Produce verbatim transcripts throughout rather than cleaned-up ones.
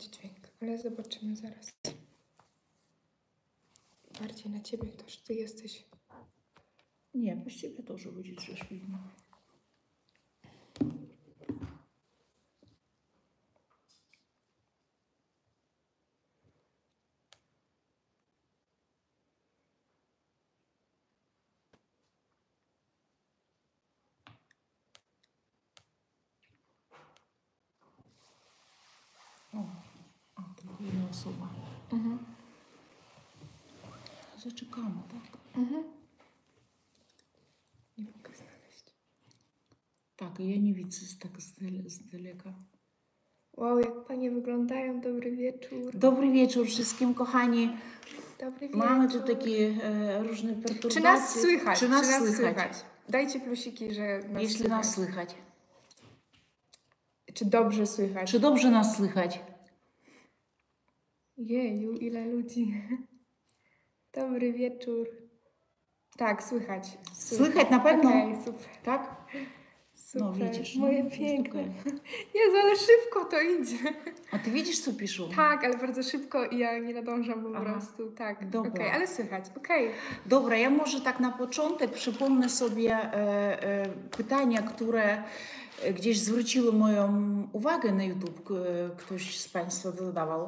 wyłączyć dźwięk, ale zobaczymy zaraz. Bardziej na ciebie też, ty jesteś. Nie, bez ciebie тоже будет rzecz widno. O, a tylko jedna osoba. Mhm. Zaczekamy, tak? Mhm. Nie mogę znaleźć. Tak, ja nie widzę z tak z, dal z daleka. Wow, jak panie wyglądają. Dobry wieczór. Dobry wieczór wszystkim, kochani. Dobry wieczór. Mamy tu takie e, różne perturbacje. Czy nas słychać? Czy nas, Czy nas słychać? słychać? Dajcie plusiki, że nas Jeśli słychać. nas słychać. Czy dobrze słychać? Czy dobrze nas słychać? Jeju, ile ludzi. Dobry wieczór. Tak, słychać. Słychać na pewno? Okej, okay, super. Tak? Super. No widzisz. Moje no, piękne. okay. Jezu, ale szybko to idzie. A ty widzisz, co piszą? Tak, ale bardzo szybko i ja nie nadążam po Aha. prostu. Tak, Dobra. okej, okay, ale słychać. Okej. Okay. Dobra, ja może tak na początek przypomnę sobie e, e, pytania, które gdzieś zwróciły moją uwagę na YouTube. Ktoś z Państwa zadawał.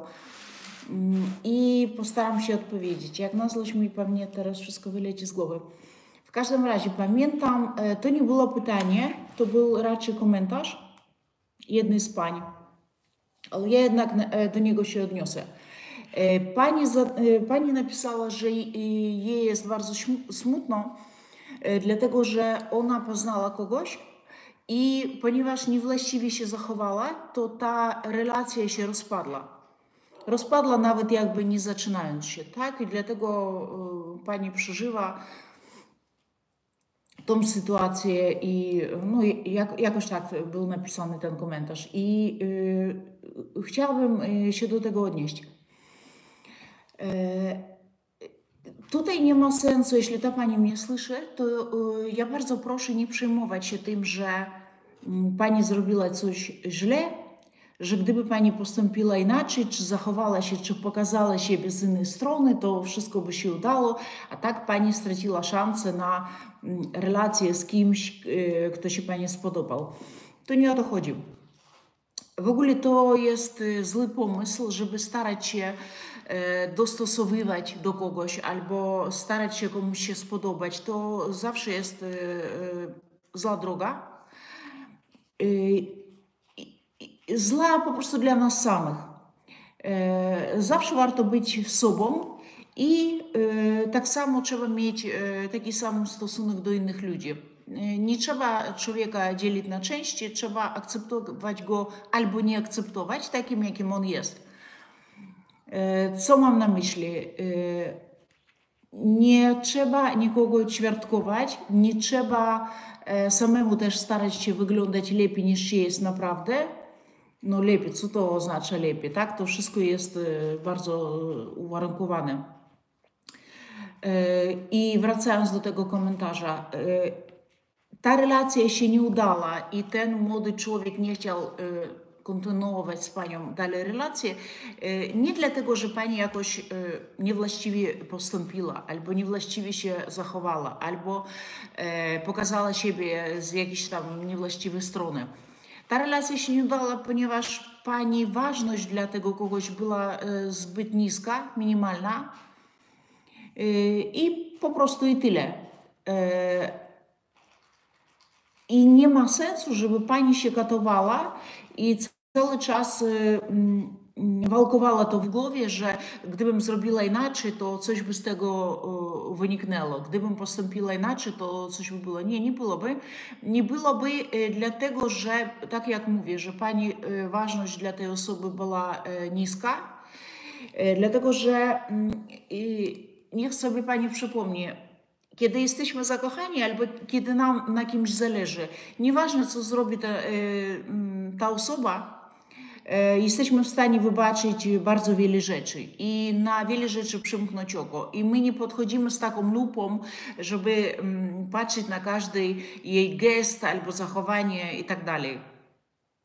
I postaram się odpowiedzieć. Jak na złość mi pewnie teraz wszystko wyleci z głowy. W każdym razie pamiętam, to nie było pytanie, to był raczej komentarz jednej z pań, ale ja jednak do niego się odniosę. Pani, pani napisała, że jej jest bardzo smutno, dlatego że ona poznała kogoś i ponieważ niewłaściwie się zachowała, to ta relacja się rozpadła. Rozpadła nawet jakby nie zaczynając się, tak? I dlatego y, pani przeżywa tą sytuację i no, jak, jakoś tak był napisany ten komentarz. I y, chciałabym się do tego odnieść. Y, tutaj nie ma sensu, jeśli ta pani mnie słyszy, to y, ja bardzo proszę nie przejmować się tym, że y, pani zrobiła coś źle, że gdyby pani postąpiła inaczej, czy zachowała się, czy pokazała siebie z innej strony, to wszystko by się udało, a tak pani straciła szansę na relację z kimś, kto się pani spodobał. To nie o to chodzi. W ogóle to jest zły pomysł, żeby starać się dostosowywać do kogoś albo starać się komuś się spodobać. To zawsze jest zła droga. Zła po prostu dla nas samych. Zawsze warto być sobą i tak samo trzeba mieć taki sam stosunek do innych ludzi. Nie trzeba człowieka dzielić na części, trzeba akceptować go albo nie akceptować takim, jakim on jest. Co mam na myśli? Nie trzeba nikogo ćwiartkować, nie trzeba samemu też starać się wyglądać lepiej niż się jest naprawdę. No lepiej, co to oznacza lepiej, tak? To wszystko jest bardzo uwarunkowane. I wracając do tego komentarza, ta relacja się nie udała i ten młody człowiek nie chciał kontynuować z panią dalej relację, nie dlatego, że pani jakoś niewłaściwie postąpiła, albo niewłaściwie się zachowała, albo pokazała siebie z jakiejś tam niewłaściwej strony. Ta relacja się nie udała, ponieważ pani ważność dla tego kogoś była zbyt niska, minimalna i po prostu i tyle. I nie ma sensu, żeby pani się katowała i cały czas wałkowała to w głowie, że gdybym zrobiła inaczej, to coś by z tego wyniknęło. Gdybym postąpiła inaczej, to coś by było. Nie, nie byłoby. Nie byłoby dlatego, że, tak jak mówię, że pani ważność dla tej osoby była niska. Dlatego, że niech sobie pani przypomni, kiedy jesteśmy zakochani albo kiedy nam na kimś zależy, nieważne co zrobi ta, ta osoba, jesteśmy w stanie wybaczyć bardzo wiele rzeczy i na wiele rzeczy przymknąć oko. I my nie podchodzimy z taką lupą, żeby patrzeć na każdy jej gest albo zachowanie i tak dalej.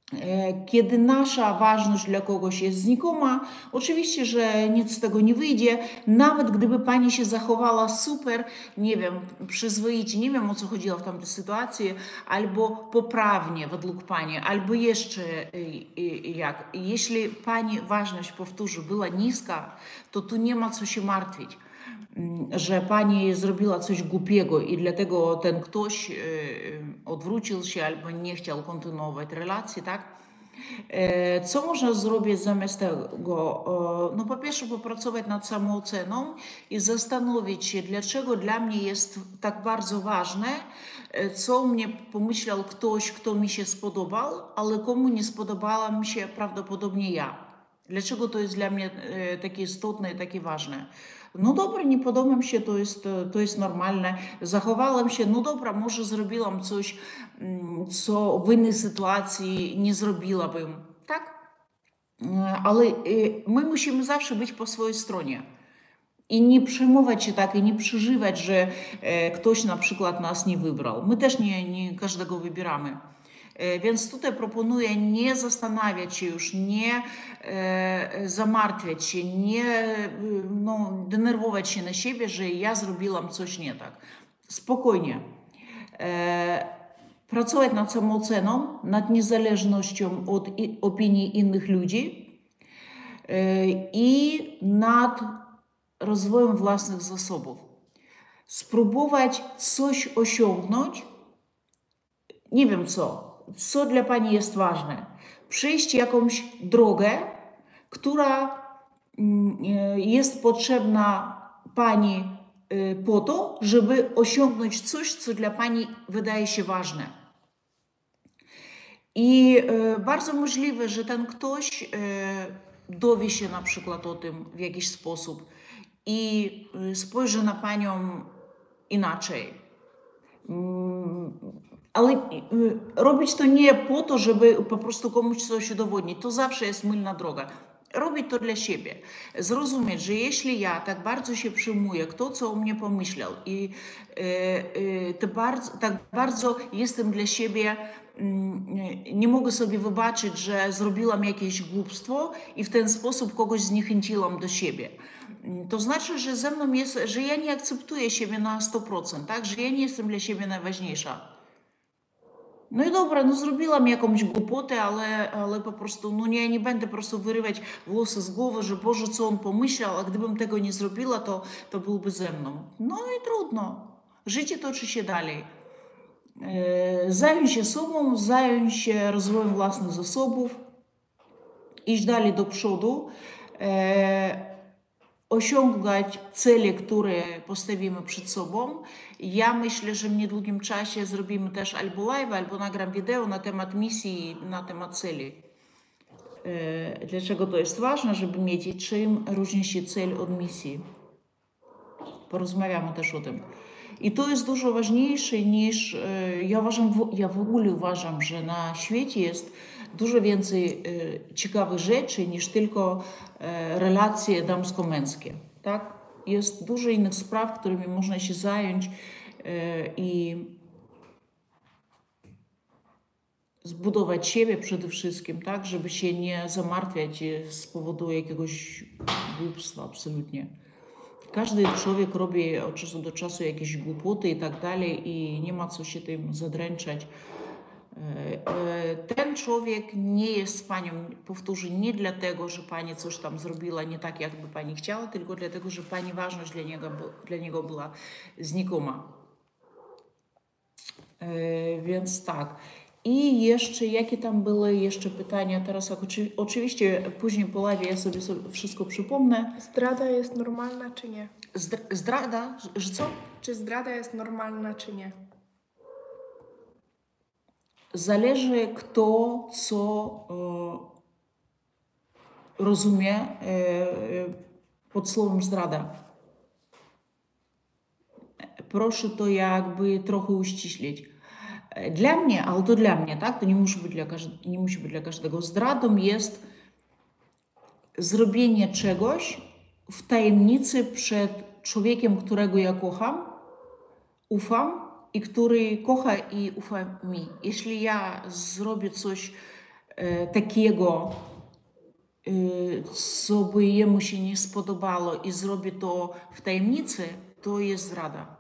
Kiedy nasza ważność dla kogoś jest znikoma, oczywiście, że nic z tego nie wyjdzie, nawet gdyby pani się zachowała super, nie wiem, przyzwoicie, nie wiem o co chodziło w tamtej sytuacji, albo poprawnie według pani, albo jeszcze jak. Jeśli pani ważność, powtórzę, była niska, to tu nie ma co się martwić, że pani zrobiła coś głupiego i dlatego ten ktoś odwrócił się albo nie chciał kontynuować relacji, tak? Co można zrobić zamiast tego? No po pierwsze popracować nad samooceną i zastanowić się, dlaczego dla mnie jest tak bardzo ważne, co mnie pomyślał ktoś, kto mi się spodobał, ale komu nie spodobała mi się prawdopodobnie ja. Dlaczego to jest dla mnie takie istotne i takie ważne? No dobra, nie podoba mi się, to jest, to jest normalne. Zachowałam się, no dobra, może zrobiłam coś, co w innej sytuacji nie zrobiłabym, tak? Ale my musimy zawsze być po swojej stronie. I nie przejmować się tak, i nie przeżywać, że ktoś na przykład nas nie wybrał. My też nie, nie każdego wybieramy. Więc tutaj proponuję nie zastanawiać się już, nie e, zamartwiać się, nie no, denerwować się na siebie, że ja zrobiłam coś nie tak. Spokojnie. E, pracować nad samooceną, nad niezależnością od i, opinii innych ludzi e, i nad rozwojem własnych zasobów. Spróbować coś osiągnąć, nie wiem co, co dla pani jest ważne. Przejść jakąś drogę, która jest potrzebna pani po to, żeby osiągnąć coś, co dla pani wydaje się ważne. I bardzo możliwe, że ten ktoś dowie się na przykład o tym w jakiś sposób i spojrzy na panią inaczej. Ale robić to nie po to, żeby po prostu komuś coś udowodnić. To zawsze jest mylna droga. Robić to dla siebie. Zrozumieć, że jeśli ja tak bardzo się przejmuję, kto co o mnie pomyślał i e, e, to bardzo, tak bardzo jestem dla siebie, nie mogę sobie wybaczyć, że zrobiłam jakieś głupstwo i w ten sposób kogoś zniechęciłam do siebie. To znaczy, że ze mną jest, że ja nie akceptuję siebie na sto procent, tak? Że ja nie jestem dla siebie najważniejsza. No i dobra, no zrobiłam jakąś głupotę, ale, ale po prostu, no nie, nie będę po prostu wyrywać włosy z głowy, że Boże, co on pomyślał, a gdybym tego nie zrobiła, to, to byłby ze mną. No i trudno. Życie toczy się dalej. E, zająć się sobą, zająć się rozwojem własnych zasobów, iść dalej do przodu, e, osiągać cele, które postawimy przed sobą. Ja myślę, że w niedługim czasie zrobimy też albo live, albo nagram wideo na temat misji, na temat celi. E, dlaczego to jest ważne, żeby mieć, czym różni się cel od misji. Porozmawiamy też o tym. I to jest dużo ważniejsze niż, e, ja, uważam, ja w ogóle uważam, że na świecie jest dużo więcej e, ciekawych rzeczy niż tylko e, relacje damsko-męskie. Tak? Jest dużo innych spraw, którymi można się zająć e, i zbudować siebie przede wszystkim, tak, żeby się nie zamartwiać z powodu jakiegoś głupstwa, absolutnie. Każdy człowiek robi od czasu do czasu jakieś głupoty i tak dalej i nie ma co się tym zadręczać. Ten człowiek nie jest z panią, powtórzę, nie dlatego, że pani coś tam zrobiła nie tak, jakby pani chciała, tylko dlatego, że pani ważność dla niego, dla niego była znikoma. Więc tak. I jeszcze, jakie tam były jeszcze pytania? Teraz oczy, oczywiście później po live ja sobie, sobie wszystko przypomnę. Zdrada jest normalna czy nie? Zdra zdrada? Że co? Czy zdrada jest normalna czy nie? Zależy kto co e, rozumie e, pod słowem zdrada. Proszę to jakby trochę uściślić. Dla mnie, ale to dla mnie, tak? To nie musi być dla, każde, nie musi być dla każdego. Zdradą jest zrobienie czegoś w tajemnicy przed człowiekiem, którego ja kocham, ufam i który kocha i ufa mi. Jeśli ja zrobię coś takiego, co by jemu się nie spodobało i zrobi to w tajemnicy, to jest zdrada.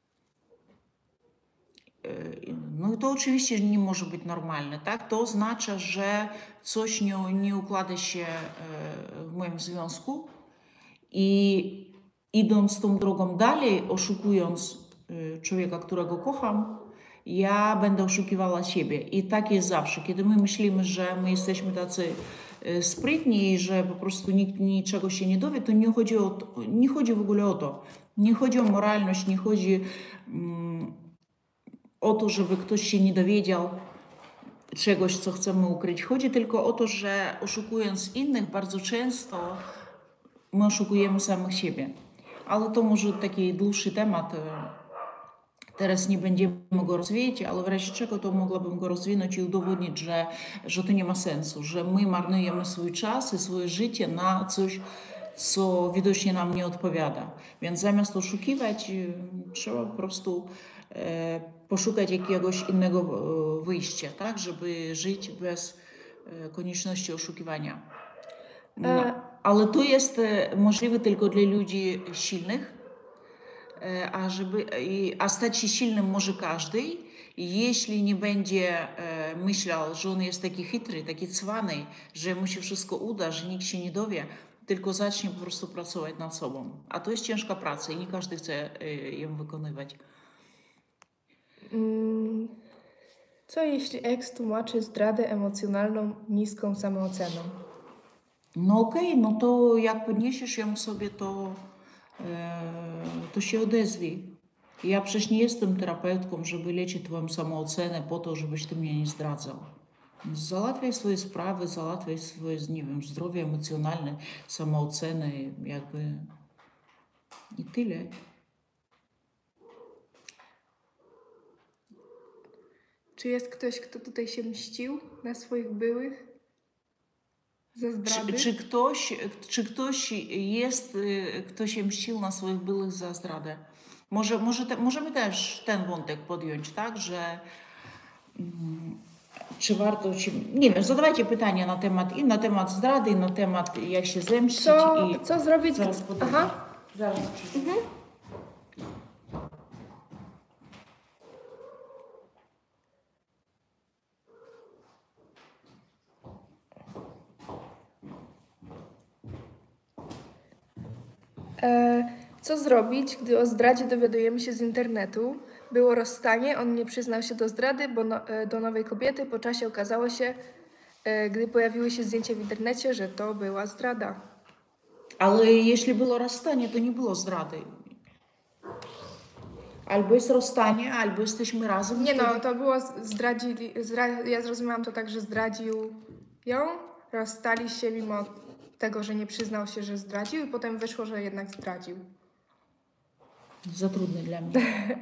No to oczywiście nie może być normalne, tak? To oznacza, że coś nie, nie układa się w moim związku i idąc tą drogą dalej, oszukując człowieka, którego kocham, ja będę oszukiwała siebie. I tak jest zawsze. Kiedy my myślimy, że my jesteśmy tacy sprytni i że po prostu nikt niczego się nie dowie, to nie chodzi, o to, nie chodzi w ogóle o to. Nie chodzi o moralność, nie chodzi um, o to, żeby ktoś się nie dowiedział czegoś, co chcemy ukryć. Chodzi tylko o to, że oszukując innych, bardzo często my oszukujemy samych siebie. Ale to może taki dłuższy temat. Teraz nie będziemy go rozwijać, ale w razie czego to mogłabym go rozwinąć i udowodnić, że, że to nie ma sensu, że my marnujemy swój czas i swoje życie na coś, co widocznie nam nie odpowiada. Więc zamiast oszukiwać, trzeba po prostu e, poszukać jakiegoś innego wyjścia, tak, żeby żyć bez e, konieczności oszukiwania. No. Ale to jest możliwe tylko dla ludzi silnych. A, żeby, a stać się silnym może każdy, jeśli nie będzie e, myślał, że on jest taki chytry, taki cwany, że mu się wszystko uda, że nikt się nie dowie, tylko zacznie po prostu pracować nad sobą. A to jest ciężka praca i nie każdy chce e, ją wykonywać. Co jeśli eks tłumaczy zdradę emocjonalną niską samooceną? No okej, okay, no to jak podniesiesz ją sobie, to to się odezwij. Ja przecież nie jestem terapeutką, żeby leczyć twoją samoocenę po to, żebyś ty mnie nie zdradzał. Załatwiaj swoje sprawy, załatwiaj swoje, nie wiem, zdrowie emocjonalne, samoocenę, jakby i tyle. Czy jest ktoś, kto tutaj się mścił na swoich byłych? Za zdrady? Czy, czy, ktoś, czy ktoś jest, kto się mścił na swoich byłych za zdradę? Może, może te, możemy też ten wątek podjąć, tak, że um, czy warto, czy, nie wiem, zadawajcie pytania na temat i na temat zdrady, i na temat jak się zemścić. Co, i co zrobić? Zaraz podam. Aha. Zaraz mhm. Co zrobić, gdy o zdradzie dowiadujemy się z internetu? Było rozstanie, on nie przyznał się do zdrady, bo no, do nowej kobiety. Po czasie okazało się, gdy pojawiły się zdjęcia w internecie, że to była zdrada. Ale jeśli było rozstanie, to nie było zdrady. Albo jest rozstanie, albo jesteśmy razem. Nie no, to było zdradzili, zdra, ja zrozumiałam to tak, że zdradził ją, rozstali się mimo tego, że nie przyznał się, że zdradził i potem wyszło, że jednak zdradził. Za trudne dla mnie.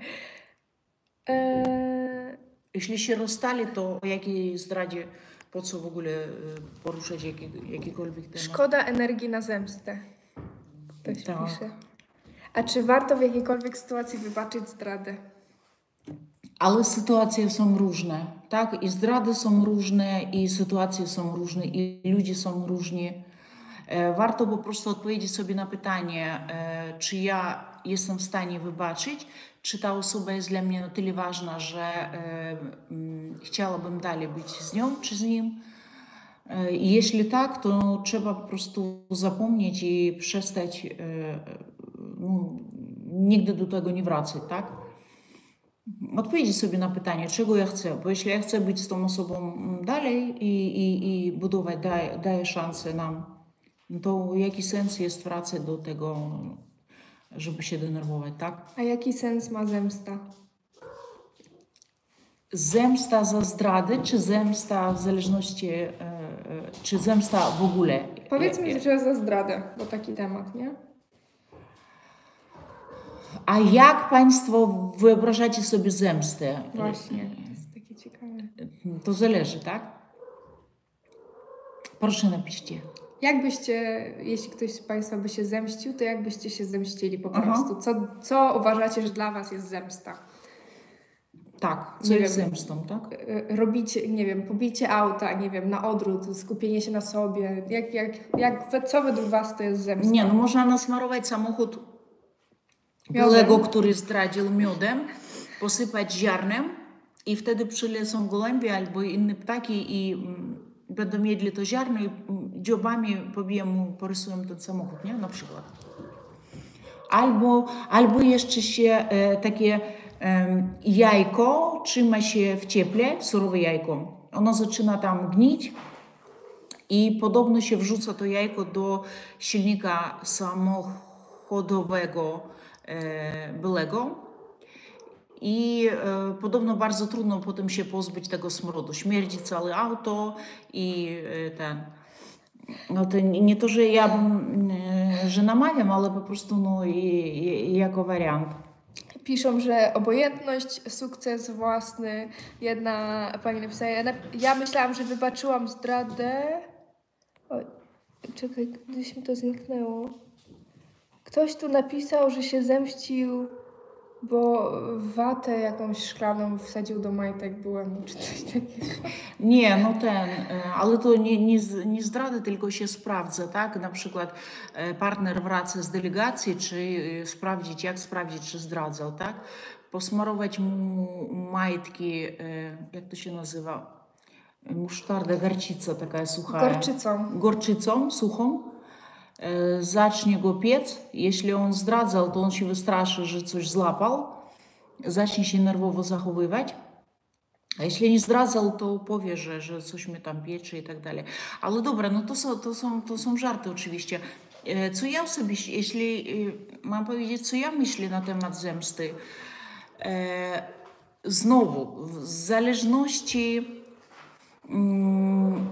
eee... Jeśli się rozstali, to o jakiej zdradzie, po co w ogóle poruszać jaki, jakikolwiek temat? Szkoda energii na zemstę. Ktoś tak. pisze. A czy warto w jakiejkolwiek sytuacji wybaczyć zdradę? Ale sytuacje są różne, tak? I zdrady są różne, i sytuacje są różne, i ludzie są różni. Warto po prostu odpowiedzieć sobie na pytanie, czy ja jestem w stanie wybaczyć, czy ta osoba jest dla mnie na tyle ważna, że chciałabym dalej być z nią czy z nim. I jeśli tak, to trzeba po prostu zapomnieć i przestać, no, nigdy do tego nie wracać, tak? Odpowiedzieć sobie na pytanie, czego ja chcę, bo jeśli ja chcę być z tą osobą dalej i, i, i budować, daje, daje szansę nam, to jaki sens jest wracać do tego, żeby się denerwować, tak? A jaki sens ma zemsta? Zemsta za zdrady, czy zemsta w zależności, czy zemsta w ogóle? Powiedzmy, że za zdradę, bo taki temat, nie? A jak Państwo wyobrażacie sobie zemstę? Właśnie, to jest takie ciekawe. To zależy, tak? Proszę napiszcie. Jak byście, jeśli ktoś z Państwa by się zemścił, to jak byście się zemścili po prostu? Co, co uważacie, że dla Was jest zemsta? Tak, co Nie jest wiem. zemstą, tak? y, robicie, nie wiem, pobicie auta, nie wiem, na odwrót, skupienie się na sobie. Jak, jak, jak, we- co według was to jest zemsta? Nie, no można nasmarować samochód Miodem? byłego, który zdradził miodem, posypać ziarnem i wtedy przylecą gołębie albo inne ptaki i mm, będą mieli to ziarno i mm, dziobami pobiją mu, porysują ten samochód, nie? Na przykład. Albo, albo jeszcze się e, takie e, jajko trzyma się w cieple, surowe jajko. Ono zaczyna tam gnić i podobno się wrzuca to jajko do silnika samochodowego e, byłego. I e, podobno bardzo trudno potem się pozbyć tego smrodu. Śmierdzi całe auto i e, ten... No to nie, nie to, że ja bym, e, że namawiam, ale po prostu no, i, i, jako wariant. Piszą, że obojętność, sukces własny. Jedna pani napisała, ja, nap- ja myślałam, że wybaczyłam zdradę. Oj, czekaj, gdzieś mi to zniknęło. Ktoś tu napisał, że się zemścił, bo watę jakąś szklaną wsadził do majtek byłemu, czy coś takiego. Nie, no ten, e, ale to nie, nie, z- nie zdrada, tylko się sprawdza, tak? Na przykład e, partner wraca z delegacji, czy e, sprawdzić, jak sprawdzić, czy zdradzał, tak? Posmarować mu majtki, e, jak to się nazywa? Musztarda, garcica taka sucha. Gorczycą. Gorczycą suchą. E, Zacznie go piec. Jeśli on zdradzał, to on się wystraszy, że coś złapał. Zacznie się nerwowo zachowywać. A jeśli nie zdradzał, to powie, że, że coś mnie tam pieczy i tak dalej. Ale dobra, no to są, to są, to są żarty oczywiście. E, Co ja osobiście, jeśli e, mam powiedzieć, co ja myślę na temat zemsty, e, znowu, w zależności mm,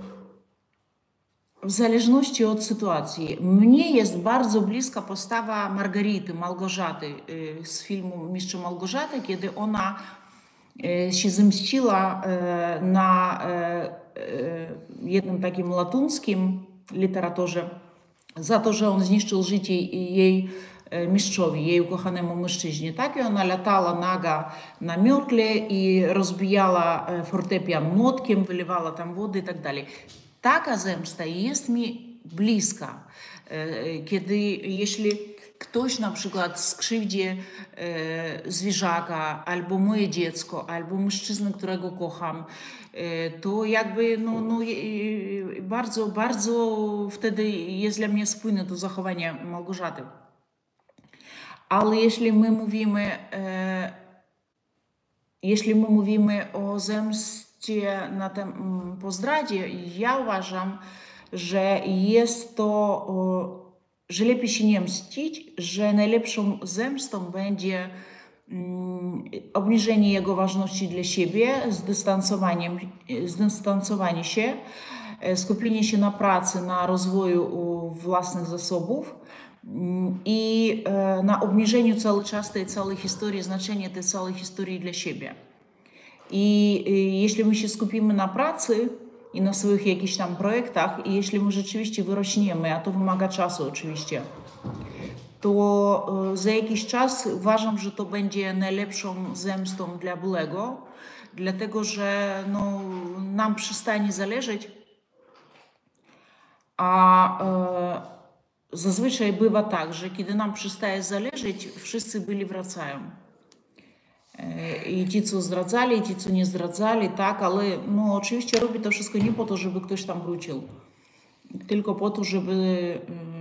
w zależności od sytuacji. Mnie jest bardzo bliska postawa Margarity, Małgorzaty y, z filmu Mistrz Małgorzaty, kiedy ona y, się zemściła y, na y, y, jednym takim latuńskim literaturze za to, że on zniszczył życie jej y, mistrzowi, jej ukochanemu mężczyźnie. Tak i ona latała naga na miotle i rozbijała y, fortepian młotkiem, wylewała tam wody i tak dalej. Taka zemsta jest mi bliska, e, kiedy jeśli ktoś na przykład skrzywdzi e, zwierzaka, albo moje dziecko, albo mężczyznę, którego kocham, e, to jakby no, no, e, bardzo, bardzo wtedy jest dla mnie spójne to zachowanie Małgorzaty. Ale jeśli my mówimy, e, jeśli my mówimy o zemście, na tem, po zdradzie, ja uważam, że jest to, o, że lepiej się nie mścić, że najlepszą zemstą będzie mm, obniżenie jego ważności dla siebie, zdystansowaniem, zdystansowanie się, e, skupienie się na pracy, na rozwoju u, własnych zasobów mm, i e, na obniżeniu cały czas tej całej historii, znaczenia tej całej historii dla siebie. I y, jeśli my się skupimy na pracy i na swoich jakichś tam projektach, i jeśli my rzeczywiście wyrośniemy, a to wymaga czasu oczywiście, to y, za jakiś czas uważam, że to będzie najlepszą zemstą dla byłego, dlatego że no, nam przestanie zależeć, a y, zazwyczaj bywa tak, że kiedy nam przestaje zależeć, wszyscy byli wracają. I ci, co zdradzali, i ci, co nie zdradzali, tak, ale no, oczywiście robi to wszystko nie po to, żeby ktoś tam wrócił, tylko po to, żeby,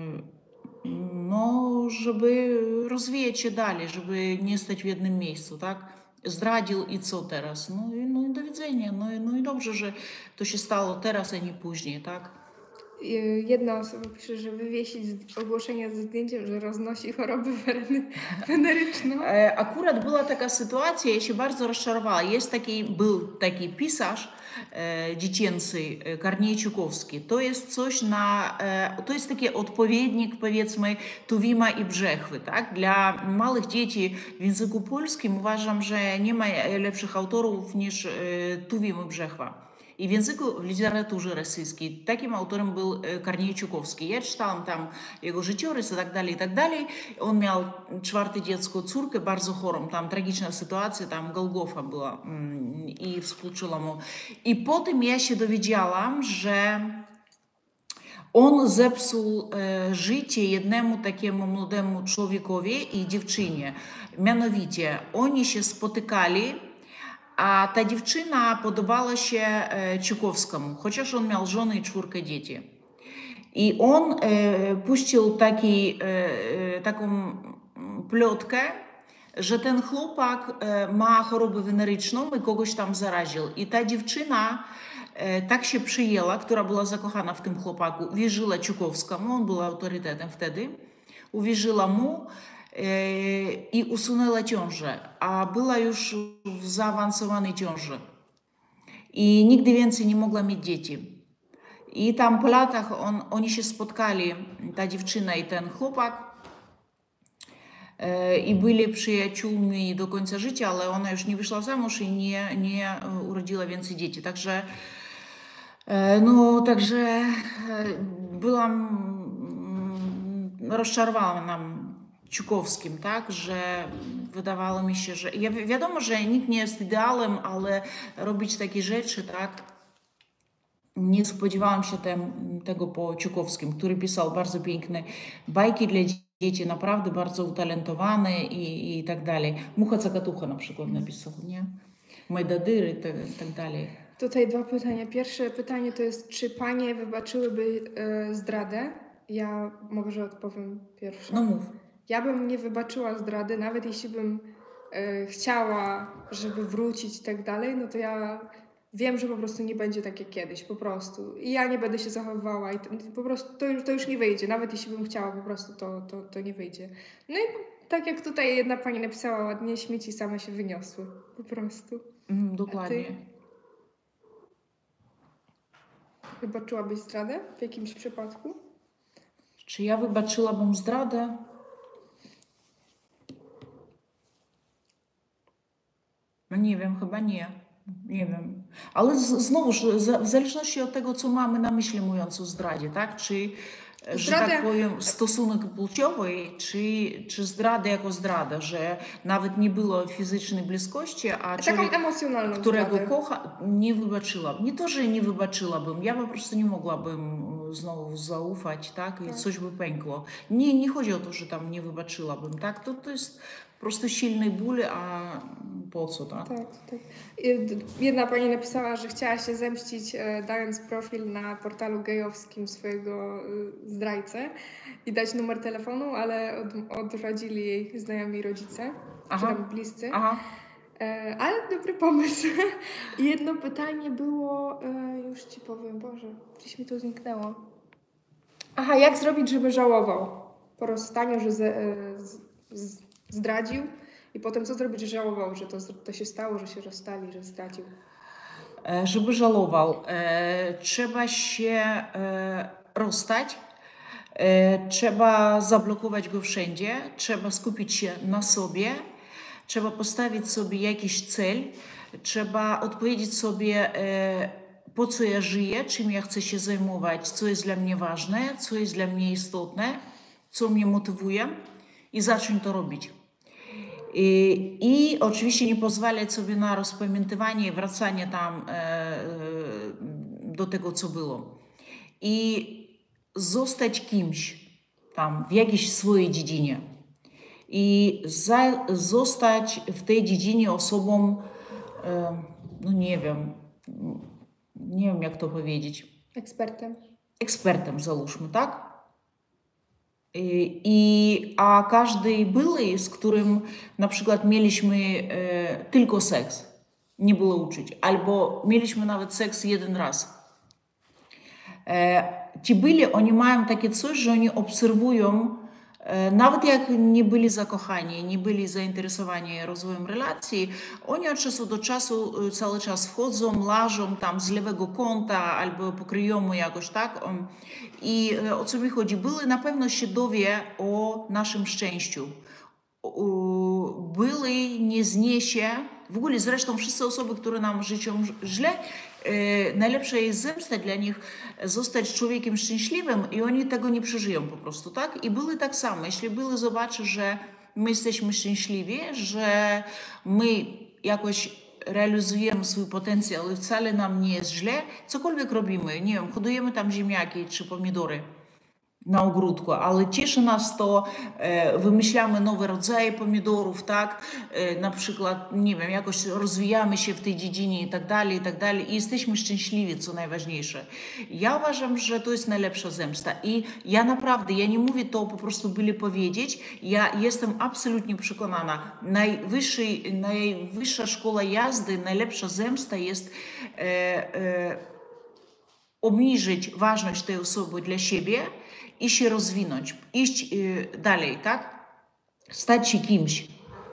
no, żeby rozwijać się dalej, żeby nie stać w jednym miejscu, tak. Zdradził i co teraz? No i, no i do widzenia, no i, no i dobrze, że to się stało teraz, a nie później, tak. Y, Jedna osoba pisze, że wywiesić z- ogłoszenie ze zdjęciem, że roznosi chorobę weren- weneryczną. E, Akurat była taka sytuacja, ja się bardzo rozczarowała. Jest taki, był taki pisarz e, dziecięcy, e, Kornей Czukowski. To jest coś na, e, to jest taki odpowiednik, powiedzmy, Tuwima i Brzechwy, tak? Dla małych dzieci w języku polskim uważam, że nie ma lepszych autorów niż e, Tuwim i Brzechwa. I w języku, w literaturze rosyjskiej takim autorem był Kornей Чуковский. Ja czytałam tam jego życiorys i tak dalej, i tak dalej. On miał czwarte dziecko, córkę bardzo chorą, tam tragiczna sytuacja, tam Golgofa była i współczuła mu. I potem ja się dowiedziałam, że on zepsuł e, życie jednemu takiemu młodemu człowiekowi i dziewczynie. Mianowicie, oni się spotykali, a ta dziewczyna podobała się e, Czukowskiemu, chociaż on miał żonę i czwórkę dzieci. I on e, puścił taki, e, taką plotkę, że ten chłopak e, ma chorobę weneryczną i kogoś tam zaraził. I ta dziewczyna e, tak się przyjęła, która była zakochana w tym chłopaku, uwierzyła Czukowskiemu, on był autorytetem wtedy, uwierzyła mu e, i usunęła ciążę, a była już w zaawansowanej ciąży. I nigdy więcej nie mogła mieć dzieci. I tam po latach on, oni się spotkali, ta dziewczyna i ten chłopak, i byli przyjaciółmi do końca życia, ale ona już nie wyszła za mąż i nie, nie urodziła więcej dzieci. Także, no, także byłam rozczarowana Czukowskim, tak, że wydawało mi się, że ja, wiadomo, że nikt nie jest idealem, ale robić takie rzeczy, tak, nie spodziewałam się tem, tego po Czukowskim, który pisał bardzo piękne bajki dla dzieci, naprawdę bardzo utalentowane i, i tak dalej. Mucha Cakatucha na przykład napisał, nie? Majdadyry i tak, tak dalej. Tutaj dwa pytania. Pierwsze pytanie to jest, czy panie wybaczyłyby e, zdradę? Ja może odpowiem pierwsze. No mów. Ja bym nie wybaczyła zdrady, nawet jeśli bym e, chciała, żeby wrócić i tak dalej, no to ja wiem, że po prostu nie będzie tak jak kiedyś, po prostu. I ja nie będę się zachowywała i to, po prostu to już, to już nie wyjdzie. Nawet jeśli bym chciała, po prostu to, to, to nie wyjdzie. No i tak jak tutaj jedna pani napisała ładnie, śmieci same się wyniosły. Po prostu. Mm, dokładnie. Wybaczyłabyś zdradę w jakimś przypadku? Czy ja wybaczyłabym zdradę? No nie wiem, chyba nie. Nie wiem. Ale z, znowuż, w zależności od tego, co mamy na myśli, mówiąc o zdradzie, tak? Czy, że tak powiem, stosunek płciowy, czy, czy zdradę jako zdrada, że nawet nie było fizycznej bliskości, a człowiek, emocjonalną którego zdradę. kocha, nie wybaczyłabym. Nie to, że nie wybaczyłabym, ja po prostu nie mogłabym znowu zaufać, tak? I tak. coś by pękło. Nie, nie chodzi o to, że tam nie wybaczyłabym, tak? To, to jest po prostu silny ból, a po co, tak? Tak, tak. Jedna pani napisała, że chciała się zemścić, e, dając profil na portalu gejowskim swojego e, zdrajcę i dać numer telefonu, ale od, odradzili jej znajomi rodzice, Aha. czy tam bliscy. Aha. E, ale dobry pomysł. Jedno pytanie było, e, już ci powiem, Boże, gdzieś mi to zniknęło. Aha, jak zrobić, żeby żałował po rozstaniu, że z, e, z, z, zdradził? I potem co zrobić, że żałował, że to, to się stało, że się rozstali, że zdradził? Żeby żałował, e, trzeba się e, rozstać, e, trzeba zablokować go wszędzie, trzeba skupić się na sobie, trzeba postawić sobie jakiś cel, trzeba odpowiedzieć sobie, e, po co ja żyję, czym ja chcę się zajmować, co jest dla mnie ważne, co jest dla mnie istotne, co mnie motywuje i zacząć to robić. I, I oczywiście nie pozwalać sobie na rozpamiętywanie i wracanie tam e, do tego, co było. I zostać kimś tam w jakiejś swojej dziedzinie. I za, zostać w tej dziedzinie osobą, e, no nie wiem, nie wiem jak to powiedzieć. Ekspertem. Ekspertem, załóżmy, tak? I, a każdy były, z którym na przykład mieliśmy e, tylko seks, nie było uczuć, albo mieliśmy nawet seks jeden raz. E, ci byli, oni mają takie coś, że oni obserwują, e, nawet jak nie byli zakochani, nie byli zainteresowani rozwojem relacji, oni od czasu do czasu cały czas wchodzą, łażą tam z lewego kąta albo pokryjomu jakoś, tak? I o co mi chodzi? Były na pewno się dowie o naszym szczęściu. Były nie zniesie, w ogóle zresztą wszystkie osoby, które nam życzą źle, e, najlepsza jest zemsta dla nich zostać człowiekiem szczęśliwym i oni tego nie przeżyją po prostu, tak? I były tak samo, jeśli były zobaczy, że my jesteśmy szczęśliwi, że my jakoś realizujemy swój potencjał i wcale nam nie jest źle, cokolwiek robimy, nie wiem, hodujemy tam ziemniaki czy pomidory na ogródku, ale cieszy nas to, e, wymyślamy nowe rodzaje pomidorów, tak, e, na przykład, nie wiem, jakoś rozwijamy się w tej dziedzinie i tak dalej, i tak dalej i jesteśmy szczęśliwi, co najważniejsze. Ja uważam, że to jest najlepsza zemsta i ja naprawdę, ja nie mówię to po prostu byle powiedzieć, ja jestem absolutnie przekonana, najwyższej, najwyższa szkoła jazdy, najlepsza zemsta jest e, e, obniżyć ważność tej osoby dla siebie i się rozwinąć, iść y, dalej, tak? Stać się kimś. Y,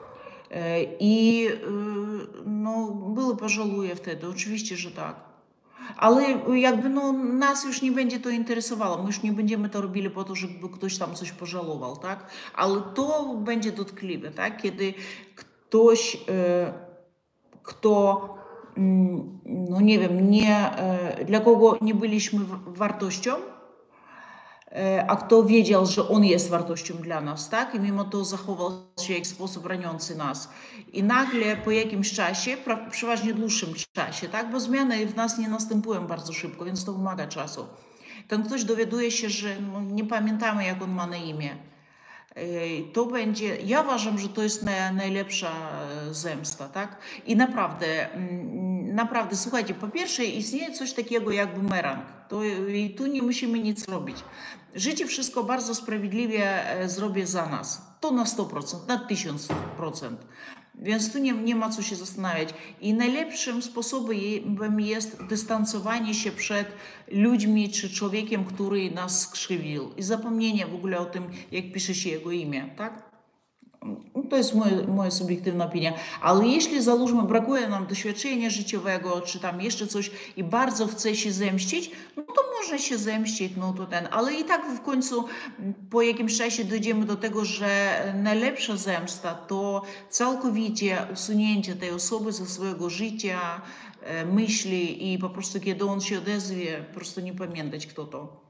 I y, no, były pożaluję wtedy, oczywiście, że tak. Ale jakby no, nas już nie będzie to interesowało, my już nie będziemy to robili po to, żeby ktoś tam coś pożałował, tak? Ale to będzie dotkliwe, tak? Kiedy ktoś, y, kto, mm, no nie wiem, nie, y, dla kogo nie byliśmy wartością, a kto wiedział, że on jest wartością dla nas, tak? I mimo to zachował się w sposób raniący nas. I nagle po jakimś czasie, przeważnie dłuższym czasie, tak? Bo zmiany w nas nie następują bardzo szybko, więc to wymaga czasu. Ten ktoś dowiaduje się, że no, nie pamiętamy, jak on ma na imię. To będzie, ja uważam, że to jest na, najlepsza zemsta, tak? I naprawdę, naprawdę, słuchajcie, po pierwsze istnieje coś takiego jak bumerang. To, i tu nie musimy nic robić. Życie wszystko bardzo sprawiedliwie zrobi za nas. To na sto procent, na tysiąc procent. Więc tu nie, nie ma co się zastanawiać. I najlepszym sposobem jest dystansowanie się przed ludźmi czy człowiekiem, który nas skrzywił. I zapomnienie w ogóle o tym, jak pisze się jego imię, tak? To jest moja, moja subiektywna opinia. Ale jeśli, załóżmy, brakuje nam doświadczenia życiowego, czy tam jeszcze coś i bardzo chce się zemścić, no to można się zemścić, no to ten. Ale i tak w końcu po jakimś czasie dojdziemy do tego, że najlepsza zemsta to całkowicie usunięcie tej osoby ze swojego życia, myśli i po prostu kiedy on się odezwie, po prostu nie pamiętać, kto to.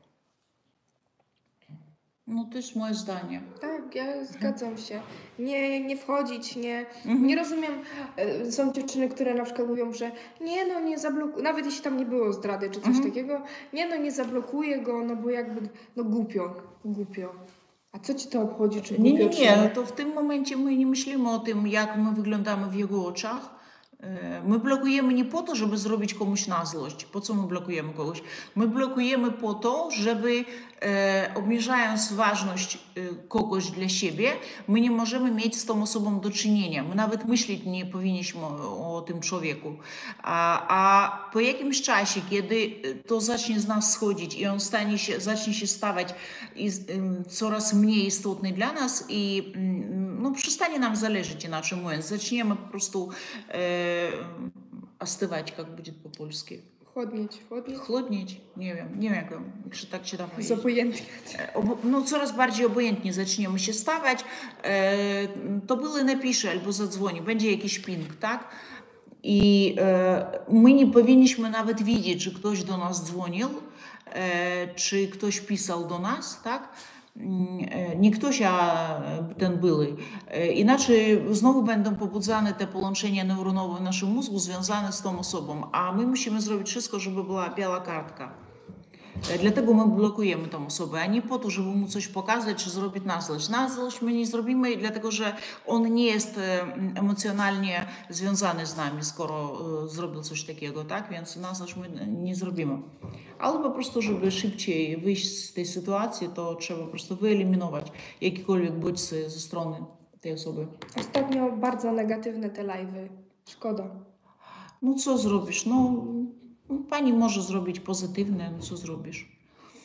No to jest moje zdanie. Tak, ja zgadzam się. Nie, nie wchodzić, nie, Mhm. nie rozumiem. e, Są dziewczyny, które na przykład mówią, że nie no, nie zablokuję, nawet jeśli tam nie było zdrady czy coś Mhm. takiego, nie no, nie zablokuję go, no bo jakby, no głupio, głupio. A co ci to obchodzi, czy Nie, głupio, nie, czy nie, to w tym momencie my nie myślimy o tym, jak my wyglądamy w jego oczach. E, My blokujemy nie po to, żeby zrobić komuś na złość. Po co my blokujemy kogoś? My blokujemy po to, żeby e, obniżając ważność e, kogoś dla siebie, my nie możemy mieć z tą osobą do czynienia. My nawet myśleć nie powinniśmy o, o tym człowieku. A, a po jakimś czasie, kiedy to zacznie z nas schodzić i on stanie się, zacznie się stawać i, ym, coraz mniej istotny dla nas i ym, no, przestanie nam zależeć, inaczej mówiąc, zaczniemy po prostu e, остывать, как будет по-польски. chłodnieć, chłodnieć? Chłodnieć? Nie wiem, nie wiem, jak, jak się tak się da powiedzieć. Zobojętniać. E, obo- No, coraz bardziej obojętnie zaczniemy się stawać. E, To byle napisze albo zadzwoni, będzie jakiś ping, tak? I e, my nie powinniśmy nawet widzieć, czy ktoś do nas dzwonił, e, czy ktoś pisał do nas, tak? Mm, e, Nie ktoś, a ten były. E, Inaczej znowu będą pobudzane te połączenia neuronowe w naszym mózgu związane z tą osobą, a my musimy zrobić wszystko, żeby była biała kartka. E, Dlatego my blokujemy tą osobę, a nie po to, żeby mu coś pokazać, czy zrobić na złość. Na złość my nie zrobimy, dlatego że on nie jest e, emocjonalnie związany z nami, skoro e, zrobił coś takiego, tak? Więc na złość my nie zrobimy. Ale po prostu, żeby szybciej wyjść z tej sytuacji, to trzeba po prostu wyeliminować jakiekolwiek bodźce ze strony tej osoby. Ostatnio bardzo negatywne te live'y. Szkoda. No co zrobisz? No, pani może zrobić pozytywne, no co zrobisz?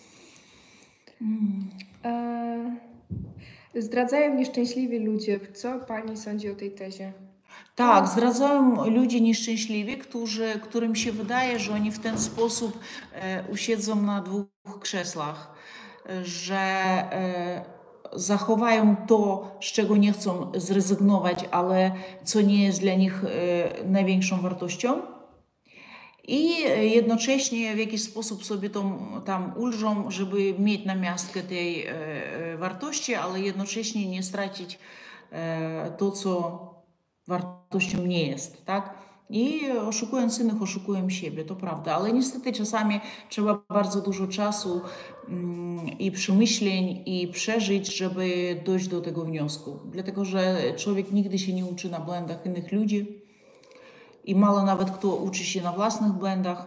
E, Zdradzają nieszczęśliwi ludzie. Co pani sądzi o tej tezie? Tak, zdradzają ludzie nieszczęśliwi, którzy, którym się wydaje, że oni w ten sposób e, usiedzą na dwóch krzesłach, e, że e, zachowają to, z czego nie chcą zrezygnować, ale co nie jest dla nich e, największą wartością. i jednocześnie w jakiś sposób sobie tą, tam ulżą, żeby mieć namiastkę tej e, wartości, ale jednocześnie nie stracić e, to, co wartością nie jest, tak? I oszukując innych, oszukują siebie, to prawda. Ale niestety czasami trzeba bardzo dużo czasu mm, i przemyśleń, i przeżyć, żeby dojść do tego wniosku. Dlatego, że człowiek nigdy się nie uczy na błędach innych ludzi i mało nawet kto uczy się na własnych błędach.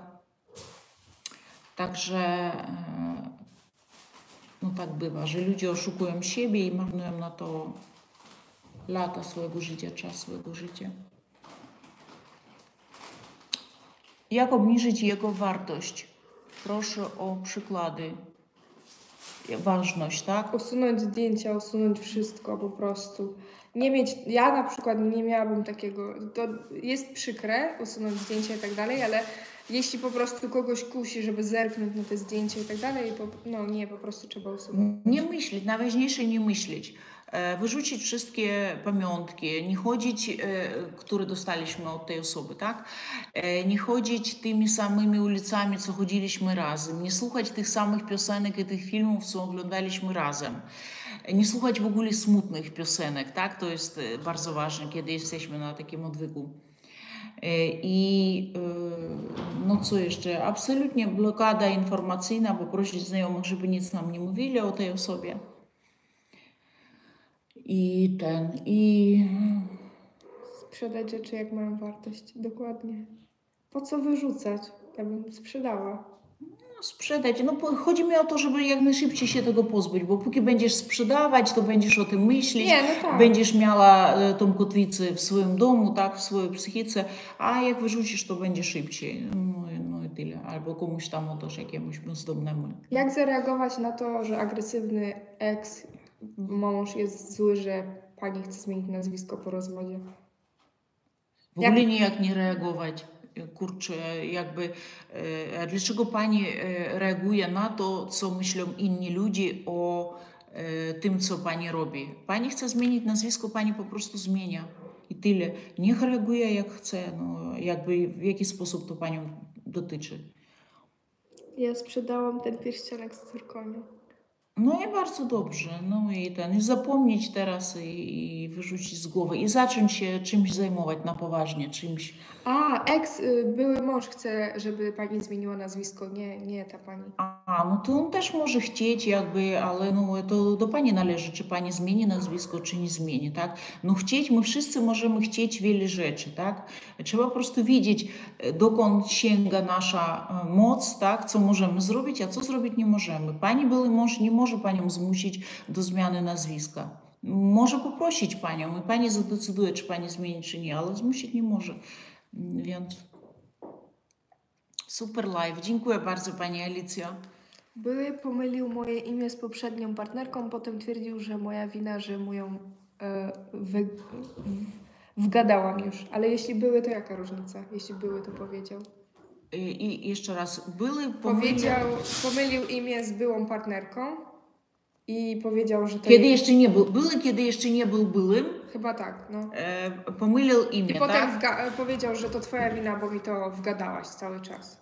Także e, no tak bywa, że ludzie oszukują siebie i marnują na to lata swojego życia, czas swojego życia. Jak obniżyć jego wartość? Proszę o przykłady. Ważność, tak? Usunąć zdjęcia, usunąć wszystko po prostu. Nie mieć, ja na przykład nie miałabym takiego, to jest przykre, usunąć zdjęcia i tak dalej, ale jeśli po prostu kogoś kusi, żeby zerknąć na te zdjęcia i tak dalej, no nie, po prostu trzeba usunąć. Nie myśleć, najważniejsze nie myśleć. Wyrzucić wszystkie pamiątki, nie chodzić, które dostaliśmy od tej osoby, tak? Nie chodzić tymi samymi ulicami, co chodziliśmy razem, nie słuchać tych samych piosenek i tych filmów, co oglądaliśmy razem. Nie słuchać w ogóle smutnych piosenek, tak? To jest bardzo ważne, kiedy jesteśmy na takim odwyku. I no co jeszcze? Absolutnie blokada informacyjna, poprosić znajomych, żeby nic nam nie mówili o tej osobie. I ten, i... Sprzedać rzeczy, jak mają wartość. Dokładnie. Po co wyrzucać? Ja bym sprzedała. No, sprzedać. No, chodzi mi o to, żeby jak najszybciej się tego pozbyć, bo póki będziesz sprzedawać, to będziesz o tym myśleć, Nie, no tak. będziesz miała tą kotwicę w swoim domu, tak, w swojej psychice, a jak wyrzucisz, to będzie szybciej. No, no i tyle. Albo komuś tam oddasz jakiemuś bezdomnemu. Jak zareagować na to, że agresywny ex, mąż jest zły, że pani chce zmienić nazwisko po rozwodzie? W ogóle jak... nijak nie reagować. Kurczę, jakby, e, dlaczego pani e, reaguje na to, co myślą inni ludzie o e, tym, co pani robi? Pani chce zmienić nazwisko, pani po prostu zmienia i tyle. Niech reaguje jak chce, no, jakby w jaki sposób to panią dotyczy. Ja sprzedałam ten pierścionek z cyrkoniu. No i bardzo dobrze, no i ten, i zapomnieć teraz i, i wyrzucić z głowy i zacząć się czymś zajmować na poważnie, czymś. A, ex, y, były mąż chce, żeby pani zmieniła nazwisko, nie, nie ta pani. A, no to on też może chcieć jakby, ale no to do pani należy, czy pani zmieni nazwisko, czy nie zmieni, tak? No chcieć, my wszyscy możemy chcieć wiele rzeczy, tak? Trzeba po prostu wiedzieć, dokąd sięga nasza moc, tak? Co możemy zrobić, a co zrobić nie możemy. Pani były mąż nie może panią zmusić do zmiany nazwiska. Może poprosić panią i pani zadecyduje, czy pani zmieni, czy nie, ale zmusić nie może. Więc super live. Dziękuję bardzo pani Alicjo. Były pomylił moje imię z poprzednią partnerką, potem twierdził, że moja wina, że mu ją e, wy, wgadałam już. Ale jeśli były, to jaka różnica? Jeśli były, to powiedział. I, i jeszcze raz. Były pomylił... Powiedział, pomylił imię z byłą partnerką i powiedział, że to Kiedy jest... jeszcze nie był, były, kiedy jeszcze nie był byłym. Chyba tak, no. E, pomylił imię, I potem tak? powiedział, że to twoja wina, bo mi to wgadałaś cały czas.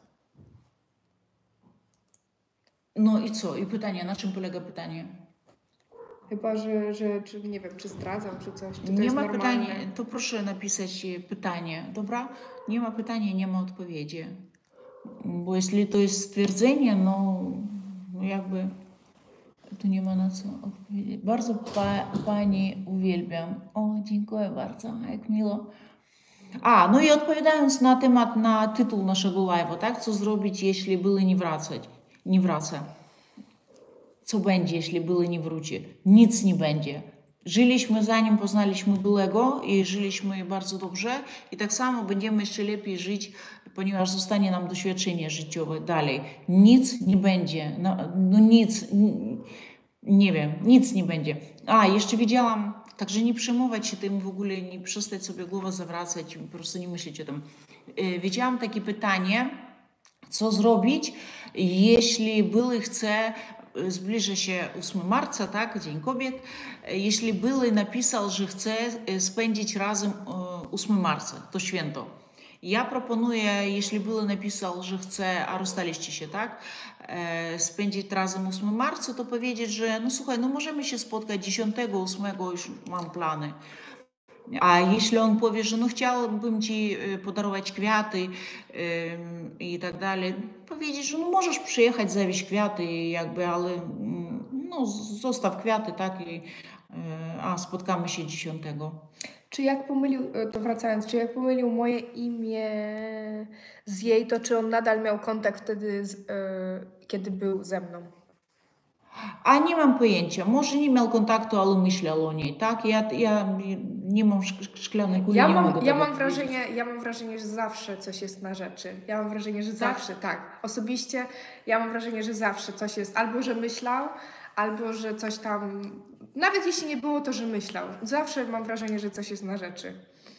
No i co? I pytanie, na czym polega pytanie? Chyba, że, że czy, nie wiem, czy zdradzał, czy coś, czy to nie jest ma normalne. pytania, to proszę napisać pytanie, dobra? Nie ma pytania, nie ma odpowiedzi. Bo jeśli to jest stwierdzenie, no, no jakby tu nie ma na co odpowiedzieć. Bardzo pa, pani uwielbiam. O, dziękuję bardzo, jak miło. A, no i odpowiadając na temat, na tytuł naszego live'a, tak? Co zrobić, jeśli były nie wracać? Nie wraca. Co będzie, jeśli były nie wróci? Nic nie będzie. Żyliśmy zanim poznaliśmy byłego i żyliśmy bardzo dobrze i tak samo będziemy jeszcze lepiej żyć, ponieważ zostanie nam doświadczenie życiowe dalej. Nic nie będzie. No, no nic, nie wiem, nic nie będzie. A, jeszcze widziałam, także nie przejmować się tym w ogóle, nie przestać sobie głowę zawracać, po prostu nie myśleć o tym. Widziałam takie pytanie, co zrobić, jeśli były chce, zbliża się ósmego marca, tak, Dzień Kobiet, jeśli były napisał, że chce spędzić razem ósmego marca, to święto. Ja proponuję, jeśli Były napisał, że chce, a rozstaliście się, tak? E, spędzić razem ósmego marca, to powiedzieć, że no słuchaj, no możemy się spotkać dziesiątego, ósmego, już mam plany. A jeśli on powie, że no chciałbym ci podarować kwiaty yy, i tak dalej, powiedzieć, że no możesz przyjechać, zawieźć kwiaty, jakby, ale no zostaw kwiaty, tak, i, yy, a spotkamy się dziesiątego. Czy jak pomylił, to wracając, czy jak pomylił moje imię z jej, to czy on nadal miał kontakt wtedy, z, yy, kiedy był ze mną? A nie mam pojęcia. Może nie miał kontaktu, ale myślał o niej, tak? Ja, ja nie mam szklanej kuli, Ja nie mam, mogę ja tego mam powiedzieć. wrażenie, ja mam wrażenie, że zawsze coś jest na rzeczy. Ja mam wrażenie, że zawsze, tak. Osobiście ja mam wrażenie, że zawsze coś jest, albo że myślał, albo że coś tam, nawet jeśli nie było, to że myślał. Zawsze mam wrażenie, że coś jest na rzeczy.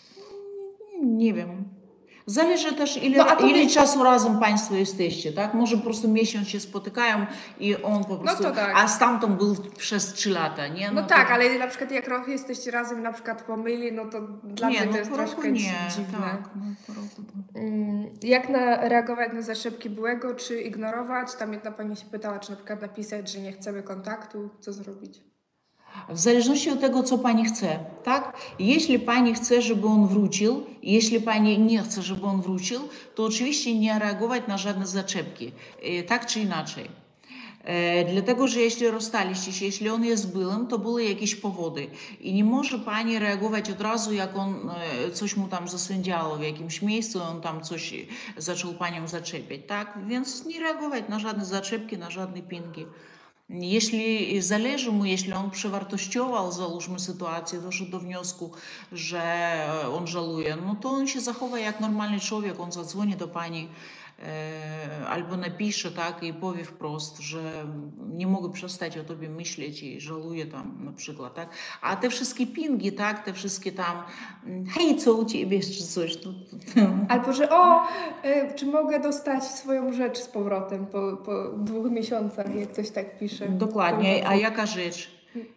Nie wiem. Zależy też, ile, No, a to ile wiesz- czasu razem Państwo jesteście, tak? Może po prostu miesiąc się spotykają i on po prostu... to tak. A stamtąd był przez trzy lata, nie? No, to- tak, ale na przykład jak rok jesteście razem na przykład pomyli, no to dla nie, mnie to no jest po roku troszkę nie, dziwne. tak, no po roku to... Mm, Jak na, reagować na zaszczepki byłego, czy ignorować? Tam jedna pani się pytała, czy na przykład napisać, że nie chcemy kontaktu, co zrobić? W zależności od tego, co Pani chce, tak? Jeśli Pani chce, żeby on wrócił, jeśli Pani nie chce, żeby on wrócił, to oczywiście nie reagować na żadne zaczepki, e, tak czy inaczej. E, Dlatego, że jeśli rozstaliście się, jeśli on jest byłym, to były jakieś powody. I nie może Pani reagować od razu, jak on e, coś mu tam zasędziało w jakimś miejscu, on tam coś zaczął Panią zaczepiać, tak? Więc nie reagować na żadne zaczepki, na żadne pingi. Jeśli zależy mu, jeśli on przewartościował, załóżmy sytuację, doszedł do wniosku, że on żałuje, no to on się zachowa jak normalny człowiek, on zadzwoni do Pani e, albo napisze, tak, i powie wprost, że nie mogę przestać o Tobie myśleć i żaluję tam na przykład, tak. A te wszystkie pingi, tak, te wszystkie tam hej, co u Ciebie, czy coś, to, to, to. Albo, że o, y, czy mogę dostać swoją rzecz z powrotem po, po dwóch miesiącach, jak ktoś tak pisze. Dokładnie, a jaka rzecz?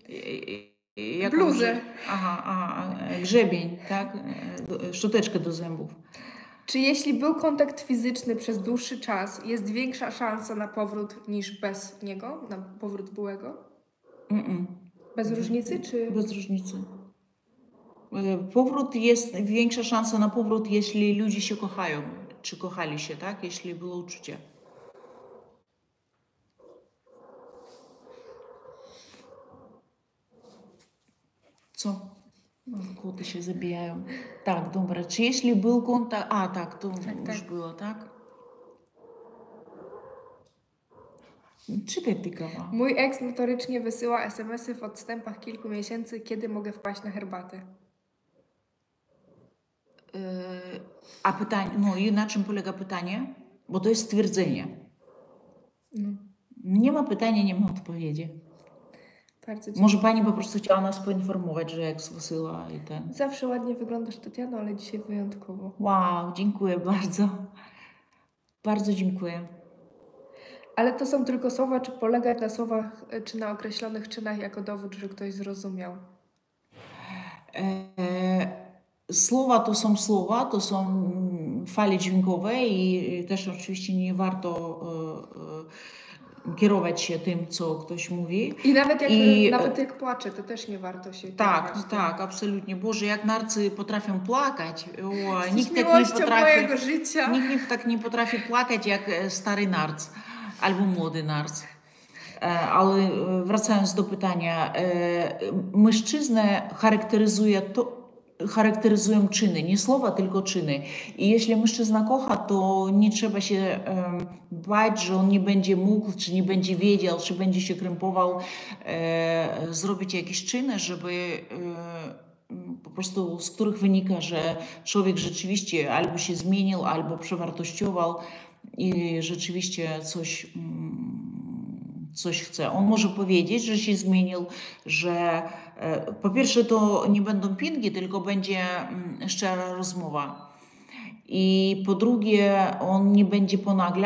Jaką Bluzę. rzecz? Aha, aha, grzebień, tak? Szczoteczkę do zębów. Czy jeśli był kontakt fizyczny przez dłuższy czas, jest większa szansa na powrót niż bez niego, na powrót byłego? Mm-mm. Bez różnicy, czy... Bez różnicy. Powrót jest, większa szansa na powrót, jeśli ludzie się kochają, czy kochali się, tak? Jeśli było uczucie. Co? No, koty się zabijają. Tak, dobra. Czy jeśli był kontakt... A, tak, to Tak, już tak. było, tak? Czytaj ty, kawa. Mój ex notorycznie wysyła es em esy w odstępach kilku miesięcy, kiedy mogę wpaść na herbatę. Yy, a pytanie, no i na czym polega pytanie? Bo to jest stwierdzenie. No, Nie ma pytania, nie ma odpowiedzi. bardzo dziękuję. Może Pani po prostu chciała nas poinformować, że jak wysyła i ten... Zawsze ładnie wyglądasz, Tatiano, ale dzisiaj wyjątkowo. Wow, dziękuję bardzo. Bardzo dziękuję. Ale to są tylko słowa, czy polegać na słowach, y, czy na określonych czynach jako dowód, że ktoś zrozumiał? E, Słowa to są słowa, to są mm, fale dźwiękowe i też oczywiście nie warto e, e, kierować się tym, co ktoś mówi. I nawet jak, I- nawet jak płacze, to też nie warto się Tak, kierować tym. tak, absolutnie. Boże, jak narcy potrafią płakać. O, Jesteś nikt tak nie miłością potrafi. mojego życia. Nikt nie, tak nie potrafi płakać jak e, stary narc albo młody narc. E, Ale e, wracając do pytania, e, mężczyznę charakteryzuje to, charakteryzują czyny, nie słowa, tylko czyny. I jeśli mężczyzna kocha, to nie trzeba się em, bać, że on nie będzie mógł, czy nie będzie wiedział, czy będzie się krępował e, zrobić jakieś czyny, żeby e, po prostu z których wynika, że człowiek rzeczywiście albo się zmienił, albo przewartościował i rzeczywiście coś, mm, coś chce. On może powiedzieć, że się zmienił, że e, po pierwsze to nie będą pingi, tylko będzie mm, szczera rozmowa. I po drugie on nie będzie ponaglał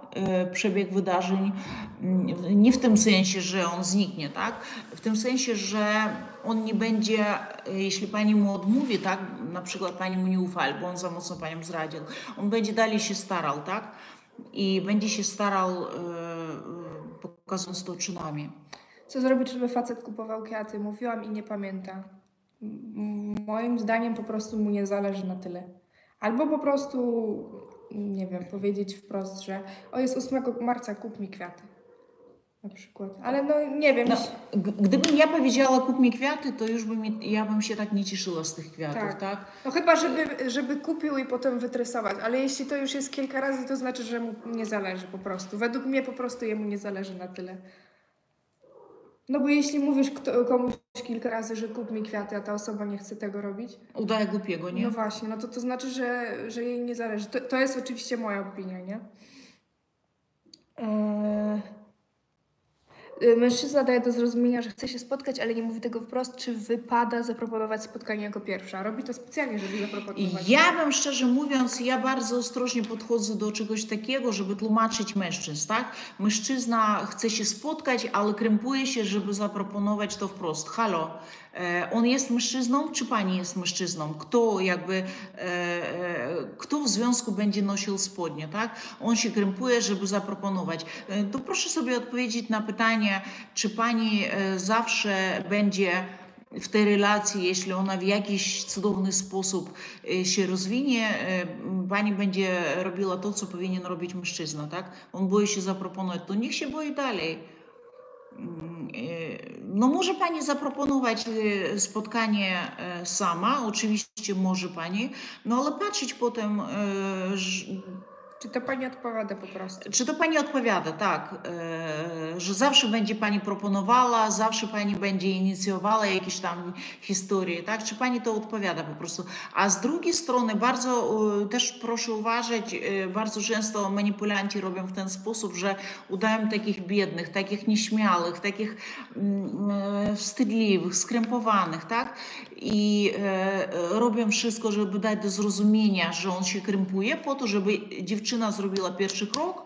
e, przebieg wydarzeń, mm, nie w tym sensie, że on zniknie, tak? W tym sensie, że on nie będzie, e, jeśli pani mu odmówi, tak? Na przykład pani mu nie ufa, albo on za mocno panią zdradził, on będzie dalej się starał, tak? I będzie się starał, e, e, pokazując to czynami. Co zrobić, żeby facet kupował kwiaty? Mówiłam i nie pamięta. M- Moim zdaniem po prostu mu nie zależy na tyle. Albo po prostu, nie wiem, powiedzieć wprost, że o, jest ósmego marca, kup mi kwiaty. Na przykład. Ale no nie wiem. No, jeśli- g- gdybym ja powiedziała kup mi kwiaty, to już bym, mi- ja bym się tak nie cieszyła z tych kwiatów, Tak. tak? No chyba, żeby, żeby kupił i potem wytresować. Ale jeśli to już jest kilka razy, to znaczy, że mu nie zależy po prostu. Według mnie po prostu jemu nie zależy na tyle. No bo jeśli mówisz kto, komuś kilka razy, że kup mi kwiaty, a ta osoba nie chce tego robić, Udaje głupiego, nie? no właśnie, no to to znaczy, że, że jej nie zależy. To, to jest oczywiście moja opinia, nie? Eee... Y, Mężczyzna daje do zrozumienia, że chce się spotkać, ale nie mówi tego wprost, czy wypada zaproponować spotkanie jako pierwsza. Robi to specjalnie, żeby zaproponować. Ja bym szczerze mówiąc, ja bardzo ostrożnie podchodzę do czegoś takiego, żeby tłumaczyć mężczyzn, tak? Mężczyzna chce się spotkać, ale krępuje się, żeby zaproponować to wprost. Halo, e, on jest mężczyzną, czy pani jest mężczyzną? Kto jakby, e, e, kto w związku będzie nosił spodnie, tak? On się krępuje, żeby zaproponować. E, to proszę sobie odpowiedzieć na pytanie, czy pani e, zawsze będzie w tej relacji, jeśli ona w jakiś cudowny sposób e, się rozwinie, e, pani będzie robiła to, co powinien robić mężczyzna, tak? On boi się zaproponować, to niech się boi dalej. Mm, e, No może pani zaproponować e, spotkanie e, sama, oczywiście może pani, no ale patrzeć potem, e, ż- Czy to pani odpowiada po prostu? czy to pani odpowiada, tak, e, że zawsze będzie pani proponowała, zawsze pani będzie inicjowała jakieś tam historie, tak? Czy pani to odpowiada po prostu? A z drugiej strony bardzo e, też proszę uważać, e, bardzo często manipulanci robią w ten sposób, że udają takich biednych, takich nieśmiałych, takich mm, e, wstydliwych, skrępowanych, tak? I e, robią wszystko, żeby dać do zrozumienia, że on się krępuje, po to, żeby dziewczyna zrobiła pierwszy krok,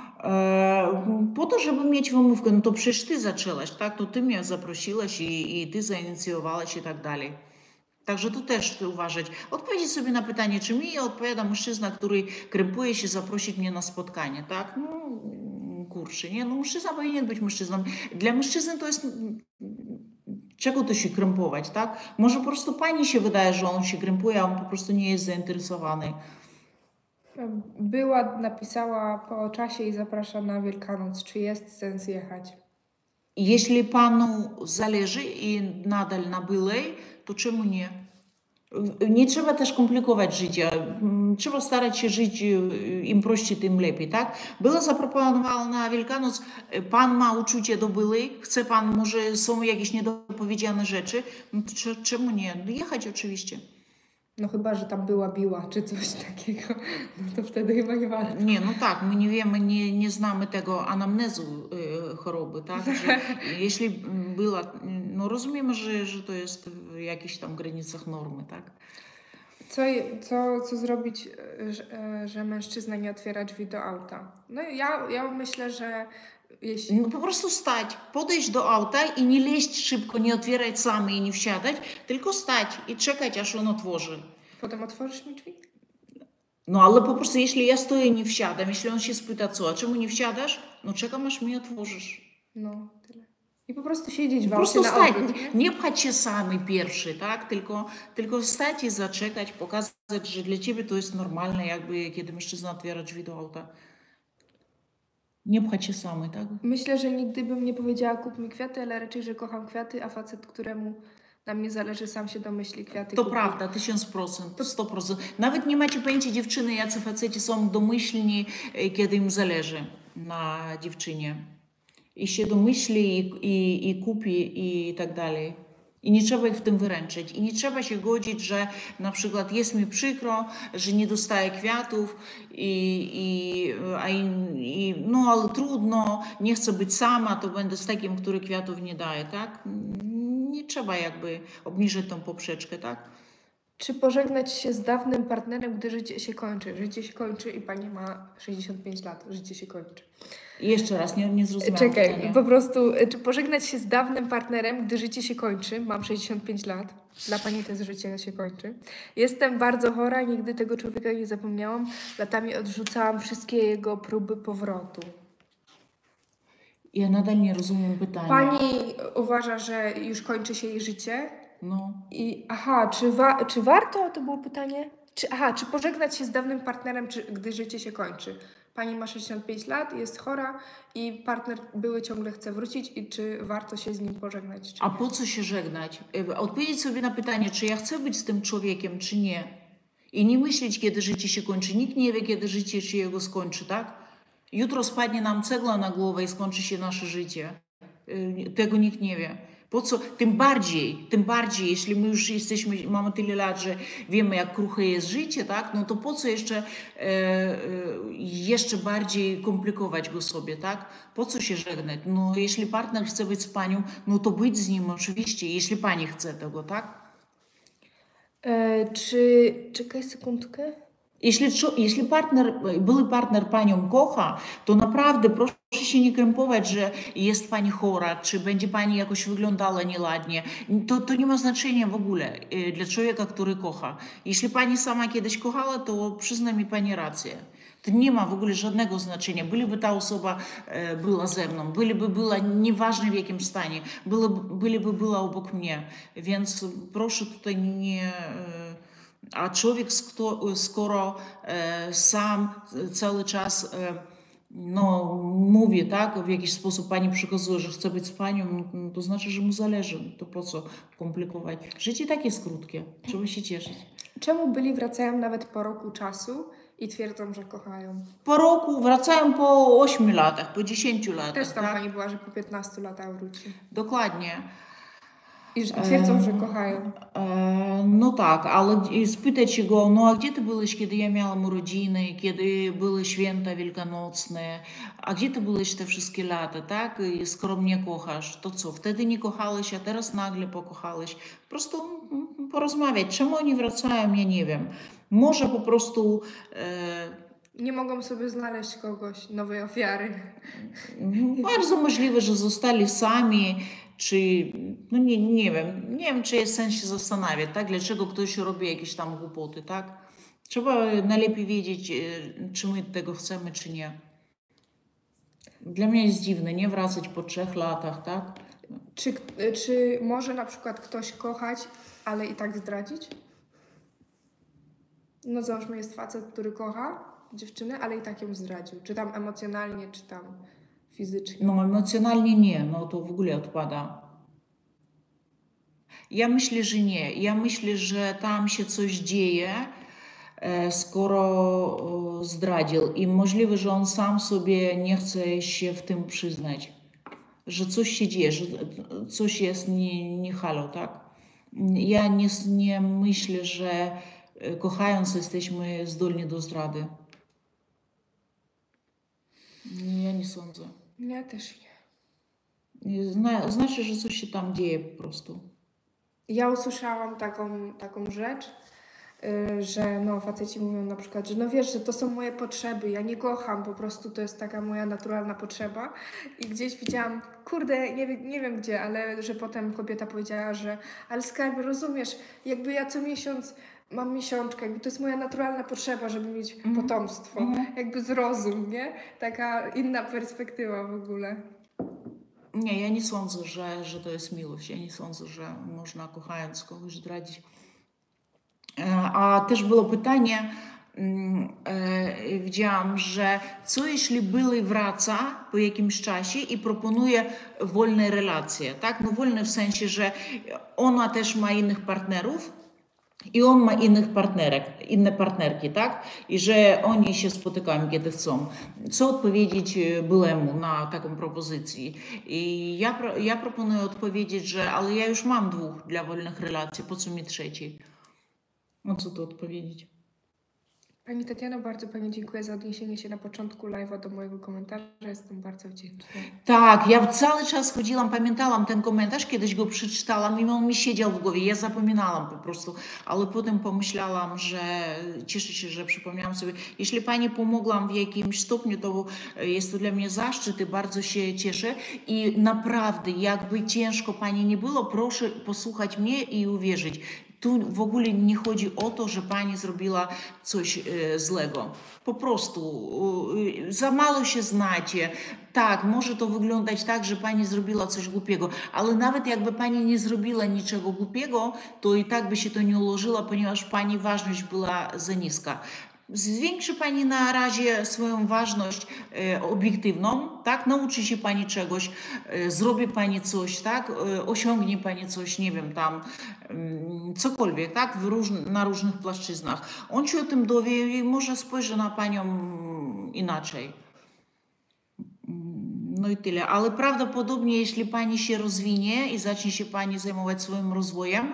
e, po to, żeby mieć wymówkę. No to przecież ty zaczęłaś, tak? No ty mnie zaprosiłaś i, i ty zainicjowałaś i tak dalej. Także tu też uważać. Odpowiedzieć sobie na pytanie, czy mi odpowiada mężczyzna, który krępuje się zaprosić mnie na spotkanie, tak? No kurczę, nie? No mężczyzna powinien być mężczyzną. Dla mężczyzny to jest... Czego to się krępować, tak? Może po prostu pani się wydaje, że on się krępuje, a on po prostu nie jest zainteresowany. Była, napisała po czasie i zaprasza na Wielkanoc. Czy jest sens jechać? Jeśli panu zależy i nadal na byłej, to czemu nie? Nie trzeba też komplikować życia. Trzeba starać się żyć im prościej, tym lepiej, tak? Była zaproponowana na Wielkanoc, pan ma uczucie do byłej, chce pan, może są jakieś niedopowiedziane rzeczy, no to czemu nie? No jechać oczywiście. No chyba, że tam była biła, czy coś takiego, no to wtedy chyba nie warto. Nie, no tak, my nie wiemy, nie, nie znamy tego anamnezu y, choroby, tak? Że jeśli była, no rozumiemy, że, że to jest w jakichś tam granicach normy, tak? Co, co, co zrobić, że, że mężczyzna nie otwiera drzwi do auta? No ja, ja myślę, że jeśli... No po prostu stać, podejść do auta i nie leźć szybko, nie otwierać same i nie wsiadać, tylko stać i czekać, aż on otworzy. Potem otworzysz mi drzwi? No ale po prostu jeśli ja stoję i nie wsiadam, jeśli on się spyta co, a czemu nie wsiadasz? No czekam, aż mi otworzysz. No, tyle. I po prostu siedzieć w Po aucie prostu na stać, odwrót, nie? nie pchać się sami pierwszy, tak? Tylko, tylko stać i zaczekać, pokazać, że dla ciebie to jest normalne, jakby kiedy mężczyzna otwiera drzwi do auta. Nie pchać się sami, tak? Myślę, że nigdy bym nie powiedziała kup mi kwiaty, ale raczej, że kocham kwiaty, a facet, któremu na mnie zależy, sam się domyśli kwiaty To kupi. prawda, tysiąc procent, sto procent. Nawet nie macie pojęcia dziewczyny, jacy faceci są domyślni, e, kiedy im zależy na dziewczynie. I się domyśli i, i, i kupi i tak dalej. I nie trzeba ich w tym wyręczyć. I nie trzeba się godzić, że na przykład jest mi przykro, że nie dostaję kwiatów, i, i, a i, i, no ale trudno, nie chcę być sama, to będę z takim, który kwiatów nie daje, tak? Nie trzeba jakby obniżyć tą poprzeczkę, tak? Czy pożegnać się z dawnym partnerem, gdy życie się kończy? Życie się kończy i pani ma sześćdziesiąt pięć lat. Życie się kończy. Jeszcze raz, nie, nie zrozumiałam Czekaj, pytania. po prostu, y, czy pożegnać się z dawnym partnerem, gdy życie się kończy? Mam sześćdziesiąt pięć lat. Dla pani też życie się kończy. Jestem bardzo chora, nigdy tego człowieka nie zapomniałam. Latami odrzucałam wszystkie jego próby powrotu. Ja nadal nie rozumiem pytania. Pani uważa, że już kończy się jej życie? No. I aha, czy, wa- czy warto? To było pytanie? Czy, aha, czy pożegnać się z dawnym partnerem, czy, gdy życie się kończy? Pani ma sześćdziesiąt pięć lat, jest chora i partner były ciągle chce wrócić i czy warto się z nim pożegnać? Czy A nie? po co się żegnać? E, Odpowiedzieć sobie na pytanie, czy ja chcę być z tym człowiekiem, czy nie. I nie myśleć, kiedy życie się kończy. Nikt nie wie, kiedy życie się jego skończy, tak? Jutro spadnie nam cegła na głowę i skończy się nasze życie. E, Tego nikt nie wie. Po co? Tym bardziej, tym bardziej, jeśli my już jesteśmy, mamy tyle lat, że wiemy, jak kruche jest życie, tak? No to po co jeszcze, e, e, jeszcze bardziej komplikować go sobie, tak? Po co się żegnać? No jeśli partner chce być z panią, no to być z nim oczywiście, jeśli pani chce tego, tak? E, czy... Czekaj sekundkę. Jeśli, czo- jeśli partner, były partner panią kocha, to naprawdę proszę się nie krępować, że jest pani chora, czy będzie pani jakoś wyglądała nieładnie. To, to nie ma znaczenia w ogóle y, dla człowieka, który kocha. Jeśli pani sama kiedyś kochała, to przyzna mi pani rację. To nie ma w ogóle żadnego znaczenia. Byliby ta osoba e, była ze mną, byliby była nieważne w jakim stanie, byliby, byliby była obok mnie. Więc proszę tutaj nie... E, a człowiek, skto- skoro e, sam cały czas e, no, mówi, tak, w jakiś sposób pani przekazuje, że chce być z panią, no, to znaczy, że mu zależy. To po co komplikować? Życie tak jest krótkie, trzeba się cieszyć. Czemu byli wracają nawet po roku czasu i twierdzą, że kochają? Po roku wracają po ośmiu latach, po dziesięciu latach. Też tam tak? pani była, że po piętnastu latach wróci. Dokładnie. I że twierdzą, że kochają. E, No tak, ale i spytać go, no a gdzie ty byłeś, kiedy ja miałam urodziny, kiedy były święta wielkanocne, a gdzie ty byłeś te wszystkie lata, tak? I skoro mnie kochasz, to co, wtedy nie kochałeś, a teraz nagle pokochałeś. Po prostu mm, porozmawiać, czemu oni wracają, ja nie wiem. Może po prostu... E, Nie mogą sobie znaleźć kogoś, nowej ofiary. Bardzo możliwe, że zostali sami, czy no nie, nie wiem, nie wiem, czy jest sens się zastanawiać, tak? Dlaczego ktoś robi jakieś tam głupoty, tak? Trzeba najlepiej wiedzieć, e, czy my tego chcemy, czy nie. Dla mnie jest dziwne, nie wracać po trzech latach, tak? Czy, czy może na przykład ktoś kochać, ale i tak zdradzić? No załóżmy, jest facet, który kocha dziewczynę, ale i tak ją zdradził. Czy tam emocjonalnie, czy tam fizycznie. No emocjonalnie nie, no to w ogóle odpada. Ja myślę, że nie. Ja myślę, że tam się coś dzieje, e, skoro e, zdradził. I możliwe, że on sam sobie nie chce się w tym przyznać. Że coś się dzieje, że coś jest nie, nie halo, tak? Ja nie, nie myślę, że e, kochając jesteśmy zdolni do zdrady. Ja nie sądzę. Ja też nie. Zna, znaczy, że coś się tam dzieje po prostu. Ja usłyszałam taką, taką rzecz, yy, że no faceci mówią na przykład, że no wiesz, że to są moje potrzeby, ja nie kocham, po prostu to jest taka moja naturalna potrzeba. I gdzieś widziałam, kurde, nie, wie- nie wiem gdzie, ale że potem kobieta powiedziała, że ale skarbie, rozumiesz, jakby ja co miesiąc mam miesiączkę, jakby to jest moja naturalna potrzeba, żeby mieć Mhm. potomstwo, Mhm. jakby zrozum, nie? Taka inna perspektywa w ogóle. Nie, ja nie sądzę, że, że to jest miłość. Ja nie sądzę, że można kochając kogoś zdradzić. E, A też było pytanie, mm, e, widziałam, że co jeśli były wraca po jakimś czasie i proponuje wolne relacje, tak? No wolne w sensie, że ona też ma innych partnerów i on ma innych partnerek, inne partnerki, tak? I że oni się spotykają, kiedy chcą. Co odpowiedzieć e, byłemu na taką propozycję? I ja, pro- ja proponuję odpowiedzieć, że ale ja już mam dwóch dla wolnych relacji, po co mi trzeciej? No co tu odpowiedzieć? Pani Tatiano, bardzo Pani dziękuję za odniesienie się na początku live'a do mojego komentarza. Jestem bardzo wdzięczna. Tak, ja cały czas chodziłam, pamiętałam ten komentarz, kiedyś go przeczytałam i on mi siedział w głowie, ja zapominałam po prostu, ale potem pomyślałam, że cieszę się, że przypomniałam sobie. Jeśli Pani pomogłam w jakimś stopniu, to jest to dla mnie zaszczyt i bardzo się cieszę. I naprawdę, jakby ciężko Pani nie było, proszę posłuchać mnie i uwierzyć. Tu w ogóle nie chodzi o to, że Pani zrobiła coś e, złego. Po prostu e, za mało się znacie. Tak, może to wyglądać tak, że Pani zrobiła coś głupiego, ale nawet jakby Pani nie zrobiła niczego głupiego, to i tak by się to nie ułożyło, ponieważ Pani ważność była za niska. Zwiększy Pani na razie swoją ważność e, obiektywną, tak? Nauczy się Pani czegoś, e, zrobi Pani coś, tak? E, osiągnie Pani coś, nie wiem, tam mm, cokolwiek, tak? W róż, na różnych płaszczyznach. On się o tym dowie i może spojrzy na Panią inaczej. No i tyle. Ale prawdopodobnie, jeśli Pani się rozwinie i zacznie się Pani zajmować swoim rozwojem,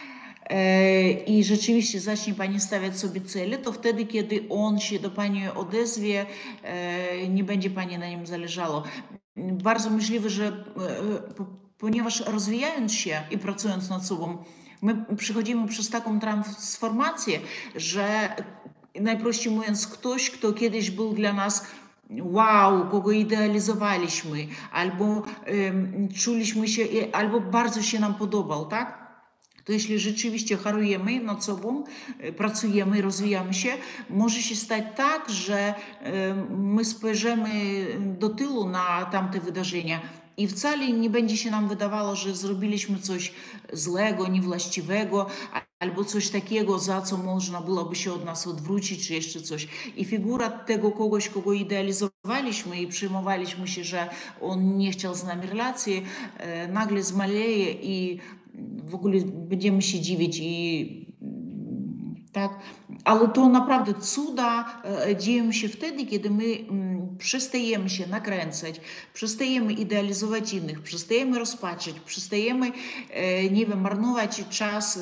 i rzeczywiście zacznie Pani stawiać sobie cele, to wtedy, kiedy on się do Pani odezwie, nie będzie Pani na nim zależało. Bardzo możliwe, że ponieważ rozwijając się i pracując nad sobą, my przechodzimy przez taką transformację, że najprościej mówiąc, ktoś, kto kiedyś był dla nas wow, kogo idealizowaliśmy, albo um, czuliśmy się, albo bardzo się nam podobał, tak? To jeśli rzeczywiście harujemy nad sobą, pracujemy, rozwijamy się, może się stać tak, że my spojrzymy do tyłu na tamte wydarzenia i wcale nie będzie się nam wydawało, że zrobiliśmy coś złego, niewłaściwego, albo coś takiego, za co można byłoby się od nas odwrócić, czy jeszcze coś. I figura tego kogoś, kogo idealizowaliśmy i przyjmowaliśmy się, że on nie chciał z nami relacji, nagle zmaleje i w ogóle będziemy się dziwić i tak, ale to naprawdę cuda dzieją się wtedy, kiedy my przestajemy się nakręcać, przestajemy idealizować innych, przestajemy rozpaczać, przestajemy, nie wiem, marnować czas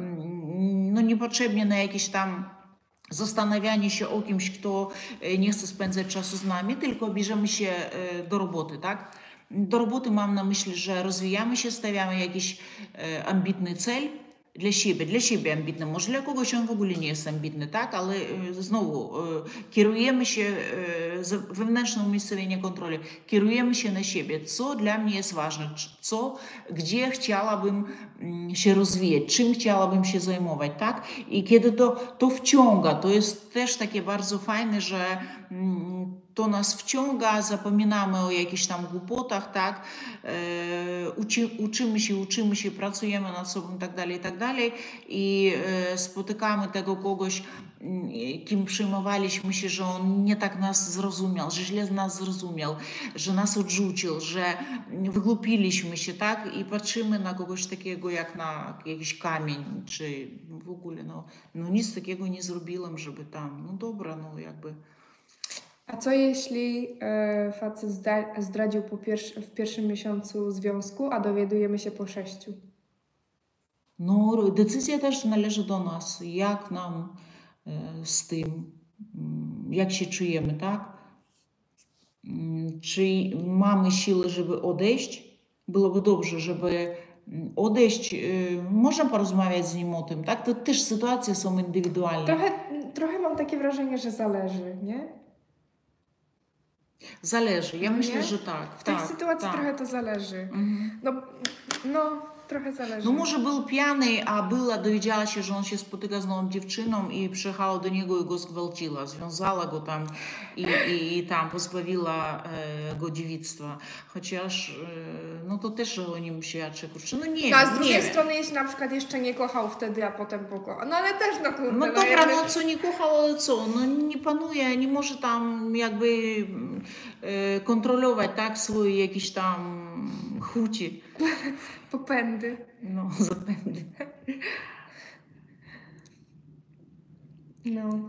no niepotrzebnie na jakieś tam zastanawianie się o kimś, kto nie chce spędzać czasu z nami, tylko bierzemy się do roboty, tak? Do roboty mam na myśli, że rozwijamy się, stawiamy jakiś e, ambitny cel dla siebie, dla siebie ambitny. Może dla kogoś on w ogóle nie jest ambitny, tak? Ale e, znowu e, kierujemy się e, wewnętrzne umiejscowienie kontroli, kierujemy się na siebie, co dla mnie jest ważne, co, gdzie chciałabym mm, się rozwijać, czym chciałabym się zajmować, tak? I kiedy to, to wciąga, to jest też takie bardzo fajne, że mm, to nas wciąga, zapominamy o jakichś tam głupotach, tak? E, uczy, uczymy się, uczymy się, pracujemy nad sobą i tak dalej, i tak dalej i e, spotykamy tego kogoś, kim przyjmowaliśmy się, że on nie tak nas zrozumiał, że źle nas zrozumiał, że nas odrzucił, że wygłupiliśmy się, tak? I patrzymy na kogoś takiego jak na jakiś kamień, czy w ogóle, no, no nic takiego nie zrobiłem, żeby tam, no dobra, no jakby... A co jeśli e, facet zda, zdradził po pierwszy, w pierwszym miesiącu związku, a dowiadujemy się po sześciu? No, decyzja też należy do nas. Jak nam e, z tym, jak się czujemy, tak? Czy mamy siły, żeby odejść? Byłoby dobrze, żeby odejść. Można porozmawiać z nim o tym, tak? To też sytuacje są indywidualne. Trochę, trochę mam takie wrażenie, że zależy, nie? Zależy, ja No myślę, nie? że tak. W tej tak, sytuacji tak. trochę to zależy. Mhm. No, no, trochę zależy. No może był pijany, a była dowiedziała się, że on się spotyka z nową dziewczyną i przyjechała do niego i go zgwałciła. Związała go tam i, i, i tam pozbawiła e, go dziewictwa. Chociaż e, no to też o nim świadczy. Kurczę, no nie No, a z wiem, drugiej nie strony, jeśli na przykład jeszcze nie kochał wtedy, a potem pokochał. No ale też, no kurde. No dobra, jakby... no co nie kochał, ale co? No nie panuje, nie może tam jakby e, kontrolować, tak, swoje jakieś tam chuci. Popędy. No, zapędy. No.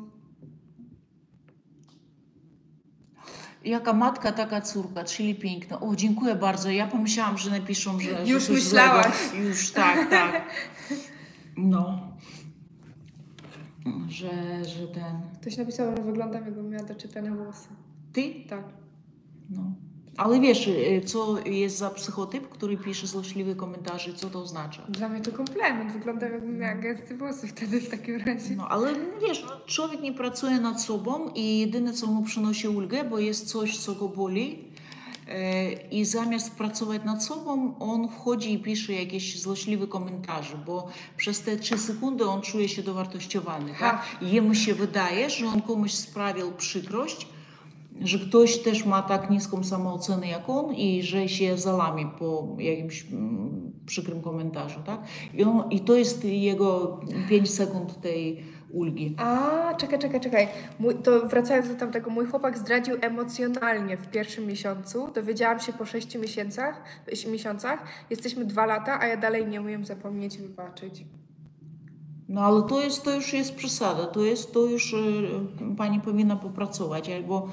Jaka matka, taka córka, czyli piękna. O, dziękuję bardzo. Ja pomyślałam, że napiszą, że... Już że coś myślałaś. złego. Już, tak, tak. No. że, że ten... Ktoś napisał, że wyglądam, jakbym miała doczepione włosy. Ty? Tak. No. Ale wiesz, co jest za psychotyp, który pisze złośliwe komentarze, co to oznacza? Dla mnie to komplement. Wyglądam, jakbym miała gęsty włosy wtedy w takim razie. No, ale wiesz, człowiek nie pracuje nad sobą i jedyne, co mu przynosi ulgę, bo jest coś, co go boli, i zamiast pracować nad sobą, on wchodzi i pisze jakieś złośliwe komentarze, bo przez te trzy sekundy on czuje się dowartościowany. Tak? Jemu się wydaje, że on komuś sprawił przykrość, że ktoś też ma tak niską samoocenę jak on i że się załamie po jakimś mm, przykrym komentarzu. Tak? I, on, I to jest jego pięć sekund tej ulgi. A, czekaj, czekaj, czekaj. Mój, to wracając do tamtego, mój chłopak zdradził emocjonalnie w pierwszym miesiącu. Dowiedziałam się po sześciu miesiącach. miesiącach. Jesteśmy dwa lata, a ja dalej nie umiem zapomnieć i wybaczyć. No ale to, jest, to już jest przesada. To, jest, to już e, pani powinna popracować albo...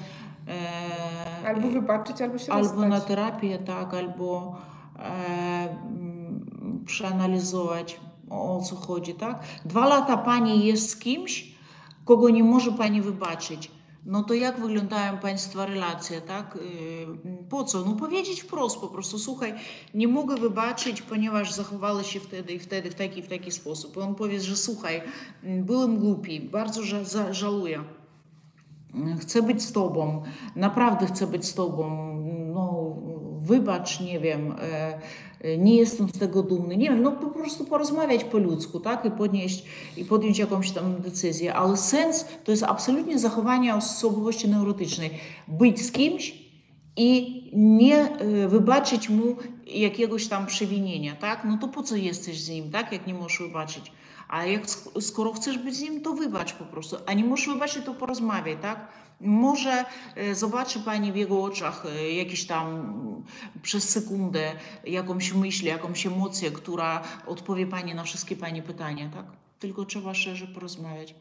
E, albo wybaczyć, albo się Albo rozstać. na terapię, tak, albo e, przeanalizować, o co chodzi, tak. Dwa lata pani jest z kimś, kogo nie może pani wybaczyć. No to jak wyglądają państwa relacje, tak? Po co? No powiedzieć wprost po prostu, słuchaj, nie mogę wybaczyć, ponieważ zachowała się wtedy i wtedy w taki, w taki sposób. I on powie, że słuchaj, byłem głupi, bardzo żałuję. Chcę być z tobą, naprawdę chcę być z tobą, no wybacz, nie wiem, e, nie jestem z tego dumny, nie wiem, no po prostu porozmawiać po ludzku, tak, i podnieść, i podjąć jakąś tam decyzję, ale sens to jest absolutnie zachowanie osobowości neurotycznej, być z kimś i nie e, wybaczyć mu jakiegoś tam przewinienia, tak, no to po co jesteś z nim, tak, jak nie możesz wybaczyć. A jak, skoro chcesz być z nim, to wybacz po prostu. A nie możesz wybaczyć, to porozmawiaj, tak? Może e, zobaczy pani w jego oczach e, jakieś tam przez sekundę jakąś myśl, jakąś emocję, która odpowie pani na wszystkie pani pytania, tak? Tylko trzeba szczerze porozmawiać.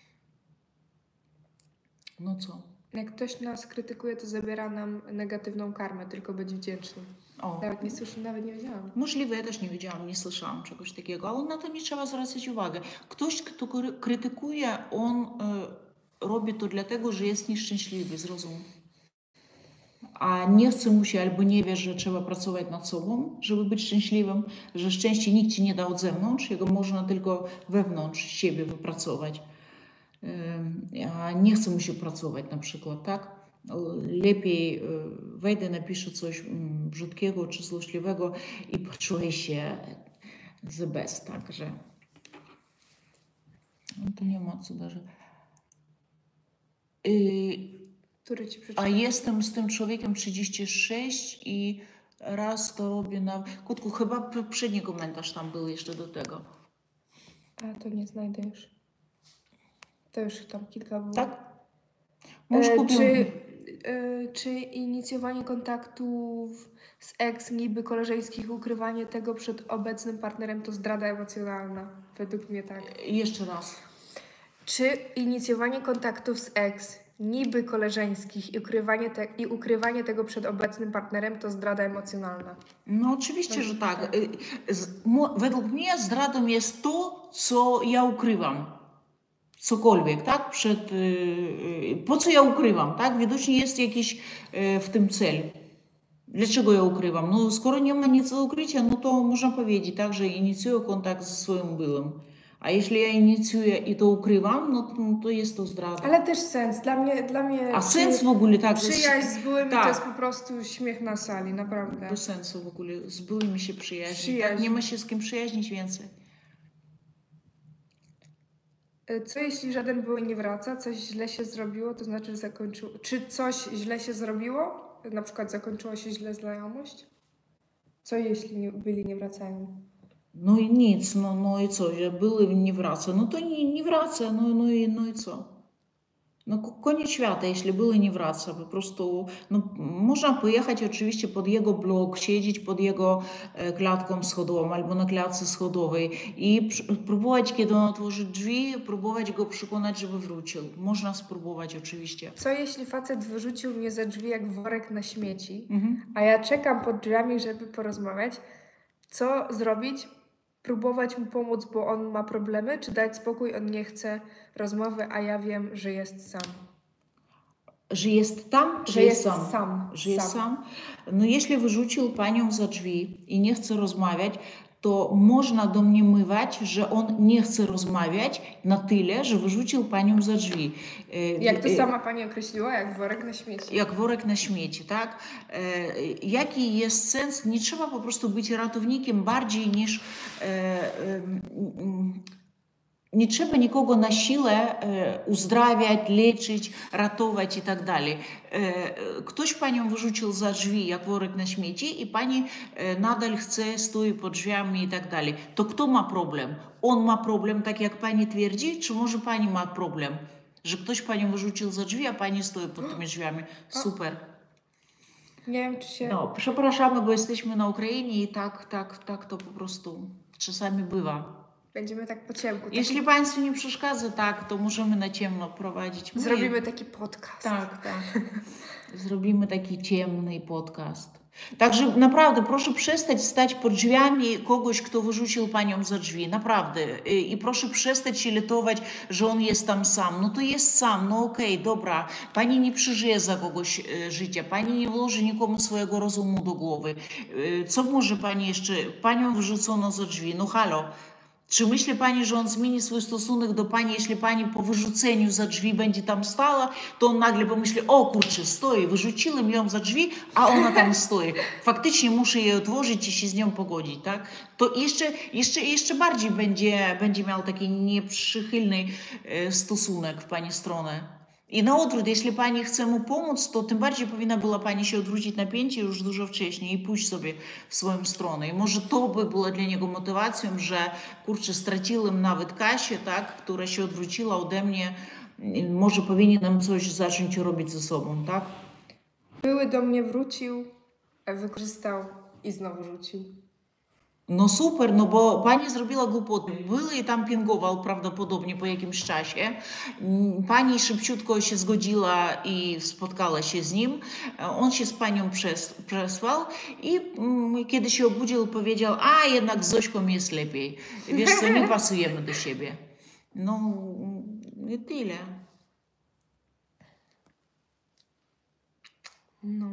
No co? Jak ktoś nas krytykuje, to zabiera nam negatywną karmę, tylko być wdzięcznym. O. Nawet nie słyszę, nawet nie wiedziałam. Możliwe, ja też nie wiedziałam, nie słyszałam czegoś takiego, ale na to nie trzeba zwracać uwagę. Ktoś, kto krytykuje, on y, robi to dlatego, że jest nieszczęśliwy, zrozum. A nie chce mu się albo nie wie, że trzeba pracować nad sobą, żeby być szczęśliwym, że szczęście nikt ci nie da od zewnątrz, jego można tylko wewnątrz siebie wypracować. Y, a nie chce mu się pracować na przykład, tak? Lepiej wejdę, napiszę coś brzydkiego czy złośliwego i poczuję się the best, także no to nie ma co даже. Który ci A jestem z tym człowiekiem trzydzieści sześć i raz to robię na... Kutku, chyba poprzedni komentarz tam był jeszcze do tego. A, to nie znajdę już. To już tam kilka było. Tak? Może e, kupię... czy, e, czy inicjowanie kontaktów z ex, niby koleżeńskich, ukrywanie tego przed obecnym partnerem to zdrada emocjonalna? Według mnie tak. Jeszcze raz. Czy inicjowanie kontaktów z ex, niby koleżeńskich i ukrywanie, te, i ukrywanie tego przed obecnym partnerem to zdrada emocjonalna? No oczywiście, że tak. Według mnie zdradą jest to, co ja ukrywam. Cokolwiek, tak? Przed, po co ja ukrywam, tak? Widocznie jest jakiś w tym cel. Dlaczego ja ukrywam? No skoro nie ma nic do ukrycia, no to można powiedzieć, tak, że inicjuję kontakt ze swoim byłym. A jeśli ja inicjuję i to ukrywam, no to, no to jest to zdrada. Ale też sens. Dla mnie... Dla mnie A sens w ogóle, tak. Przyjaźń z byłymi tak. to jest po prostu śmiech na sali, naprawdę. Bez sensu w ogóle. Z byłymi się przyjaźnić. Przyjaźń. Tak? Nie ma się z kim przyjaźnić więcej. Co jeśli żaden były nie wraca, coś źle się zrobiło, to znaczy, że zakończyło... Czy coś źle się zrobiło? Na przykład zakończyła się źle znajomość? Co jeśli nie, byli nie wracają? No i nic, no, no i co, że były nie wraca, no to nie, nie wraca, no, no, i, no i co? No koniec świata, jeśli były nie wraca, po prostu no, można pojechać oczywiście pod jego blok, siedzieć pod jego e, klatką schodową albo na klatce schodowej i próbować, kiedy on otworzy drzwi, próbować go przekonać, żeby wrócił. Można spróbować oczywiście. Co jeśli facet wyrzucił mnie za drzwi jak worek na śmieci, mhm. a ja czekam pod drzwiami, żeby porozmawiać? Co zrobić? próbować mu pomóc, bo on ma problemy, czy dać spokój, on nie chce rozmowy, a ja wiem, że jest sam. Że jest tam, Że czy jest jest sam? sam, Że jest sam. sam. No jeśli wyrzucił panią za drzwi i nie chce rozmawiać, to można domniemywać, że on nie chce rozmawiać na tyle, że wyrzucił panią za drzwi. E, Jak to e, sama pani określiła, jak worek na śmieci. Jak worek na śmieci, tak? E, jaki jest sens? Nie trzeba po prostu być ratownikiem bardziej niż... E, e, nie trzeba nikogo na siłę e, uzdrawiać, leczyć, ratować i tak dalej. E, ktoś panią wyrzucił za drzwi jak worek na śmieci i pani e, nadal chce, stoi pod drzwiami i tak dalej. To kto ma problem? On ma problem, tak jak pani twierdzi, czy może pani ma problem? Że ktoś panią wyrzucił za drzwi, a pani stoi pod tymi drzwiami. Super. Nie wiem, czy się... No, przepraszamy, bo jesteśmy na Ukrainie i tak, tak, tak to po prostu czasami bywa. Będziemy tak po ciemku. Taki... Jeśli Państwu nie przeszkadza, tak, to możemy na ciemno prowadzić. My... Zrobimy taki podcast. Tak, tak. Zrobimy taki ciemny podcast. Także naprawdę proszę przestać stać pod drzwiami kogoś, kto wyrzucił panią za drzwi. Naprawdę. I proszę przestać się litować, że on jest tam sam. No to jest sam, no okej, okay, dobra. Pani nie przeżyje za kogoś życia. Pani nie włoży nikomu swojego rozumu do głowy. Co może pani jeszcze? Panią wyrzucono za drzwi. No halo. Czy myśli pani, że on zmieni swój stosunek do pani, jeśli pani po wyrzuceniu za drzwi będzie tam stała, to on nagle pomyśli, o kurczę, stoi, wyrzuciłem ją za drzwi, a ona tam stoi. Faktycznie muszę jej otworzyć i się z nią pogodzić, tak? To jeszcze, jeszcze, jeszcze bardziej będzie, będzie miał taki nieprzychylny stosunek w pani stronę. I na odwrót, jeśli pani chce mu pomóc, to tym bardziej powinna była pani się odwrócić na pięcie już dużo wcześniej i pójść sobie w swoją stronę. I może to by było dla niego motywacją, że kurczę, straciłem nawet Kasię, tak, która się odwróciła ode mnie, może powinienem coś zacząć robić ze sobą, tak? Były do mnie wrócił, wykorzystał i znowu rzucił. No super, no bo pani zrobiła głupotę. Były i tam pingował prawdopodobnie po jakimś czasie. Pani szybciutko się zgodziła i spotkała się z nim. On się z panią przes przesłał i mm, kiedy się obudził, powiedział, a jednak z Zośką jest lepiej. Wiesz co, nie pasujemy do siebie. No i tyle. No.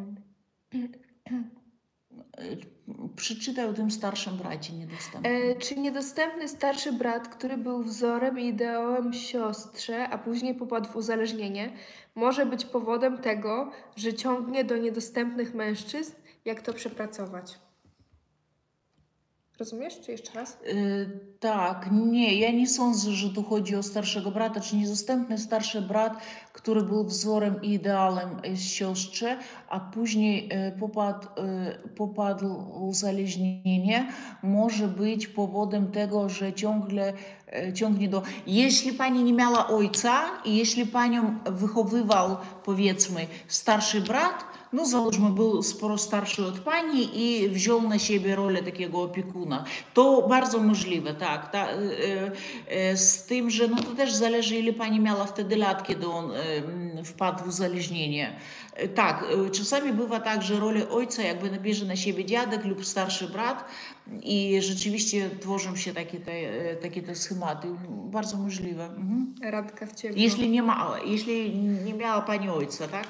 Przeczytaj o tym starszym bracie niedostępnym. E, czy niedostępny starszy brat, który był wzorem i ideałem siostrze, a później popadł w uzależnienie, może być powodem tego, że ciągnie do niedostępnych mężczyzn? Jak to przepracować? Rozumiesz? Czy jeszcze raz? Yy, tak, nie, ja nie sądzę, że tu chodzi o starszego brata, czy niedostępny starszy brat, który był wzorem i idealem siostrze, a później yy, popadł, yy, popadł w uzależnienie, może być powodem tego, że ciągle yy, ciągnie do... Jeśli pani nie miała ojca i jeśli panią wychowywał, powiedzmy, starszy brat, no załóżmy, był sporo starszy od pani i wziął na siebie rolę takiego opiekuna. To bardzo możliwe, tak. Ta, e, e, z tym, że no to też zależy, ile pani miała wtedy lat, kiedy on e, wpadł w uzależnienie. E, tak, e, czasami bywa tak, że rolę ojca jakby nabierze na siebie dziadek lub starszy brat i rzeczywiście tworzą się takie te, takie te schematy. Bardzo możliwe. Mhm. Radka w ciemno. Jeśli nie ma, jeśli nie miała pani ojca, tak?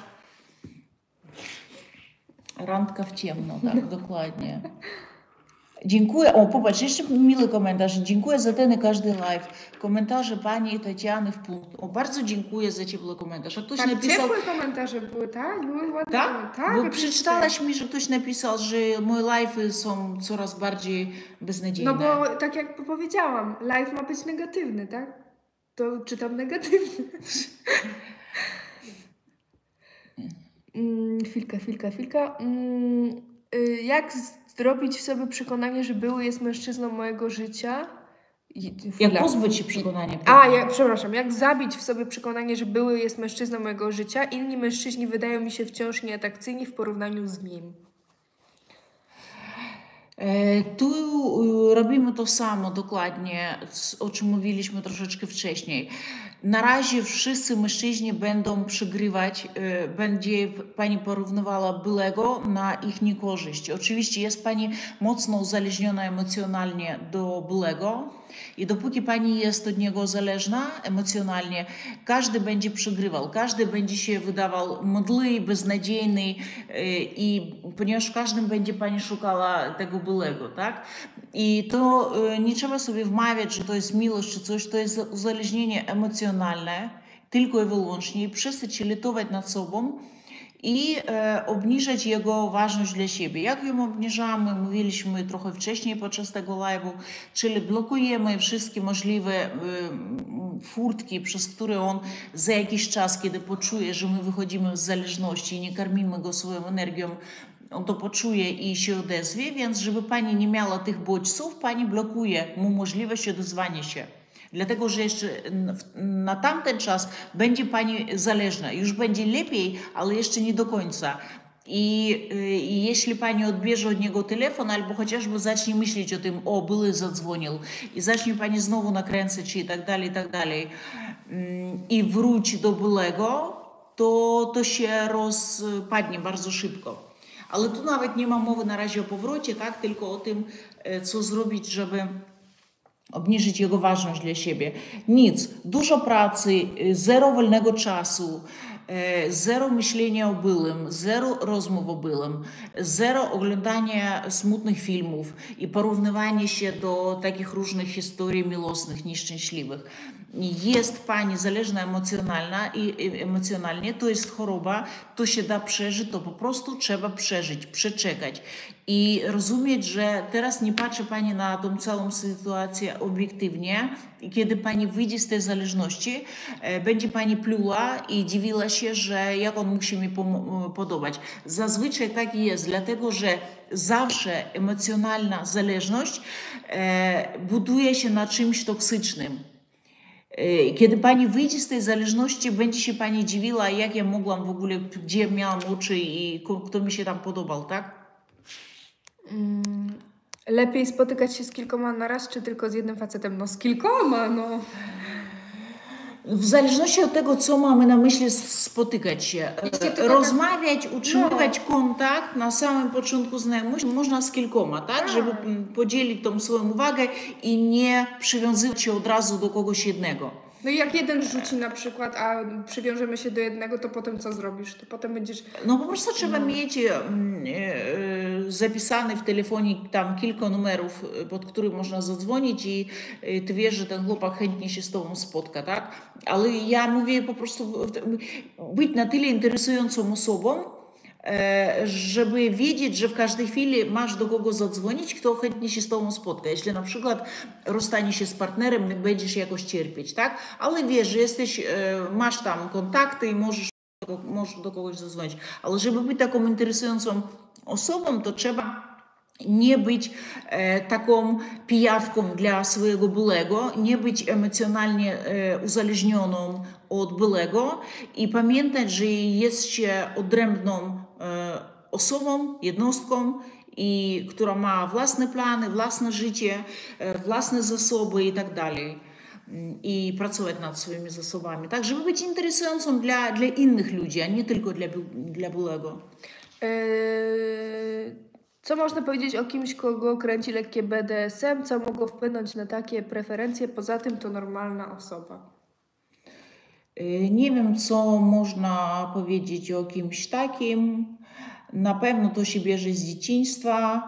Randka w ciemno, tak, dokładnie. Dziękuję. O, popatrz, jeszcze miły komentarz. Dziękuję za ten i każdy live. Komentarze pani Tatiany w punkt. O, bardzo dziękuję za ciepły komentarz. A ktoś Tak, napisał... ciepłe komentarze były, tak? Były ładne. Tak? tak Bo oczywiście. przeczytałaś mi, że ktoś napisał, że moje live'y są coraz bardziej beznadziejne. No bo tak jak powiedziałam, live ma być negatywny, tak? To czytam negatywny. Mm, chwilkę, chwilkę, chwilkę. Mm, y, jak zrobić w sobie przekonanie, że były jest mężczyzną mojego życia? I, Jak pozbyć się przekonania? A, ja, przepraszam. Jak zabić w sobie przekonanie, że były jest mężczyzną mojego życia? Inni mężczyźni wydają mi się wciąż nieatrakcyjni w porównaniu z nim. E, Tu y, robimy to samo dokładnie, c- o czym mówiliśmy troszeczkę wcześniej. Na razie wszyscy mężczyźni będą przegrywać, y, będzie pani porównywała byłego na ich niekorzyść. Oczywiście jest pani mocno uzależniona emocjonalnie do byłego i dopóki pani jest od niego zależna emocjonalnie, każdy będzie przegrywał, każdy będzie się wydawał mdły, beznadziejny y, i ponieważ w każdym będzie pani szukała tego byłego, tak? I to y, nie trzeba sobie wmawiać, że to jest miłość czy coś, to jest uzależnienie emocjonalne, tylko i wyłącznie. I przestać się litować nad sobą i e, obniżać jego ważność dla siebie. Jak ją obniżamy, mówiliśmy trochę wcześniej podczas tego live'u, czyli blokujemy wszystkie możliwe e, furtki, przez które on za jakiś czas, kiedy poczuje, że my wychodzimy z zależności i nie karmimy go swoją energią, on to poczuje i się odezwie, więc żeby pani nie miała tych bodźców, pani blokuje mu możliwość odezwania się. Dlatego, że jeszcze na tamten czas będzie pani zależna. Już będzie lepiej, ale jeszcze nie do końca. I, I jeśli pani odbierze od niego telefon, albo chociażby zacznie myśleć o tym, o, były zadzwonił, i zacznie pani znowu nakręcać i tak dalej, i tak dalej, i wróci do byłego, to to się rozpadnie bardzo szybko. Ale tu nawet nie ma mowy na razie o powrocie, tak? Tylko o tym, co zrobić, żeby obniżyć jego ważność dla siebie. Nic. Dużo pracy, zero wolnego czasu, zero myślenia o byłym, zero rozmów o byłym, zero oglądania smutnych filmów i porównywania się do takich różnych historii miłosnych, nieszczęśliwych. Jest pani zależna emocjonalna i emocjonalnie, to jest choroba, to się da przeżyć, to po prostu trzeba przeżyć, przeczekać. I rozumieć, że teraz nie patrzy pani na tą całą sytuację obiektywnie i kiedy pani wyjdzie z tej zależności, będzie pani pluła i dziwiła się, że jak on musi mi podobać. Zazwyczaj tak jest, dlatego że zawsze emocjonalna zależność buduje się na czymś toksycznym. Kiedy pani wyjdzie z tej zależności, będzie się pani dziwiła, jak ja mogłam w ogóle, gdzie miałam oczy i kto mi się tam podobał, tak? Lepiej spotykać się z kilkoma na raz, czy tylko z jednym facetem? No z kilkoma, no. W zależności od tego, co mamy na myśli, spotykać się, tylko rozmawiać, tak- utrzymywać kontakt na samym początku znajomości można z kilkoma, tak? Żeby mm, podzielić tą swoją uwagę i nie przywiązywać się od razu do kogoś jednego. No i jak jeden rzuci na przykład, a przywiążemy się do jednego, to potem co zrobisz? To potem będziesz... No po prostu trzeba mieć e, e, zapisane w telefonie tam kilka numerów, pod którym można zadzwonić i e, ty wiesz, że ten chłopak chętnie się z tobą spotka, tak? Ale ja mówię po prostu w- w- być na tyle interesującą osobą, e, żeby wiedzieć, że w każdej chwili masz do kogo zadzwonić, kto chętnie się z tobą spotka. Jeśli na przykład rozstanie się z partnerem, będziesz jakoś cierpieć, tak? Ale wiesz, że jesteś, e, masz tam kontakty i możesz możesz do kogoś zadzwonić. Ale żeby być taką interesującą osobą, to trzeba nie być e, taką pijawką dla swojego byłego, nie być emocjonalnie e, uzależnioną od byłego i pamiętać, że jest się odrębną e, osobą, jednostką, i która ma własne plany, własne życie, e, własne zasoby i tak dalej. I pracować nad swoimi zasobami, tak, żeby być interesującą dla, dla innych ludzi, a nie tylko dla, dla byłego. Yy, Co można powiedzieć o kimś, kogo kręci lekkie B D S M, co mogło wpłynąć na takie preferencje? Poza tym to normalna osoba. Y, Nie wiem, co można powiedzieć o kimś takim. Na pewno to się bierze z dzieciństwa.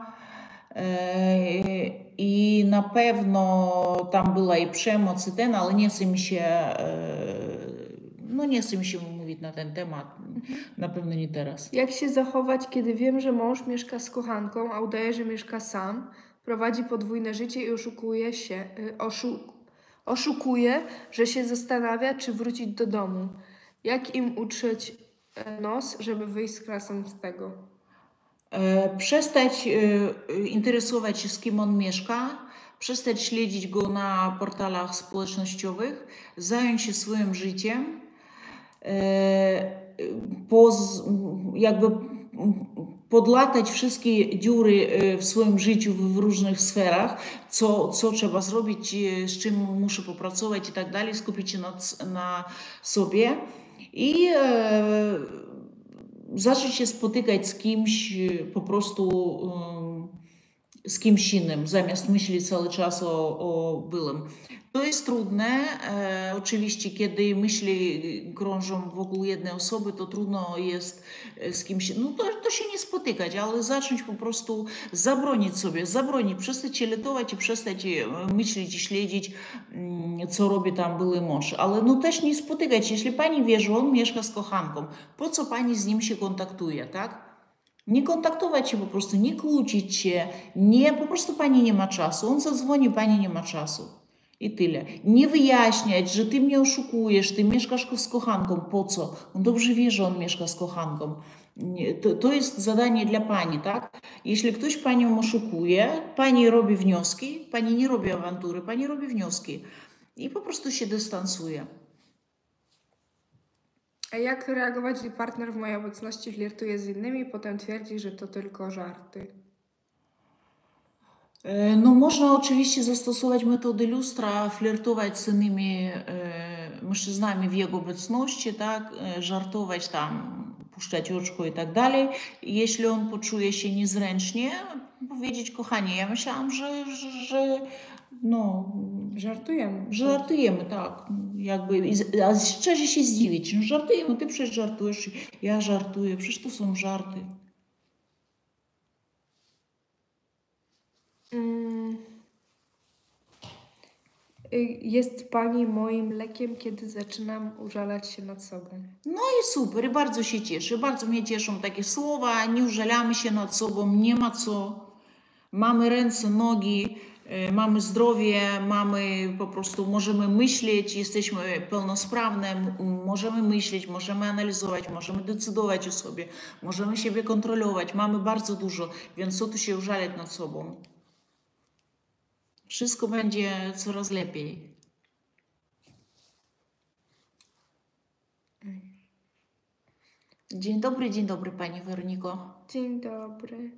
y, I na pewno tam była i przemoc, i ten, ale nie chcę mi się, y, no nie chcę mi się mówić na ten temat. Na pewno nie teraz. Jak się zachować, kiedy wiem, że mąż mieszka z kochanką, a udaje, że mieszka sam, prowadzi podwójne życie i oszukuje się, y, oszu, oszukuje, że się zastanawia, czy wrócić do domu? Jak im utrzeć e, nos, żeby wyjść z klasą z tego? E, Przestać e, interesować się, z kim on mieszka, przestać śledzić go na portalach społecznościowych, zająć się swoim życiem, e, poz, jakby podlatać wszystkie dziury w swoim życiu w różnych sferach, co, co trzeba zrobić, z czym muszę popracować i tak dalej, skupić się na, na sobie i e, zacząć się spotykać z kimś po prostu e, z kimś innym, zamiast myśleć cały czas o, o byłym. To jest trudne. E, oczywiście, kiedy myśli krążą wokół jednej osoby, to trudno jest z kimś, no to, to się nie spotykać, ale zacząć po prostu zabronić sobie, zabronić, przestać się litować i przestać myśleć i śledzić, co robi tam były mąż. Ale no też nie spotykać. Jeśli pani wie, że on mieszka z kochanką, po co pani z nim się kontaktuje, tak? Nie kontaktować się po prostu, nie kłócić się, nie, po prostu pani nie ma czasu. On zadzwoni, pani nie ma czasu. I tyle. Nie wyjaśniać, że ty mnie oszukujesz, ty mieszkasz z kochanką. Po co? On dobrze wie, że on mieszka z kochanką. To, to jest zadanie dla pani, tak? Jeśli ktoś panią oszukuje, pani robi wnioski, pani nie robi awantury, pani robi wnioski i po prostu się dystansuje. A jak reagować, gdy partner w mojej obecności flirtuje z innymi, potem twierdzi, że to tylko żarty? No można oczywiście zastosować metody lustra, flirtować z innymi e, mężczyznami w jego obecności, tak, e, żartować tam, puszczać oczko i tak dalej. Jeśli on poczuje się niezręcznie, powiedzieć, kochanie, ja myślałam, że, że, że no, Żartujemy. żartujemy, tak, jakby, a szczerze się zdziwić, no, żartujemy, ty przecież żartujesz, ja żartuję, przecież to są żarty. Jest pani moim lekiem, kiedy zaczynam użalać się nad sobą. No i super, i bardzo się cieszę. Bardzo mnie cieszą takie słowa, nie użalamy się nad sobą, nie ma co. Mamy ręce, nogi, mamy zdrowie, mamy po prostu, możemy myśleć, jesteśmy pełnosprawne, możemy myśleć, możemy analizować, możemy decydować o sobie, możemy siebie kontrolować, mamy bardzo dużo, więc co tu się użalać nad sobą? Wszystko będzie coraz lepiej. Dzień dobry, dzień dobry Pani Weroniko. Dzień dobry.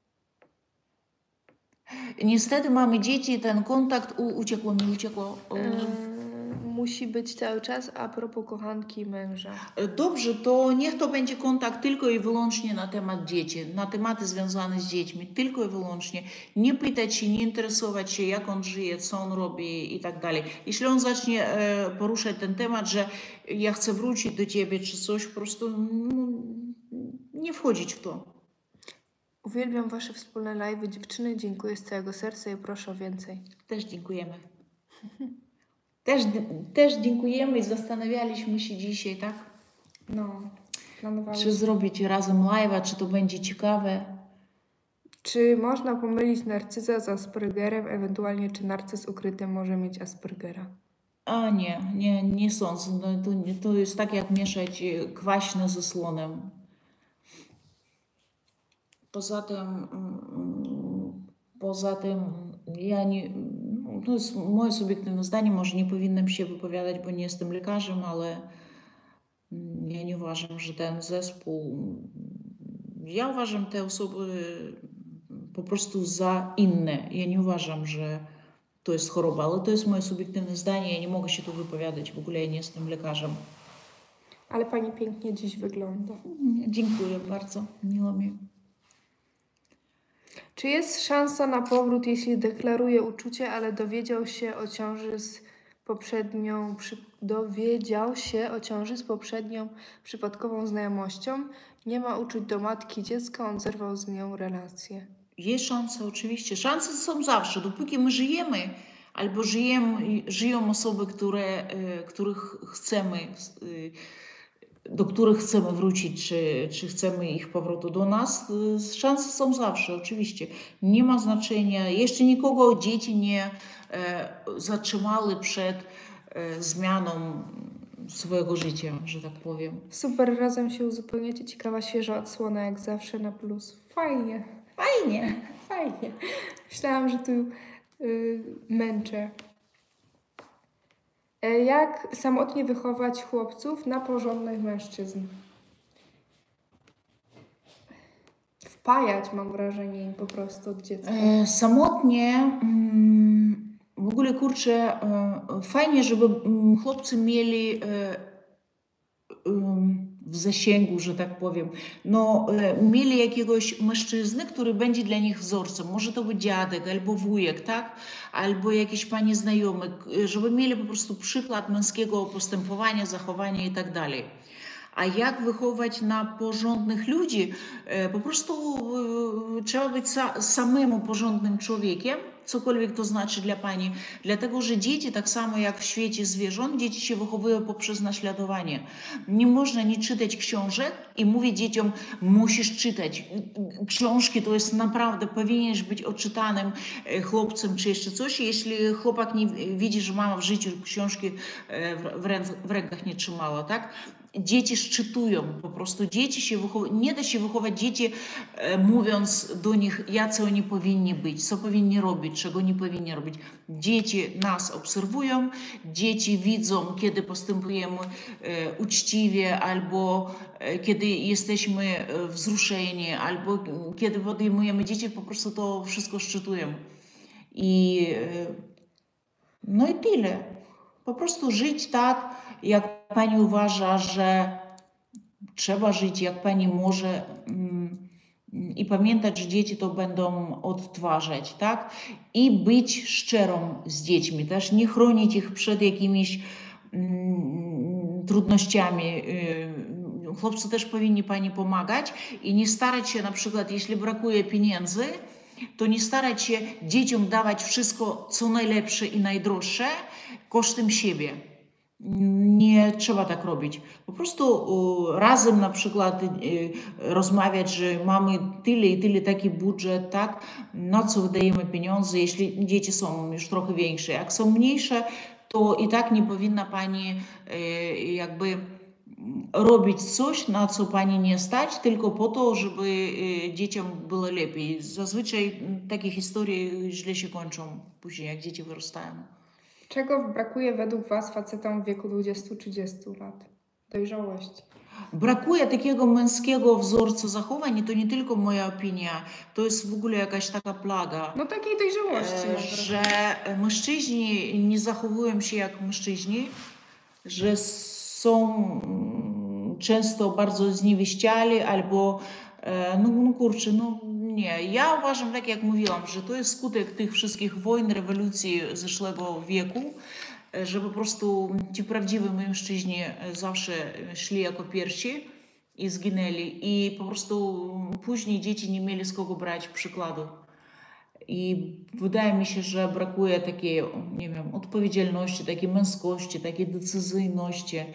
Niestety mamy dzieci i ten kontakt u, uciekło mi, uciekło. Yy, musi być cały czas a propos kochanki i męża. Dobrze, to niech to będzie kontakt tylko i wyłącznie na temat dzieci, na tematy związane z dziećmi, tylko i wyłącznie. Nie pytać się, nie interesować się, jak on żyje, co on robi i tak dalej. Jeśli on zacznie e, poruszać ten temat, że ja chcę wrócić do ciebie czy coś, po prostu no, nie wchodzić w to. Uwielbiam Wasze wspólne live'y, dziewczyny. Dziękuję z całego serca i proszę o więcej. Też dziękujemy. Też, też dziękujemy i zastanawialiśmy się dzisiaj, tak? No, planowaliśmy. Czy zrobić razem live'a, czy to będzie ciekawe? Czy można pomylić narcyza z Aspergerem, ewentualnie czy narcyz ukryty może mieć Aspergera? A nie, nie, nie sądzę. No, to, to jest tak jak mieszać kwaśne ze słonem. Poza tym, poza tym ja nie, to jest moje subiektywne zdanie, może nie powinnam się wypowiadać, bo nie jestem lekarzem, ale ja nie uważam, że ten zespół, ja uważam te osoby po prostu za inne. Ja nie uważam, że to jest choroba, ale to jest moje subiektywne zdanie, ja nie mogę się tu wypowiadać, w ogóle ja nie jestem lekarzem. Ale Pani pięknie dziś wygląda. Dziękuję bardzo, miło mi. Czy jest szansa na powrót, jeśli deklaruje uczucie, ale dowiedział się o ciąży z poprzednią, przy, dowiedział się o ciąży z poprzednią przypadkową znajomością, nie ma uczuć do matki dziecka, on zerwał z nią relację? Jest szansa, oczywiście. Szanse są zawsze, dopóki my żyjemy, albo żyjemy, żyją osoby, które, których chcemy, do których chcemy wrócić, czy, czy chcemy ich powrotu do nas, szanse są zawsze, oczywiście. Nie ma znaczenia. Jeszcze nikogo dzieci nie e, zatrzymały przed e, zmianą swojego życia, że tak powiem. Super, razem się uzupełniacie. Ciekawa, świeża odsłona, jak zawsze na plus. Fajnie. Fajnie, fajnie. Myślałam, że tu yy, męczę. E, jak samotnie wychować chłopców na porządnych mężczyzn? W wpajać, mam wrażenie, im po prostu od dziecka. E, samotnie, mm, w ogóle kurczę, e, fajnie, żeby mm, chłopcy mieli e, em, w zasięgu, że tak powiem, no, e, mieli jakiegoś mężczyznę, który będzie dla nich wzorcem. Może to być dziadek, albo wujek, tak? Albo jakiś pani znajomy, k- żeby mieli po prostu przykład męskiego postępowania, zachowania i tak dalej. A jak wychować na porządnych ludzi? E, Po prostu e, trzeba być sa, samemu porządnym człowiekiem, cokolwiek to znaczy dla pani. Dlatego, że dzieci, tak samo jak w świecie zwierząt, dzieci się wychowują poprzez naśladowanie. Nie można nie czytać książek i mówić dzieciom, musisz czytać. Książki to jest naprawdę, powinieneś być odczytanym e, chłopcem czy jeszcze coś. Jeśli chłopak nie widzi, że mama w życiu książki e, w, w, ręk, w rękach nie trzymała, tak? Dzieci szczytują, po prostu dzieci się wychowują, nie da się wychować dzieci e, mówiąc do nich, jacy oni powinni być, co powinni robić, czego nie powinni robić. Dzieci nas obserwują, dzieci widzą, kiedy postępujemy e, uczciwie, albo e, kiedy jesteśmy e, wzruszeni, albo kiedy podejmujemy dzieci, po prostu to wszystko szczytują. I e, no i tyle. Po prostu żyć tak, jak pani uważa, że trzeba żyć, jak pani może, mm, i pamiętać, że dzieci to będą odtwarzać, tak? I być szczerą z dziećmi, też nie chronić ich przed jakimiś mm, trudnościami. Y, Chłopcy też powinni pani pomagać i nie starać się, na przykład, jeśli brakuje pieniędzy, to nie starać się dzieciom dawać wszystko, co najlepsze i najdroższe, kosztem siebie. Nie trzeba tak robić. Po prostu y, razem na przykład y, rozmawiać, że mamy tyle i tyle taki budżet, tak, na co wydajemy pieniądze, jeśli dzieci są już trochę większe. Jak są mniejsze, to i tak nie powinna pani y, jakby robić coś, na co pani nie stać, tylko po to, żeby y, dzieciom było lepiej. Zazwyczaj mm, takie historie źle się kończą później, jak dzieci wyrastają. Czego brakuje według Was facetom w wieku dwudziestu trzydziestu lat? Dojrzałości. Brakuje takiego męskiego wzorca zachowań i to nie tylko moja opinia, to jest w ogóle jakaś taka plaga, No takiej dojrzałości. e, mam że wrażenie. mężczyźni nie zachowują się jak mężczyźni, że są mm, często bardzo zniewieściali albo e, no, no kurczę, no nie. Ja uważam, tak jak mówiłam, że to jest skutek tych wszystkich wojen, rewolucji zeszłego wieku, e, że po prostu ci prawdziwi mężczyźni e, zawsze szli jako pierwsi i zginęli i po prostu później dzieci nie mieli z kogo brać przykładu. I wydaje mi się, że brakuje takiej, nie wiem, odpowiedzialności, takiej męskości, takiej decyzyjności. E,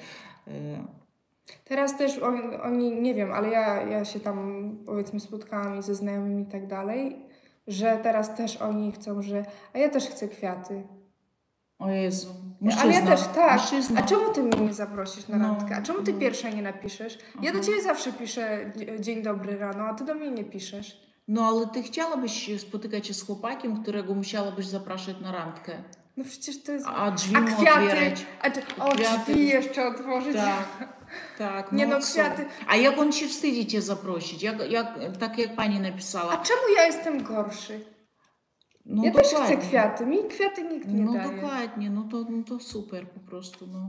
Teraz też oni, oni, nie wiem, ale ja, ja się tam powiedzmy spotkałam i ze znajomymi i tak dalej, że teraz też oni chcą, że a ja też chcę kwiaty. O Jezu, Ale ja mężczyzna, też, tak. mężczyzna. A czemu ty mnie nie zaprosisz na No, randkę? A czemu ty no. pierwsza nie napiszesz? Ja do Aha. ciebie zawsze piszę dzie- dzień dobry rano, a ty do mnie nie piszesz. No ale ty chciałabyś spotykać się z chłopakiem, którego musiałabyś zapraszać na randkę. No przecież to jest... A drzwi A mu kwiaty? otwierać. A czy... O, Kwiaty. drzwi jeszcze otworzyć? Tak, tak. Nie no, co? kwiaty. A jak on się wstydzi cię zaprosić? Jak, jak, tak jak pani A napisała. czemu ja jestem gorszy? No Ja też chcę dokładnie. kwiaty. Mi kwiaty nikt nie No daje. dokładnie, no to, no to super po prostu, no.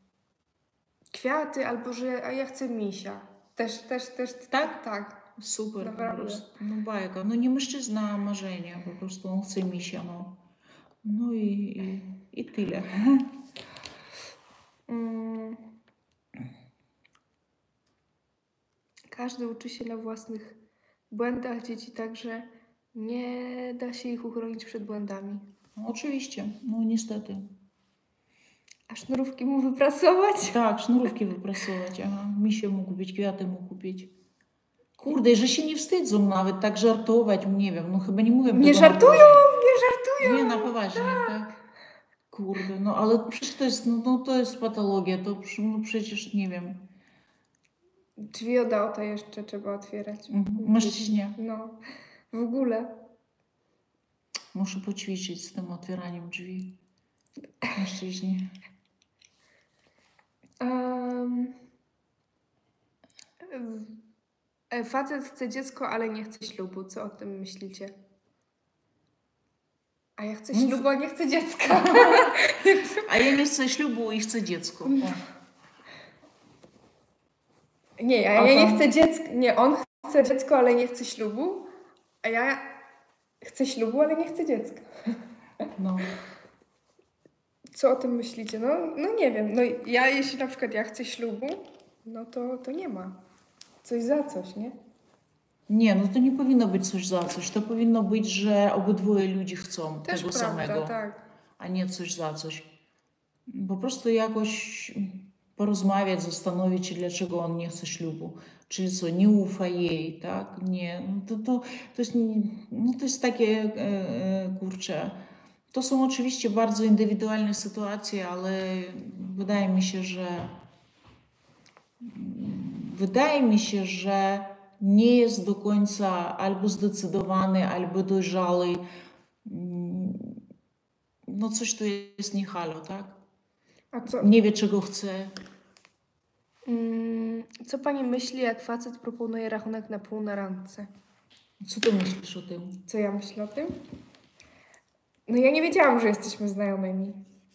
Kwiaty albo że a ja chcę misia. Też, też, też. Tak? Tak. Super Naprawdę. po prostu. No bajka. No nie mężczyzna, a marzenie. Po prostu on chce misia, no. No i, i, i tyle. Mm. Każdy uczy się na własnych błędach. Dzieci także nie da się ich uchronić przed błędami. No, oczywiście, no niestety. A sznurówki mu wyprasować? Tak, sznurówki wyprasować. Aha, misia mógł kupić, kwiaty mógł kupić. Kurde, że się nie wstydzą nawet tak żartować, nie wiem, no chyba nie mówię Nie tego na żartują, poważnie. nie żartują. Nie, na poważnie, tak. Kurde, no ale przecież to jest, no, no to jest patologia, to przy- no, przecież nie wiem. Drzwi od auta jeszcze trzeba otwierać. Mhm. Mężczyźnie. No, w ogóle. Muszę poćwiczyć z tym otwieraniem drzwi. Mężczyźnie. Um, E, Facet chce dziecko, ale nie chce ślubu. Co o tym myślicie? A ja chcę Mów. ślubu, a nie chcę dziecka. A ja nie chcę ślubu i chcę dziecko. O. Nie, a ja nie chcę dziecka. Nie, on chce dziecko, ale nie chce ślubu. A ja chcę ślubu, ale nie chcę dziecka. No. Co o tym myślicie? No, no nie wiem. No ja, jeśli na przykład ja chcę ślubu, no to, to nie ma. Coś za coś, nie? Nie, no to nie powinno być coś za coś. To powinno być, że obydwoje ludzi chcą Też tego prawda, samego, tak. a nie coś za coś. Po prostu jakoś porozmawiać, zastanowić się, dlaczego on nie chce ślubu. Czy co, nie ufa jej, tak? Nie, no to, to, to, jest, no to jest takie, e, e, kurczę, to są oczywiście bardzo indywidualne sytuacje, ale wydaje mi się, że wydaje mi się, że nie jest do końca albo zdecydowany, albo dojrzały. No coś tu jest nie halo, tak? A co, Nie wie, czego chce. mm, co pani myśli, jak facet proponuje rachunek na pół na randce? Co ty myślisz o tym? Co ja myślę o tym? No ja nie wiedziałam, że jesteśmy znajomymi.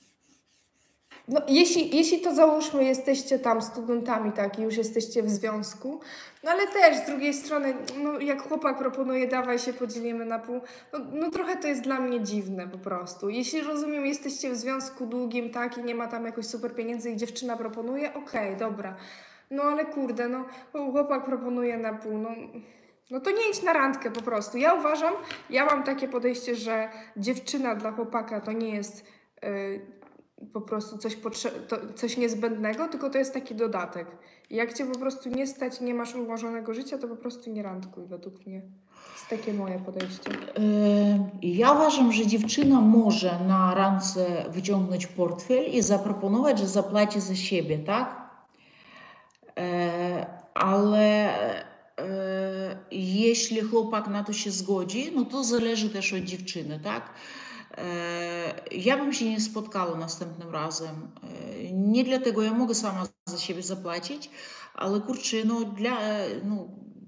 No jeśli, jeśli to załóżmy, jesteście tam studentami, tak, i już jesteście w związku, no ale też z drugiej strony, no jak chłopak proponuje, dawaj się podzielimy na pół, no, no trochę to jest dla mnie dziwne po prostu. Jeśli rozumiem, jesteście w związku długim, tak, i nie ma tam jakoś super pieniędzy i dziewczyna proponuje, okej, dobra. No ale kurde, no chłopak proponuje na pół, no... No to nie idź na randkę po prostu. Ja uważam, ja mam takie podejście, że dziewczyna dla chłopaka to nie jest yy, po prostu coś, potrze- to, coś niezbędnego, tylko to jest taki dodatek. I jak cię po prostu nie stać, nie masz ułożonego życia, to po prostu nie randkuj według mnie. To jest takie moje podejście. E, Ja uważam, że dziewczyna może na randce wyciągnąć portfel i zaproponować, że zapłaci za siebie, tak? E, Ale e, jeśli chłopak na to się zgodzi, no to zależy też od dziewczyny, tak? E, Ja bym się nie spotkała następnym razem. E, Nie dlatego, ja mogę sama za siebie zapłacić, ale kurczę, no dla, no,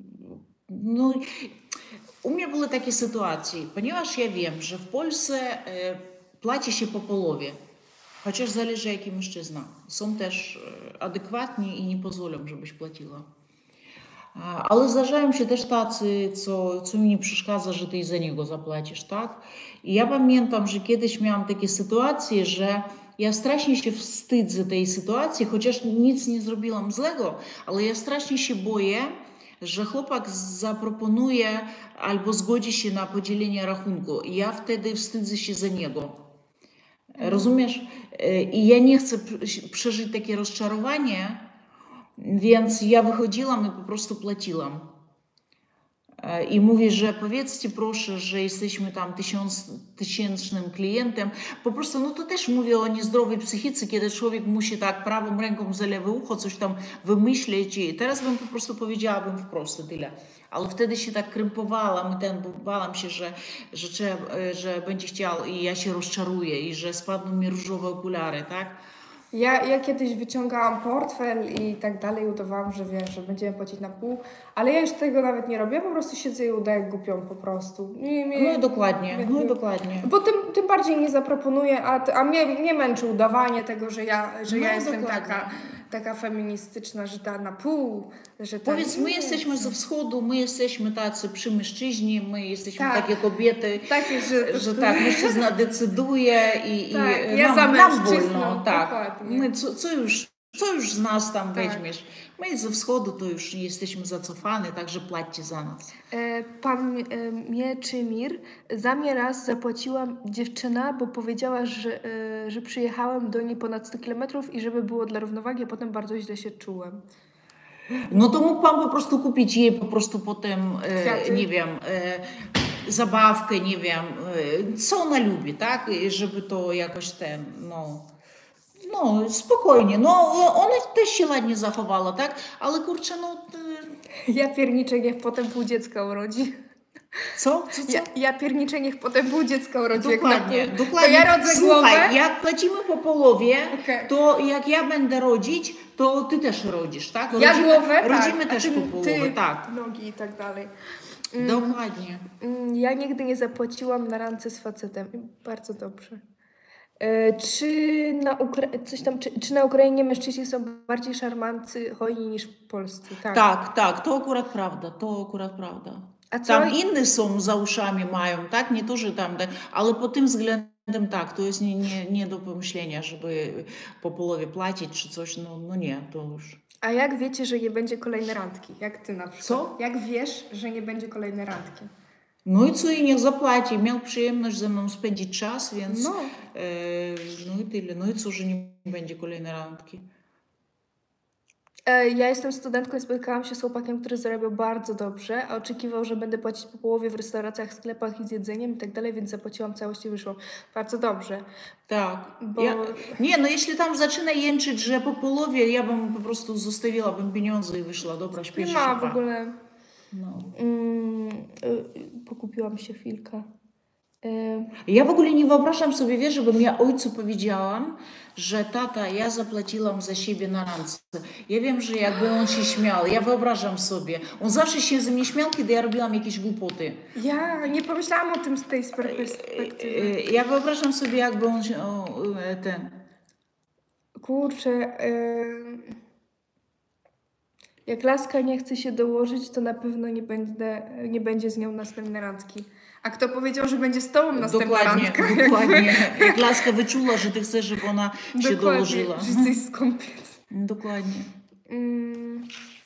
no u mnie były takie sytuacje, ponieważ ja wiem, że w Polsce e, płaci się po połowie, chociaż zależy jaki mężczyzna. Są też e, adekwatni i nie pozwolą, żebyś płaciła. A, Ale zdarzają się też tacy, co, co mi nie przeszkadza, że ty i za niego zapłacisz, tak? I ja pamiętam, że kiedyś miałam takie sytuacje, że ja strasznie się wstydzę tej sytuacji, chociaż nic nie zrobiłam złego, ale ja strasznie się boję, że chłopak zaproponuje albo zgodzi się na podzielenie rachunku. I ja wtedy wstydzę się za niego. Rozumiesz? E, I ja nie chcę pr- przeżyć takie rozczarowanie, więc ja wychodziłam i po prostu płaciłam. E, I mówię, że powiedzcie proszę, że jesteśmy tam tysiąc, tysięcznym klientem. Po prostu, no to też mówię o niezdrowej psychice, kiedy człowiek musi tak prawą ręką za lewe ucho coś tam wymyśleć. I teraz bym po prostu powiedziałabym wprost i tyle. Ale wtedy się tak krępowałam i ten, bałam się, że, że, trzeba, że będzie chciał i ja się rozczaruję i że spadną mi różowe okulary, tak? Ja, ja kiedyś wyciągałam portfel i tak dalej, udawałam, że wiesz, że będziemy płacić na pół, ale ja już tego nawet nie robię, ja po prostu siedzę i udaję głupią po prostu. Nie, nie, No i dokładnie, nie, no i nie. dokładnie. Bo tym, tym bardziej nie zaproponuję, a, t- a mnie, mnie męczy udawanie tego, że ja, że No ja jestem dokładnie. taka, taka feministyczna, że ta na pół, że ta... Powiedz, my nie, jesteśmy ze wschodu, my jesteśmy tacy przy mężczyźnie, my jesteśmy Tak. takie kobiety, Takie, że... że tak, mężczyzna decyduje i, Tak, i ja nam, za nam mężczyzną, wolno, tak. dokładnie. My, co, co, już, co już z nas tam Tak. weźmiesz? My ze wschodu to już jesteśmy zacofani, także płaćcie za nas. E, Pan e, Mieczymir, za mnie raz zapłaciła dziewczyna, bo powiedziała, że, e, że przyjechałem do niej ponad sto kilometrów i żeby było dla równowagi, a potem bardzo źle się czułem. No to mógł pan po prostu kupić jej po prostu potem, e, Kwiaty. nie wiem, e, zabawkę, nie wiem, e, co ona lubi, tak? I żeby to jakoś ten, no... No, spokojnie. No, ona też się ładnie zachowała, tak? Ale kurczę, no... Ja pierniczę, niech potem pół dziecka urodzi. Co? Co, co? Ja, ja pierniczę, niech potem pół dziecka urodzi. jak na Dokładnie, pół. dokładnie. To ja rodzę Słuchaj, głowę. jak płacimy po połowie, Okej. to jak ja będę rodzić, to ty też rodzisz, tak? Ja Rodzimy, głowę, rodzimy tak, a też ty, po połowie, ty tak. nogi i tak dalej. Dokładnie. Mm, Ja nigdy nie zapłaciłam na randce z facetem. Bardzo dobrze. E, czy, na Ukra- coś tam, czy, czy na Ukrainie mężczyźni są bardziej szarmancy, hojni niż polscy? Tak. Tak, tak, to akurat prawda, to akurat prawda. A co? Tam inne są za uszami mają, tak? Nie to, że tam, tak, ale pod tym względem tak, to jest nie, nie, nie do pomyślenia, żeby po połowie płacić czy coś, no, no nie, to już. A jak wiecie, że nie będzie kolejnej randki? Jak ty na przykład? Co? Jak wiesz, że nie będzie kolejnej randki? No i co, i niech zapłaci, miał przyjemność ze mną spędzić czas, więc No. e, no i tyle. No i co, że nie będzie kolejnej randki? E, Ja jestem studentką i spotkałam się z chłopakiem, który zarabiał bardzo dobrze, a oczekiwał, że będę płacić po połowie w restauracjach, sklepach i z jedzeniem i tak dalej, więc zapłaciłam całość i wyszło bardzo dobrze. Tak. Bo- Ja, nie, no jeśli tam zaczyna jęczyć, że po połowie, ja bym po prostu zostawiłabym pieniądze i wyszła, dobra, Nie śpieszy ma w szuka. ogóle. No. Mm, y, pokupiłam się chwilkę. Y, Ja w ogóle nie wyobrażam sobie, wiesz, żebym ja ojcu powiedziałam, że tata, ja zapłaciłam za siebie na randce. Ja wiem, że jakby on się śmiał, ja wyobrażam sobie. On zawsze się ze mnie śmiał, kiedy ja robiłam jakieś głupoty. Ja nie pomyślałam o tym z tej perspektywy. E, Ja wyobrażam sobie, jakby on się, o, e, ten... Kurczę, y, jak laska nie chce się dołożyć, to na pewno nie, będę, nie będzie z nią następnej randki. A kto powiedział, że będzie z tobą następna Dokładnie, randka? dokładnie. Jak laska wyczuła, że ty chcesz, żeby ona się Dokładnie, dołożyła. że jesteś skąpiec. Dokładnie. Mm,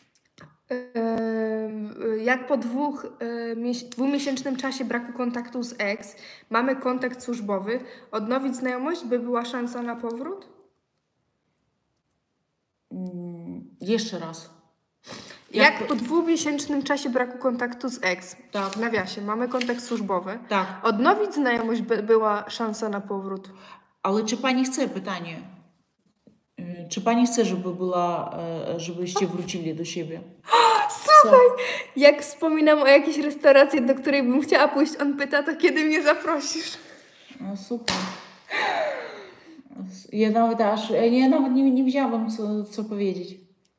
em, Jak po dwóch, e, mies- dwumiesięcznym czasie braku kontaktu z ex mamy kontakt służbowy, odnowić znajomość, by była szansa na powrót? Mm, Jeszcze raz. Jak, po dwumiesięcznym czasie braku kontaktu z ex, Tak. w nawiasie, mamy kontakt służbowy, Tak, odnowić znajomość, by była szansa na powrót? ale czy pani chce, pytanie. Y, Czy pani chce, żeby była, e, żebyście wrócili do siebie? Słuchaj, jak wspominam o jakiejś restauracji, do której bym chciała pójść, on pyta, to kiedy mnie zaprosisz? No super. Ja nawet aż, ja nawet nie, nie wiedziałam, co, co powiedzieć.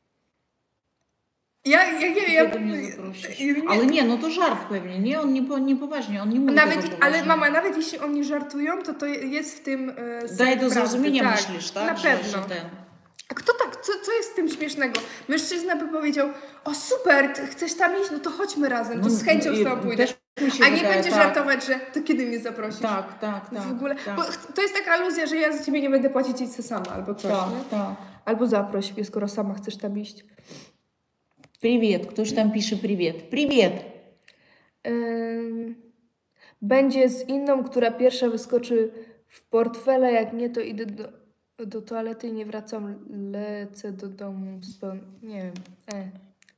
Ja, ja, ja, ja, Kiedy mnie zaprosisz? ja- nie- Ale nie, no to żart pewnie, nie? On nie, po- nie poważnie, on nie mówi Nawet, tego ale poważnie. mama, nawet jeśli oni żartują, to to jest w tym e, Daj sens do prawdy, zrozumienia, tak, myślisz, tak? Na Że- pewno. Że ten... A kto tak, co, co jest w tym śmiesznego? Mężczyzna by powiedział, o super, ty chcesz tam iść, no to chodźmy razem, to No, z chęcią i- z tobą pójdę. też mi się A nie wydaje, będzie tak. żartować, że to kiedy mnie zaprosisz? Tak, tak, tak. W ogóle, tak. bo ch- to jest taka aluzja, że ja za ciebie nie będę płacić, idź se sama, albo coś, Tak, nie? tak. Albo zaproś mnie, skoro sama chcesz tam iść. Привет. Ktoś tam pisze привет. Привет. Ym, będzie z inną, która pierwsza wyskoczy w portfele, jak nie, to idę do, do toalety i nie wracam, lecę do domu. Speł... Nie wiem. E.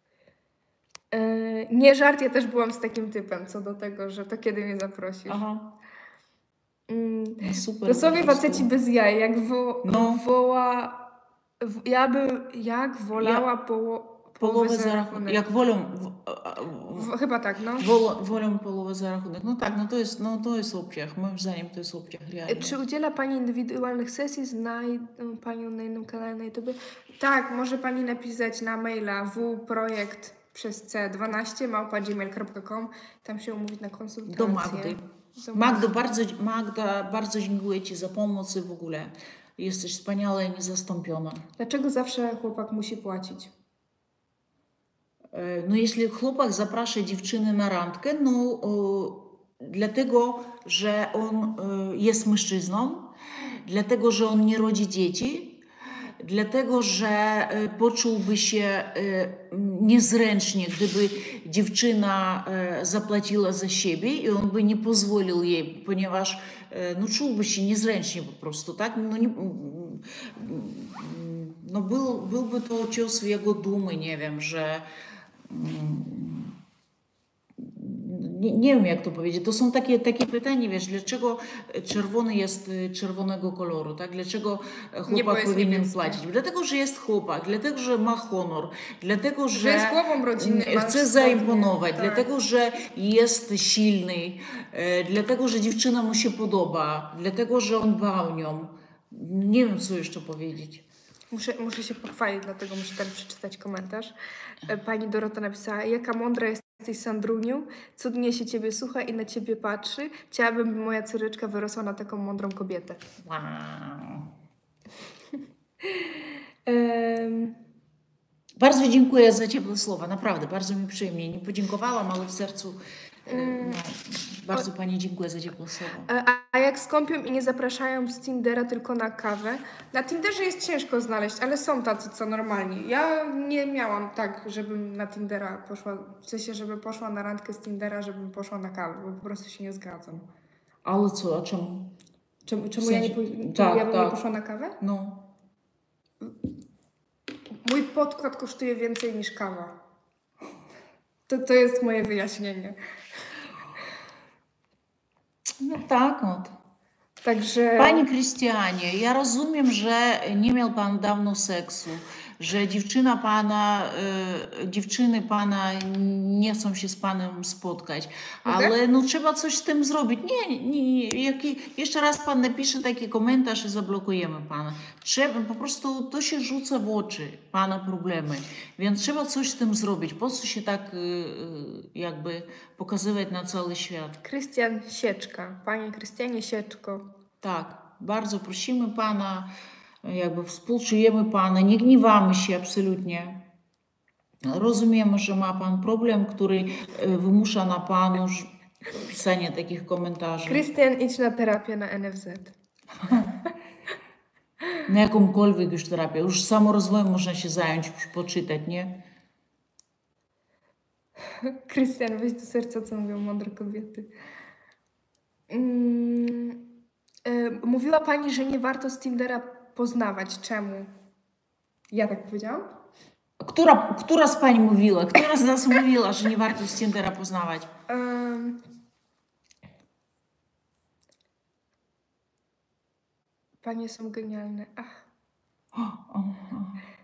E, nie żart, ja też byłam z takim typem, co do tego, że to kiedy mnie zaprosisz. Aha. Mm, No super. Dosłownie po prostu. faceci bez jaj, jak wo, No. woła... W, ja bym, jak wolała poło, Połowę za za rachunek. Jak wolą, w, w, W, chyba tak, no. wolą, wolą połowę za rachunek. No tak, no to jest, no to jest obciach. Moim zdaniem to jest obciach, realnie. Czy udziela Pani indywidualnych sesji? Znajdę Panią na innym kanale na YouTube. Tak, może Pani napisać na maila wprojekt przez c dwanaście małpa gmail kropka com. Tam się umówić na konsultację. Do Magdy. Do Magdo, bardzo, Magda, bardzo dziękuję Ci za pomoc i w ogóle. Jesteś wspaniała i niezastąpiona. Dlaczego zawsze chłopak musi płacić? E, No jeśli chłopak zaprasza dziewczynę na randkę, no e, dlatego, że on e, jest mężczyzną, dlatego, że on nie rodzi dzieci, dlatego, że e, poczułby się e, niezręcznie, gdyby dziewczyna e, zapłaciła za siebie i on by nie pozwolił jej, ponieważ e, no, czułby się niezręcznie po prostu, tak? No, nie, no był, byłby to cios w jego dumy, nie wiem, że nie, nie wiem jak to powiedzieć, to są takie, takie pytania, wiesz, dlaczego czerwony jest y, czerwonego koloru, tak? Dlaczego Niebo chłopak jest powinien niebieskie. płacić? Dlatego, że jest chłopak, dlatego, że ma honor, dlatego, że, Że jest głową rodziny, ma chce spodnie, zaimponować, tak. dlatego, że jest silny, e, dlatego, że dziewczyna mu się podoba, dlatego, że on dba o nią. Nie wiem, co jeszcze powiedzieć. Muszę, muszę się pochwalić, dlatego muszę teraz przeczytać komentarz. E, Pani Dorota napisała: jaka mądra jesteś, Sandruniu, cudnie się ciebie słucha i na ciebie patrzy. Chciałabym, by moja córeczka wyrosła na taką mądrą kobietę. Wow. Em, Bardzo dziękuję za ciepłe słowa, naprawdę, bardzo mi przyjemnie. Nie podziękowałam, ale w sercu e, no, bardzo Pani dziękuję za ciepłe słowa. A, a jak skąpią i nie zapraszają z Tindera tylko na kawę? Na Tinderze jest ciężko znaleźć, ale są tacy, co normalni. Ja nie miałam tak, żebym na Tindera poszła, w sensie, żeby poszła na randkę z Tindera, żebym poszła na kawę, bo po prostu się nie zgadzam. Ale co, a czemu? Czemu, czemu W ja, nie, sensie- po- czemu tak, ja bym nie tak. poszła na kawę? No. Mój podkład kosztuje więcej niż kawa. To, to jest moje wyjaśnienie. No tak, od. Także... Panie Krystianie, ja rozumiem, że nie miał Pan dawno seksu, że dziewczyna Pana, y, dziewczyny Pana nie chcą się z Panem spotkać, ale no trzeba coś z tym zrobić. Nie, nie, nie jaki, jeszcze raz Pan napisze taki komentarz i zablokujemy Pana. Trzeba, po prostu to się rzuca w oczy, Pana problemy, więc trzeba coś z tym zrobić. Po co się tak y, y, jakby pokazywać na cały świat? Krystian Sieczka. Panie Krystianie Sieczko. Tak, bardzo prosimy Pana, jakby współczujemy Pana, nie gniewamy się absolutnie. Rozumiemy, że ma Pan problem, który e, wymusza na Panu ż- pisanie takich komentarzy. Krystian, idź na terapię na N F Z. Na jakąkolwiek już terapię, już samorozwojem można się zająć, już poczytać, nie? Krystian, weź do serca, co mówią mądre kobiety. Mm, y, mówiła Pani, że nie warto z Tindera poznawać. Czemu? Ja tak powiedziałam? Która, która z Pań mówiła, która z nas mówiła, że nie warto z Tindera poznawać? Um, Panie są genialne. Ach. O, o, o.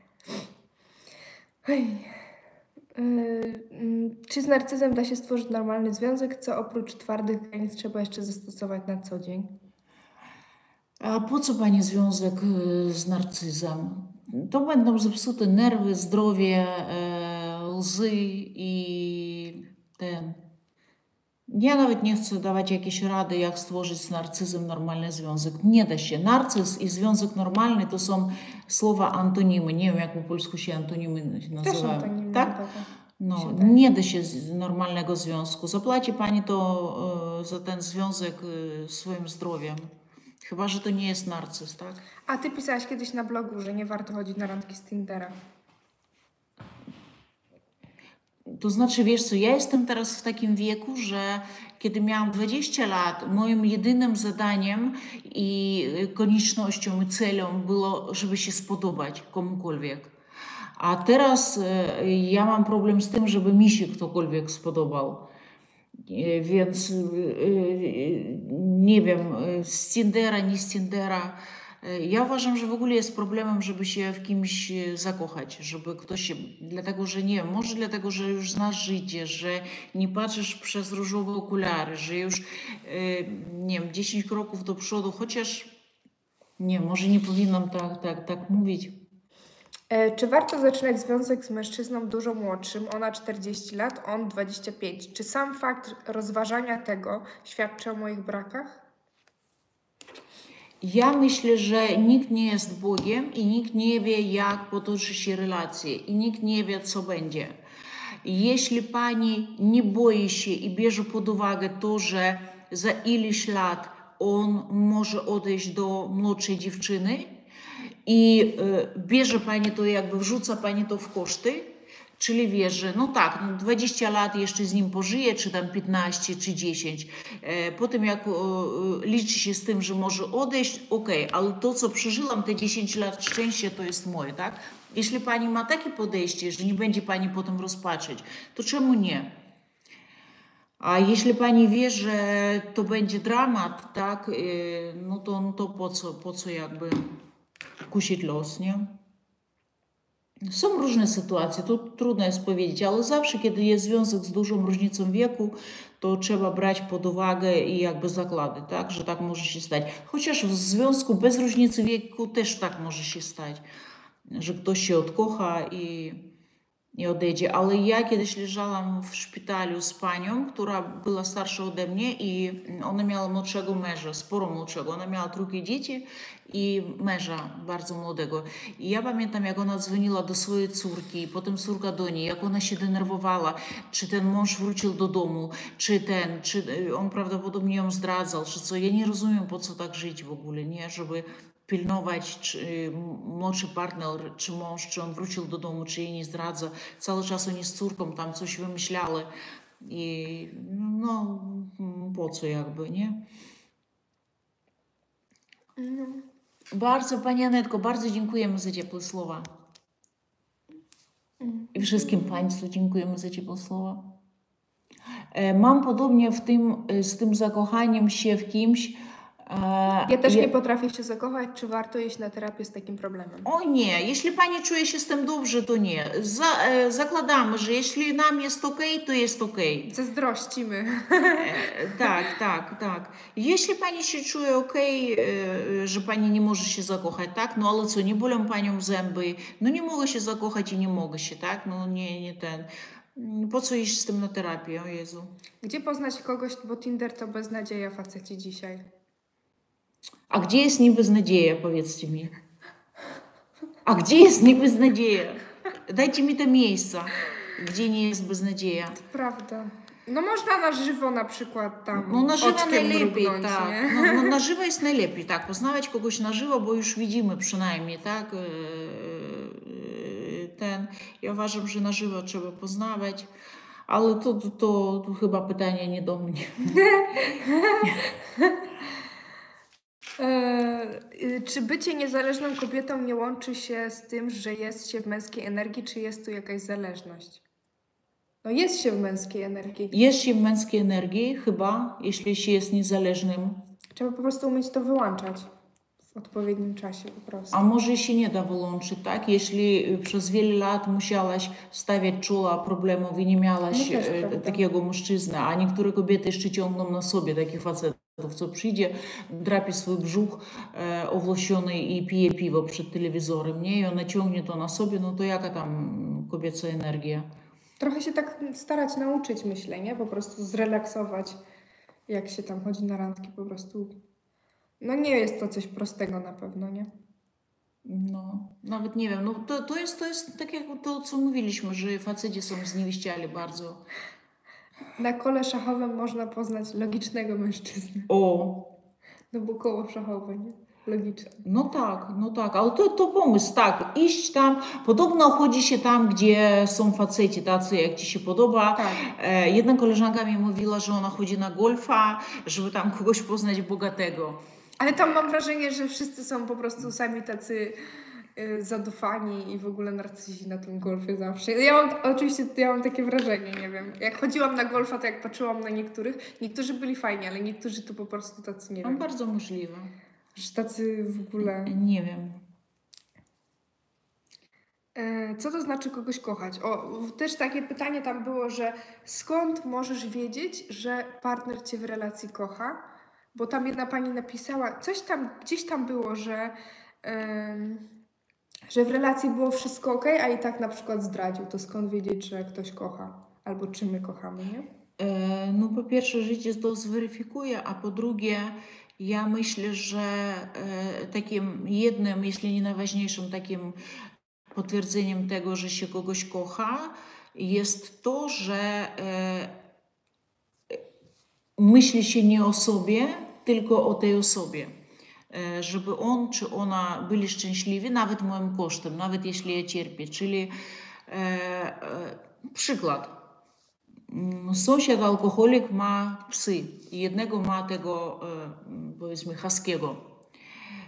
Hej. Y, mm, czy z narcyzem da się stworzyć normalny związek, co oprócz twardych granic trzeba jeszcze zastosować na co dzień? A po co Pani związek y, z narcyzem? To będą zepsute nerwy, zdrowie, e, łzy i ten. Ja nawet nie chcę dawać jakiejś rady, jak stworzyć z narcyzem normalny związek. Nie da się. Narcyz i związek normalny to są słowa antonimy. Nie wiem, jak po polsku się antonimy Też nazywają. antonimy. Tak? tak. No, się daje. nie da się z normalnego związku. Zapłaci Pani to e, za ten związek e, swoim zdrowiem. Chyba że to nie jest narcyz, tak? A ty pisałaś kiedyś na blogu, że nie warto chodzić na randki z Tindera. To znaczy, wiesz co, ja jestem teraz w takim wieku, że kiedy miałam dwadzieścia lat, moim jedynym zadaniem i koniecznością i celem było, żeby się spodobać komukolwiek. A teraz e, ja mam problem z tym, żeby mi się ktokolwiek spodobał. E, Więc e, e, nie wiem, e, z Tindera, nie z Tindera. E, Ja uważam, że w ogóle jest problemem, żeby się w kimś e, zakochać, żeby ktoś się, dlatego że nie wiem, może dlatego, że już znasz życie, że nie patrzysz przez różowe okulary, że już, e, nie wiem, dziesięć kroków do przodu, chociaż, nie wiem, może nie powinnam tak, tak, tak mówić. E, czy warto zaczynać związek z mężczyzną dużo młodszym, ona czterdzieści lat, on dwadzieścia pięć? Czy sam fakt rozważania tego świadczy o moich brakach? Ja myślę, że nikt nie jest Bogiem i nikt nie wie, jak potoczy się relacje i nikt nie wie, co będzie. Jeśli Pani nie boi się i bierze pod uwagę to, że za ileś lat on może odejść do młodszej dziewczyny i e, bierze Pani to, jakby wrzuca Pani to w koszty, czyli wie, że no tak, no dwadzieścia lat jeszcze z nim pożyje, czy tam piętnaście, czy dziesięć. E, po tym jak e, liczy się z tym, że może odejść, okej, ale to, co przeżyłam, te dziesięć lat szczęścia, to jest moje, tak? Jeśli Pani ma takie podejście, że nie będzie Pani potem rozpatrzeć, to czemu nie? A jeśli pani wie, że to będzie dramat, tak, no to, no to po co, po co jakby kusić los, nie? Są różne sytuacje, to trudno jest powiedzieć, ale zawsze, kiedy jest związek z dużą różnicą wieku, to trzeba brać pod uwagę i jakby zakłady, tak, że tak może się stać. Chociaż w związku bez różnicy wieku też tak może się stać, że ktoś się odkocha i, i odejdzie. Ale ja kiedyś leżałam w szpitalu z panią, która była starsza ode mnie i ona miała młodszego męża, sporo młodszego. Ona miała trójkę dzieci i męża bardzo młodego. I ja pamiętam, jak ona dzwoniła do swojej córki, potem córka do niej, jak ona się denerwowała, czy ten mąż wrócił do domu, czy ten, czy on prawdopodobnie ją zdradzał, czy co. Ja nie rozumiem, po co tak żyć w ogóle, nie? Żeby pilnować, czy młodszy partner, czy mąż, czy on wrócił do domu, czy jej nie zdradza. Cały czas oni z córką tam coś wymyślały. I no, po co jakby, nie? No. Bardzo, Pani Anetko, bardzo dziękujemy za ciepłe słowa. I wszystkim Państwu dziękujemy za ciepłe słowa. Mam podobnie w tym, z tym zakochaniem się w kimś. Ja też nie potrafię się zakochać. Czy warto iść na terapię z takim problemem? O nie, jeśli Pani czuje się z tym dobrze, to nie. Za, e, zakładamy, że jeśli nam jest ok, to jest ok. Zazdrościmy. E, tak, tak, tak. Jeśli Pani się czuje ok, e, że Pani nie może się zakochać, tak? No ale co, nie bolą Panią zęby? No nie mogę się zakochać i nie mogę się, tak? No nie, nie ten. Po co iść z tym na terapię, o Jezu? Gdzie poznać kogoś, bo Tinder to beznadzieja faceci dzisiaj. A gdzie jest nibeznadzieja, powiedzcie mi? A gdzie jest nibeznadzieja? Dajcie mi to miejsce, gdzie nie jest beznadzieja. To prawda. No można na żywo na przykład tam No na żywo najlepiej, mrugnąć, tak. nie? No, no, na żywo jest najlepiej, tak. Poznawać kogoś na żywo, bo już widzimy przynajmniej, tak. Ten, ja uważam, że na żywo trzeba poznawać, ale to, to, to, to chyba pytanie nie do mnie. E, czy bycie niezależną kobietą nie łączy się z tym, że jest się w męskiej energii, czy jest tu jakaś zależność? No jest się w męskiej energii. Jest się w męskiej energii, chyba, jeśli się jest niezależnym. Trzeba po prostu umieć to wyłączać w odpowiednim czasie po prostu. A może się nie da wyłączyć, tak? Jeśli przez wiele lat musiałaś stawiać czoła problemów i nie miałaś No też e, prawda. takiego mężczyzny, a niektóre kobiety jeszcze ciągną na sobie takich facetów, co przyjdzie, drapie swój brzuch e, owłosiony i pije piwo przed telewizorem, nie? I ona ciągnie to na sobie, no to jaka tam kobieca energia? Trochę się tak starać nauczyć, myślę, nie? Po prostu zrelaksować, jak się tam chodzi na randki, po prostu. No nie jest to coś prostego na pewno, nie? No, nawet nie wiem, no to, to, jest, to jest tak jak to, co mówiliśmy, że faceci są zniewieściali bardzo. Na kole szachowym można poznać logicznego mężczyznę. O! No bo koło szachowe, nie? Logiczne. No tak, no tak, ale to, to pomysł, tak, iść tam, podobno chodzi się tam, gdzie są faceci tacy, jak ci się podoba. Tak. E, jedna koleżanka mi mówiła, że ona chodzi na golfa, żeby tam kogoś poznać bogatego. Ale tam mam wrażenie, że wszyscy są po prostu sami tacy y, zadufani i w ogóle narcyzi na tym golfie zawsze. Ja mam, oczywiście ja mam takie wrażenie, nie wiem. Jak chodziłam na golfa, to jak patrzyłam na niektórych, niektórzy byli fajni, ale niektórzy to po prostu tacy, nie No wiem. bardzo możliwe. Że tacy w ogóle... Nie wiem. E, co to znaczy kogoś kochać? O, też takie pytanie tam było, że skąd możesz wiedzieć, że partner cię w relacji kocha? Bo tam jedna pani napisała, coś tam, gdzieś tam było, że, em, że w relacji było wszystko ok, a i tak na przykład zdradził. To skąd wiedzieć, że ktoś kocha? Albo czy my kochamy, nie? E, no po pierwsze życie to zweryfikuje, a po drugie ja myślę, że e, takim jednym, jeśli nie najważniejszym takim potwierdzeniem tego, że się kogoś kocha, jest to, że e, myśli się nie o sobie, tylko o tej osobie. E, żeby on czy ona byli szczęśliwi, nawet moim kosztem, nawet jeśli ja cierpię. Czyli e, e, przykład. Sąsiad alkoholik ma psy i jednego ma tego, e, powiedzmy, haskiego.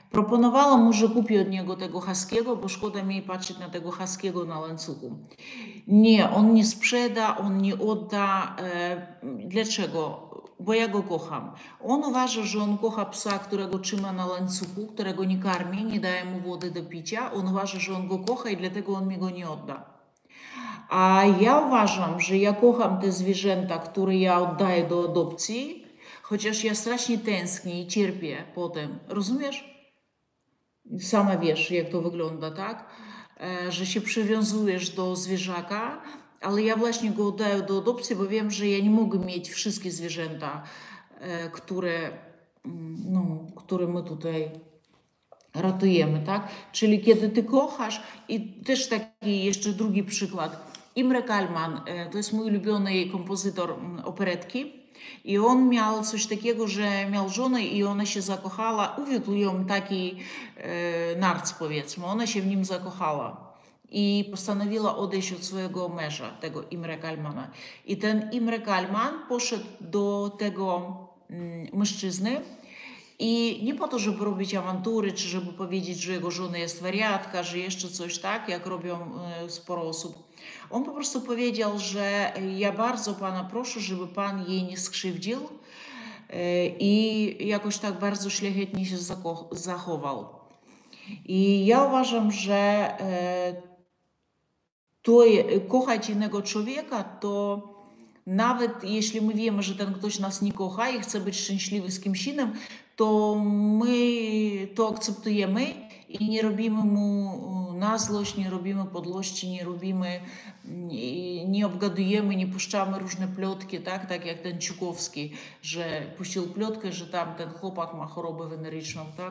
Proponowała mu, że kupi od niego tego husky'ego, bo szkoda mi patrzeć na tego husky'ego na łańcuchu. Nie, on nie sprzeda, on nie odda. E, dlaczego? Bo ja go kocham. On uważa, że on kocha psa, którego trzyma na łańcuchu, którego nie karmi, nie daje mu wody do picia. On uważa, że on go kocha i dlatego on mi go nie odda. A ja uważam, że ja kocham te zwierzęta, które ja oddaję do adopcji, chociaż ja strasznie tęsknię i cierpię potem. Rozumiesz? Sama wiesz, jak to wygląda, tak? E, że się przywiązujesz do zwierzaka, ale ja właśnie go oddaję do adopcji, bo wiem, że ja nie mogę mieć wszystkie zwierzęta, e, które, no, które my tutaj ratujemy, tak? Czyli kiedy ty kochasz, i też taki jeszcze drugi przykład. Imre Kalman, e, to jest mój ulubiony kompozytor mm, operetki. I on miał coś takiego, że miał żonę i ona się zakochała, uwiódł ją taki e, narc, powiedzmy, ona się w nim zakochała i postanowiła odejść od swojego męża, tego Imre Kalmana. I ten Imre Kalman poszedł do tego mm, mężczyzny i nie po to, żeby robić awantury, czy żeby powiedzieć, że jego żona jest wariatka, że jeszcze coś, tak, jak robią e, sporo osób. On po prostu powiedział, że ja bardzo Pana proszę, żeby Pan jej nie skrzywdził e, i jakoś tak bardzo szlachetnie się zachował. I ja uważam, że e, to kochać innego człowieka, to nawet jeśli my wiemy, że ten ktoś nas nie kocha i chce być szczęśliwy z kimś innym, to my to akceptujemy i nie robimy mu na złość, nie robimy podłości, nie robimy, nie obgadujemy, nie puszczamy różne plotki, tak, tak jak ten Ciukowski, że puścił plotkę, że tam ten chłopak ma chorobę weneryczną, tak?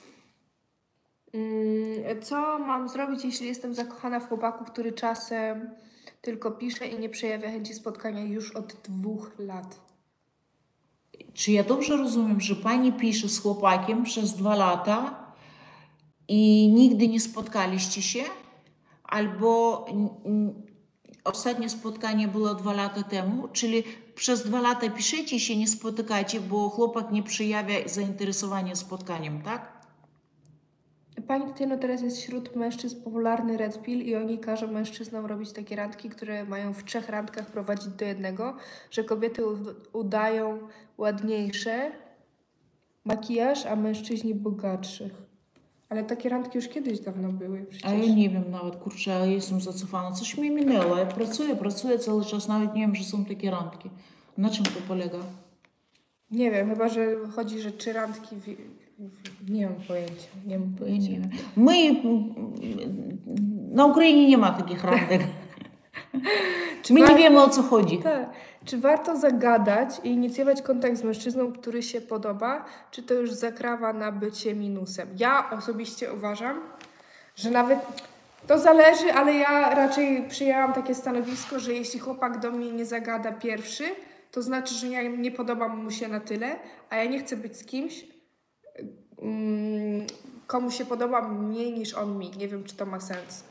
Co mam zrobić, jeśli jestem zakochana w chłopaku, który czasem tylko pisze i nie przejawia chęci spotkania już od dwóch lat? Czy ja dobrze rozumiem, że Pani pisze z chłopakiem przez dwa lata i nigdy nie spotkaliście się? Albo ostatnie spotkanie było dwa lata temu, czyli przez dwa lata piszecie się, nie spotykacie, bo chłopak nie przejawia zainteresowania spotkaniem, tak? Pani Tatiano, teraz jest wśród mężczyzn popularny Red Pill i oni każą mężczyznom robić takie randki, które mają w trzech randkach prowadzić do jednego, że kobiety udają ładniejsze makijaż, a mężczyźni bogatszych. Ale takie randki już kiedyś dawno były przecież. A ja nie wiem nawet, kurczę, ja jestem zacofana. Coś mi minęło. Ja pracuję, pracuję cały czas, nawet nie wiem, że są takie randki. Na czym to polega? Nie wiem, chyba że chodzi, że czy randki... W... Nie mam pojęcia. Nie mam pojęcia. Nie wiem. My na Ukrainie nie ma takich randek. My nie wiemy, o co chodzi. Tak. Czy warto zagadać i inicjować kontakt z mężczyzną, który się podoba, czy to już zakrawa na bycie minusem? Ja osobiście uważam, że nawet to zależy, ale ja raczej przyjęłam takie stanowisko, że jeśli chłopak do mnie nie zagada pierwszy, to znaczy, że ja nie podobam mu się na tyle, a ja nie chcę być z kimś, komu się podoba mniej niż on mi. Nie wiem, czy to ma sens.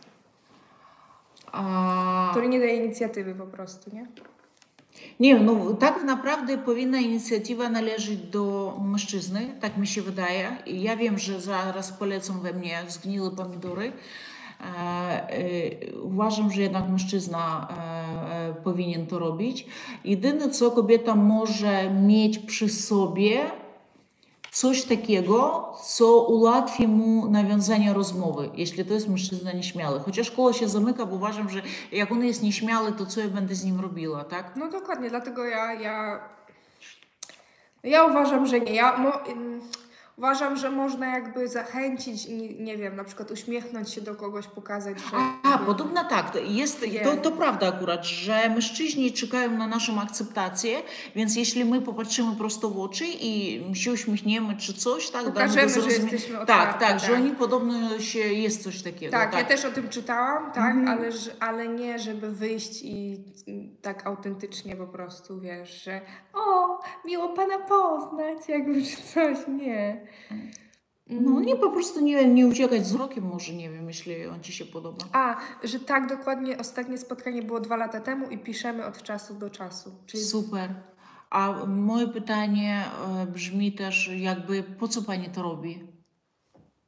A... Który nie daje inicjatywy po prostu, nie? Nie, no tak naprawdę powinna inicjatywa należeć do mężczyzny, tak mi się wydaje. I ja wiem, że zaraz polecą we mnie zgniłe pomidory. E, e, uważam, że jednak mężczyzna e, e, powinien to robić. Jedyne, co kobieta może mieć przy sobie, coś takiego, co ułatwi mu nawiązanie rozmowy, jeśli to jest mężczyzna nieśmiały. Chociaż koło się zamyka, bo uważam, że jak on jest nieśmiały, to co ja będę z nim robiła, tak? No dokładnie, dlatego ja... ja... Ja uważam, że nie. Ja mo, um, uważam, że można jakby zachęcić, nie, nie wiem, na przykład uśmiechnąć się do kogoś, pokazać, że... A, jakby... podobno tak. Jest, to, to prawda akurat, że mężczyźni czekają na naszą akceptację, więc jeśli my popatrzymy prosto w oczy i się uśmiechniemy czy coś, tak, pokażemy, że jesteśmy otwarte. Tak, tak, że oni podobno się, jest coś takiego. Tak, tak. ja też o tym czytałam, tak, Mhm. ale, ale nie, żeby wyjść i tak autentycznie po prostu, wiesz, że o, miło Pana poznać, jakby czy coś, nie. No nie, po prostu nie, nie uciekać wzrokiem może, nie wiem, jeśli on Ci się podoba. A, że tak, dokładnie ostatnie spotkanie było dwa lata temu i piszemy od czasu do czasu. Czyli... Super. A moje pytanie brzmi też jakby, po co Pani to robi?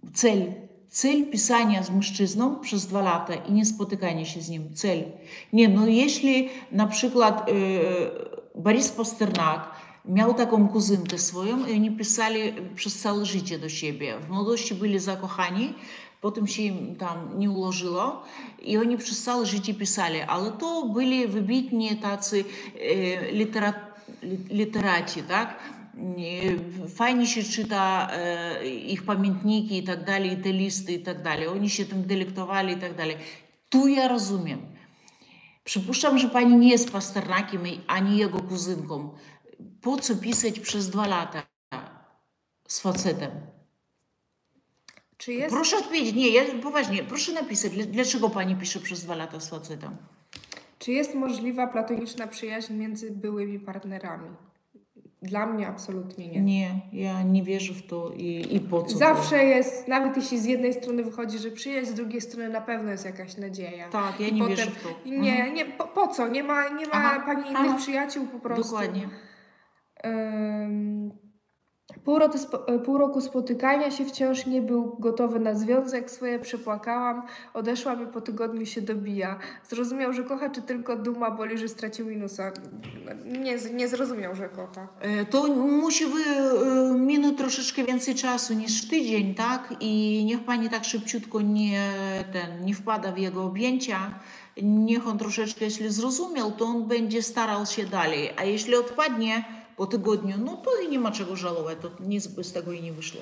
Цель. Цель pisania z mężczyzną przez dwa lata i nie spotykanie się z nim. Цель. Nie, no jeśli na przykład e, Borys Pasternak miał taką kuzynkę swoją i oni pisali przez całe życie do siebie. W młodości byli zakochani, potem się im tam nie ułożyło i oni przez całe życie pisali, ale to byli wybitni tacy e, litera, literaci, tak? Fajnie się czyta e, ich pamiętniki i tak dalej, te listy i tak dalej. Oni się tym delektowali i tak dalej. Tu ja rozumiem. Przypuszczam, że pani nie jest Pasternakiem ani jego kuzynką. Po co pisać przez dwa lata z facetem? Czy jest, Proszę odpowiedzieć, nie, ja poważnie, proszę napisać, dlaczego pani pisze przez dwa lata z facetem? czy jest możliwa platoniczna przyjaźń między byłymi partnerami? Dla mnie absolutnie nie. Nie, ja nie wierzę w to i, i po co Zawsze to? jest, nawet jeśli z jednej strony wychodzi, że przyjaźń, z drugiej strony na pewno jest jakaś nadzieja. Tak, ja I nie potem, wierzę w to. Nie, Mhm. nie, po, po co? Nie ma, nie ma Aha, pani innych aha. przyjaciół po prostu. Dokładnie. Ym, pół, roku, spo- pół roku spotykania się wciąż nie był gotowy na związek, swoje przepłakałam, odeszłam i po tygodniu się dobija. Zrozumiał, że kocha, czy tylko duma boli, że stracił minusa? Nie, nie zrozumiał, że kocha. E, To musi wy, e, minąć troszeczkę więcej czasu niż tydzień, tak? I niech pani tak szybciutko nie, ten, nie wpada w jego objęcia. Niech on troszeczkę, jeśli zrozumiał, to on będzie starał się dalej. A jeśli odpadnie po tygodniu, no to i nie ma czego żałować. To nic by z tego i nie wyszło.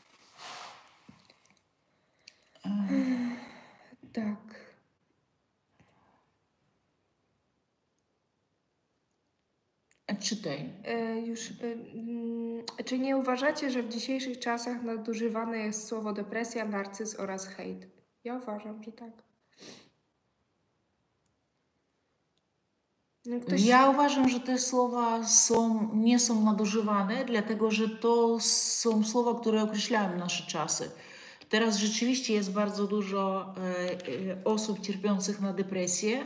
Tak. E, Czytaj. E, już, e, mm, czy nie uważacie, że w dzisiejszych czasach nadużywane jest słowo depresja, narcyz oraz hejt? Ja uważam, że tak. No ktoś... Ja uważam, że te słowa są, nie są nadużywane, dlatego że to są słowa, które określają nasze czasy. Teraz rzeczywiście jest bardzo dużo e, e, osób cierpiących na depresję.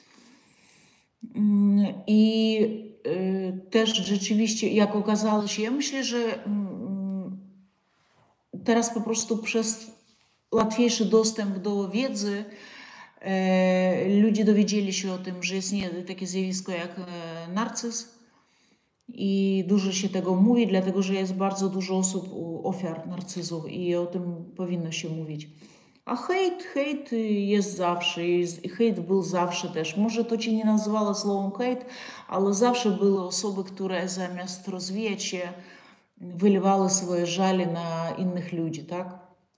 Mm, I e, też rzeczywiście, jak okazało się, ja myślę, że mm, teraz po prostu przez łatwiejszy dostęp do wiedzy e, ludzie dowiedzieli się o tym, że istnieje takie zjawisko jak e, narcyz i dużo się tego mówi, dlatego że jest bardzo dużo osób, u- ofiar narcyzów i o tym powinno się mówić. A hejt, hejt jest zawsze, jest, hejt był zawsze też. Może to cię nie nazywało słowem hejt, ale zawsze były osoby, które zamiast rozwijać się, wylewały swoje żale na innych ludzi, tak?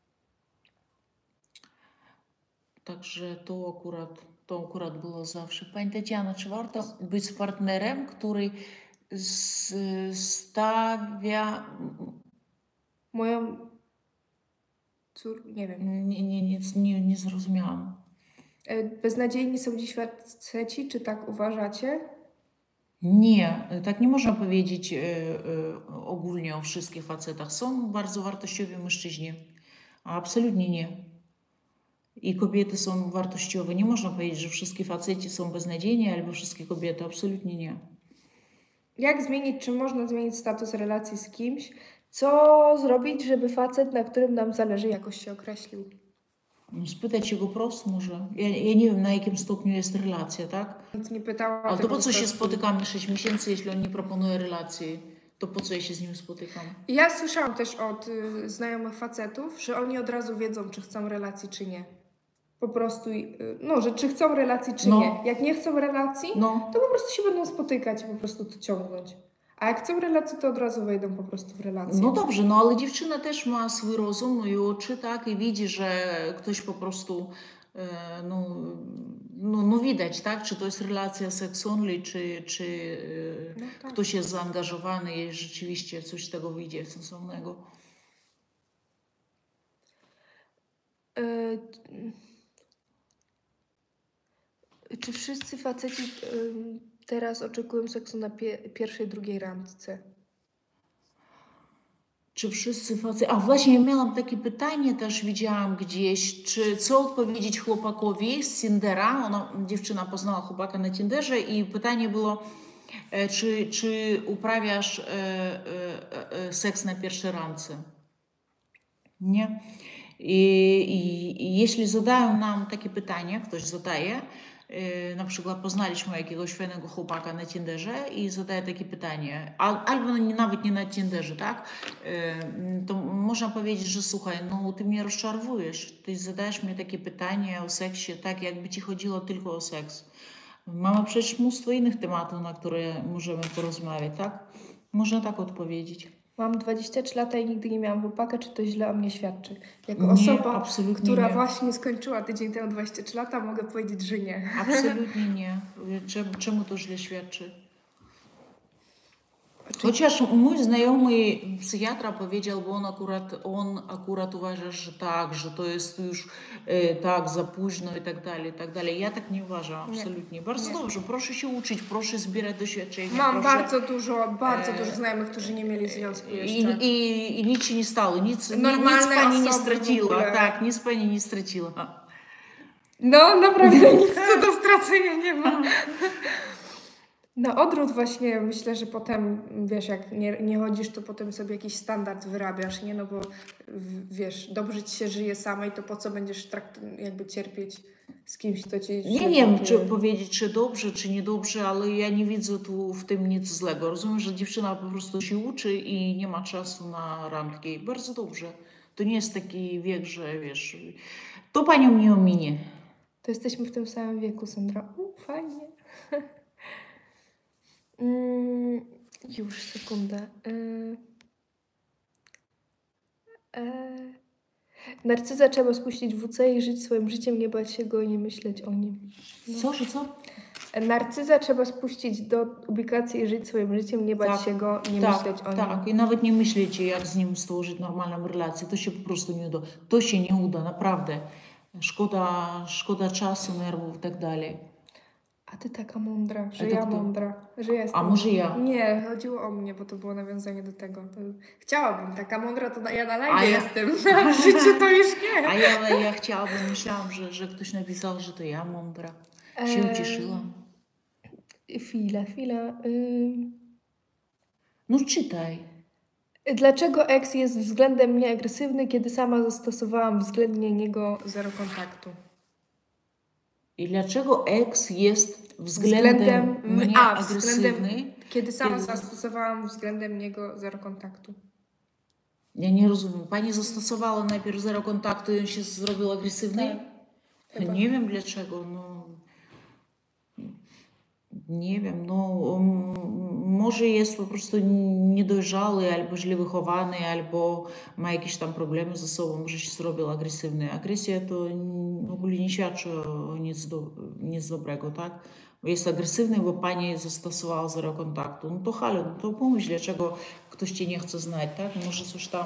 Także to akurat, to akurat było zawsze. Pani Tatiana, czy warto być z partnerem, który s- stawia... Moją cór... nie wiem. Nie, nie, nie, nie, nie zrozumiałam. E, Beznadziejni są dziś faceci, czy tak uważacie? Nie, tak nie można powiedzieć e, e, ogólnie o wszystkich facetach. Są bardzo wartościowi mężczyźni, a absolutnie nie. I kobiety są wartościowe. Nie można powiedzieć, że wszystkie faceci są beznadziejni, albo wszystkie kobiety. Absolutnie nie. Jak zmienić, czy można zmienić status relacji z kimś? Co zrobić, żeby facet, na którym nam zależy, jakoś się określił? No, spytać się go prosto może. Ja, ja nie wiem, na jakim stopniu jest relacja, tak? Nic nie pytałam. Ale to tylko po co się prostu- spotykamy sześć miesięcy, jeśli on nie proponuje relacji? To po co ja się z nim spotykam? Ja słyszałam też od y, znajomych facetów, że oni od razu wiedzą, czy chcą relacji, czy nie. Po prostu, y, no, że czy chcą relacji, czy No. nie. Jak nie chcą relacji, No, to po prostu się będą spotykać i po prostu to ciągnąć. A jak chcą relacji, to od razu wejdą po prostu w relację. no dobrze, no ale dziewczyna też ma swój rozum i oczy, tak? I widzi, że ktoś po prostu, e, no, no, no widać, tak? Czy to jest relacja sex only, czy, czy e, No tak. ktoś jest zaangażowany i rzeczywiście coś z tego wyjdzie sensownego. Y, czy wszyscy faceci y, teraz oczekują seksu na pie- pierwszej, drugiej randce? Czy wszyscy faceci... A właśnie, ja miałam takie pytanie, też widziałam gdzieś, czy co odpowiedzieć chłopakowi z Tindera? Ona, dziewczyna poznała chłopaka na Tinderze i pytanie było, e, czy, czy uprawiasz e, e, e, seks na pierwszej randce? Nie? I, i, i jeśli zadają nam takie pytania, ktoś zadaje, e, na przykład poznaliśmy jakiegoś fajnego chłopaka na Tinderze i zadaje takie pytanie, al, albo nie, nawet nie na Tinderze, tak? E, to można powiedzieć, że słuchaj, no ty mnie rozczarowujesz, ty zadajesz mi takie pytanie o seksie, tak jakby ci chodziło tylko o seks. Mamy przecież mnóstwo innych tematów, na które możemy porozmawiać, tak? Można tak odpowiedzieć. Mam dwadzieścia trzy lata i nigdy nie miałam chłopaka, czy to źle o mnie świadczy? Jako Nie, osoba, absolutnie która nie. właśnie skończyła tydzień temu dwadzieścia trzy lata, mogę powiedzieć, że nie. Absolutnie nie. Czemu, czemu to źle świadczy? Chociaż mój znajomy psychiatra powiedział, bo on akurat, on akurat uważa, że tak, że to jest już e, tak za późno i tak dalej, i tak dalej. Ja tak nie uważam, absolutnie. Bardzo nie. dobrze, proszę się uczyć, proszę zbierać doświadczenia. Mam proszę, bardzo dużo, bardzo e, dużo znajomych, którzy nie mieli związku jeszcze. I, i, I nic się nie stało, nic, Normalne nic pani nie osoby w straciła. ogóle. Tak, nic pani nie straciła. No, naprawdę nic co do stracenia nie ma. Na odwrót właśnie myślę, że potem, wiesz, jak nie, nie chodzisz, to potem sobie jakiś standard wyrabiasz, nie? No bo w- wiesz, dobrze ci się żyje samej, to po co będziesz trakt, jakby cierpieć z kimś, kto ci... Nie wiem, czy powiedzieć, czy dobrze, czy niedobrze, ale ja nie widzę tu w tym nic złego. Rozumiem, że dziewczyna po prostu się uczy i nie ma czasu na randki. Bardzo dobrze. To nie jest taki wiek, że wiesz, to panią nie ominie. To jesteśmy w tym samym wieku, Sandra. U, fajnie. Mm, już, sekundę. Y, e, Narcyza trzeba spuścić w C i żyć swoim życiem, nie bać się go i nie myśleć o nim. Co, że co? Narcyza trzeba spuścić do ubikacji i żyć swoim życiem, nie bać Tak, się go i nie tak, myśleć o tak. nim. I nawet nie myślcie, jak z nim stworzyć normalną relację. To się po prostu nie uda. To się nie uda, naprawdę. Szkoda, szkoda czasu, nerwów i tak dalej. A ty taka mądra, że A to ja kto? mądra, że ja jestem... A może ja? Nie, chodziło o mnie, bo to było nawiązanie do tego. To... Chciałabym, taka mądra, to na, ja na A live ja- jestem, a w życiu to już nie. A ja, ja chciałabym, myślałam, że, że ktoś napisał, że to ja mądra. Się Em, ucieszyłam. Chwilę, chwilę. Ym... No czytaj. Dlaczego ex jest względem mnie agresywny, kiedy sama zastosowałam względnie niego zero kontaktu? I dlaczego ex jest względem, mnie a, agresywny? względem, kiedy sama Kiedy- zastosowałam względem niego zero kontaktu. Ja nie rozumiem. Pani zastosowała najpierw zero kontaktu i on się zrobił agresywny? Tak, chyba. Nie wiem dlaczego. No, nie wiem. No, um, może jest po prostu niedojrzały, albo źle wychowany, albo ma jakieś tam problemy ze sobą, może się zrobił agresywny. Agresja to w ogóle nie świadczy o nic, do, nic dobrego, tak? Jest agresywny, bo pani zastosowała zero kontaktu. No to halo, no to pomyśl, dlaczego ktoś cię nie chce znać, tak? Może coś tam...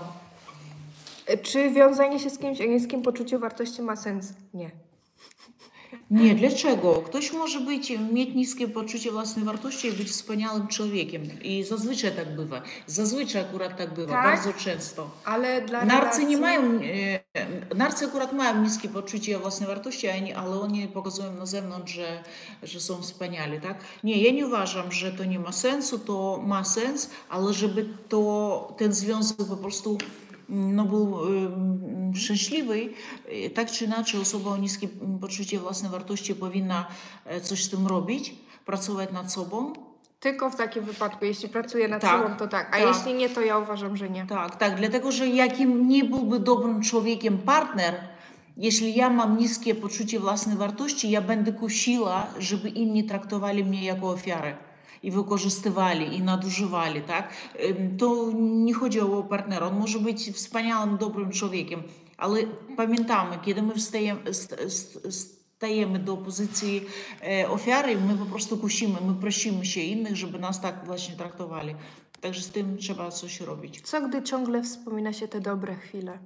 Czy wiązanie się z kimś o niskim poczuciu wartości ma sens? Nie. Nie, dlaczego? Ktoś może być, mieć niskie poczucie własnej wartości i być wspaniałym człowiekiem. I zazwyczaj tak bywa. Zazwyczaj akurat tak bywa, Tak? bardzo często. Ale dla Narcy relacji... nie mają, e, narcy akurat mają niskie poczucie własnej wartości, a nie- ale oni pokazują na zewnątrz, że, że są wspaniali, tak? Nie, ja nie uważam, że to nie ma sensu, to ma sens, ale żeby to, ten związek po prostu no, był em, szczęśliwy, e, tak czy inaczej osoba o niskim poczuciu własnej wartości powinna e, coś z tym robić, pracować nad sobą. Tylko w takim wypadku, jeśli pracuje nad Tak, sobą, to tak. A tak. jeśli nie, to ja uważam, że nie. Tak, tak, dlatego że jakim nie byłby dobrym człowiekiem partner, jeśli ja mam niskie poczucie własnej wartości, ja będę kusiła, żeby inni traktowali mnie jako ofiarę i wykorzystywali, i nadużywali, tak? Ym, To nie chodzi o partnera, on może być wspaniałym, dobrym człowiekiem, ale pamiętamy, kiedy my wstajemy, st, st, stajemy do pozycji e, ofiary, my po prostu kusimy, my prosimy się innych, żeby nas tak właśnie traktowali. Także z tym trzeba coś robić. Co gdy ciągle wspomina się te dobre chwile?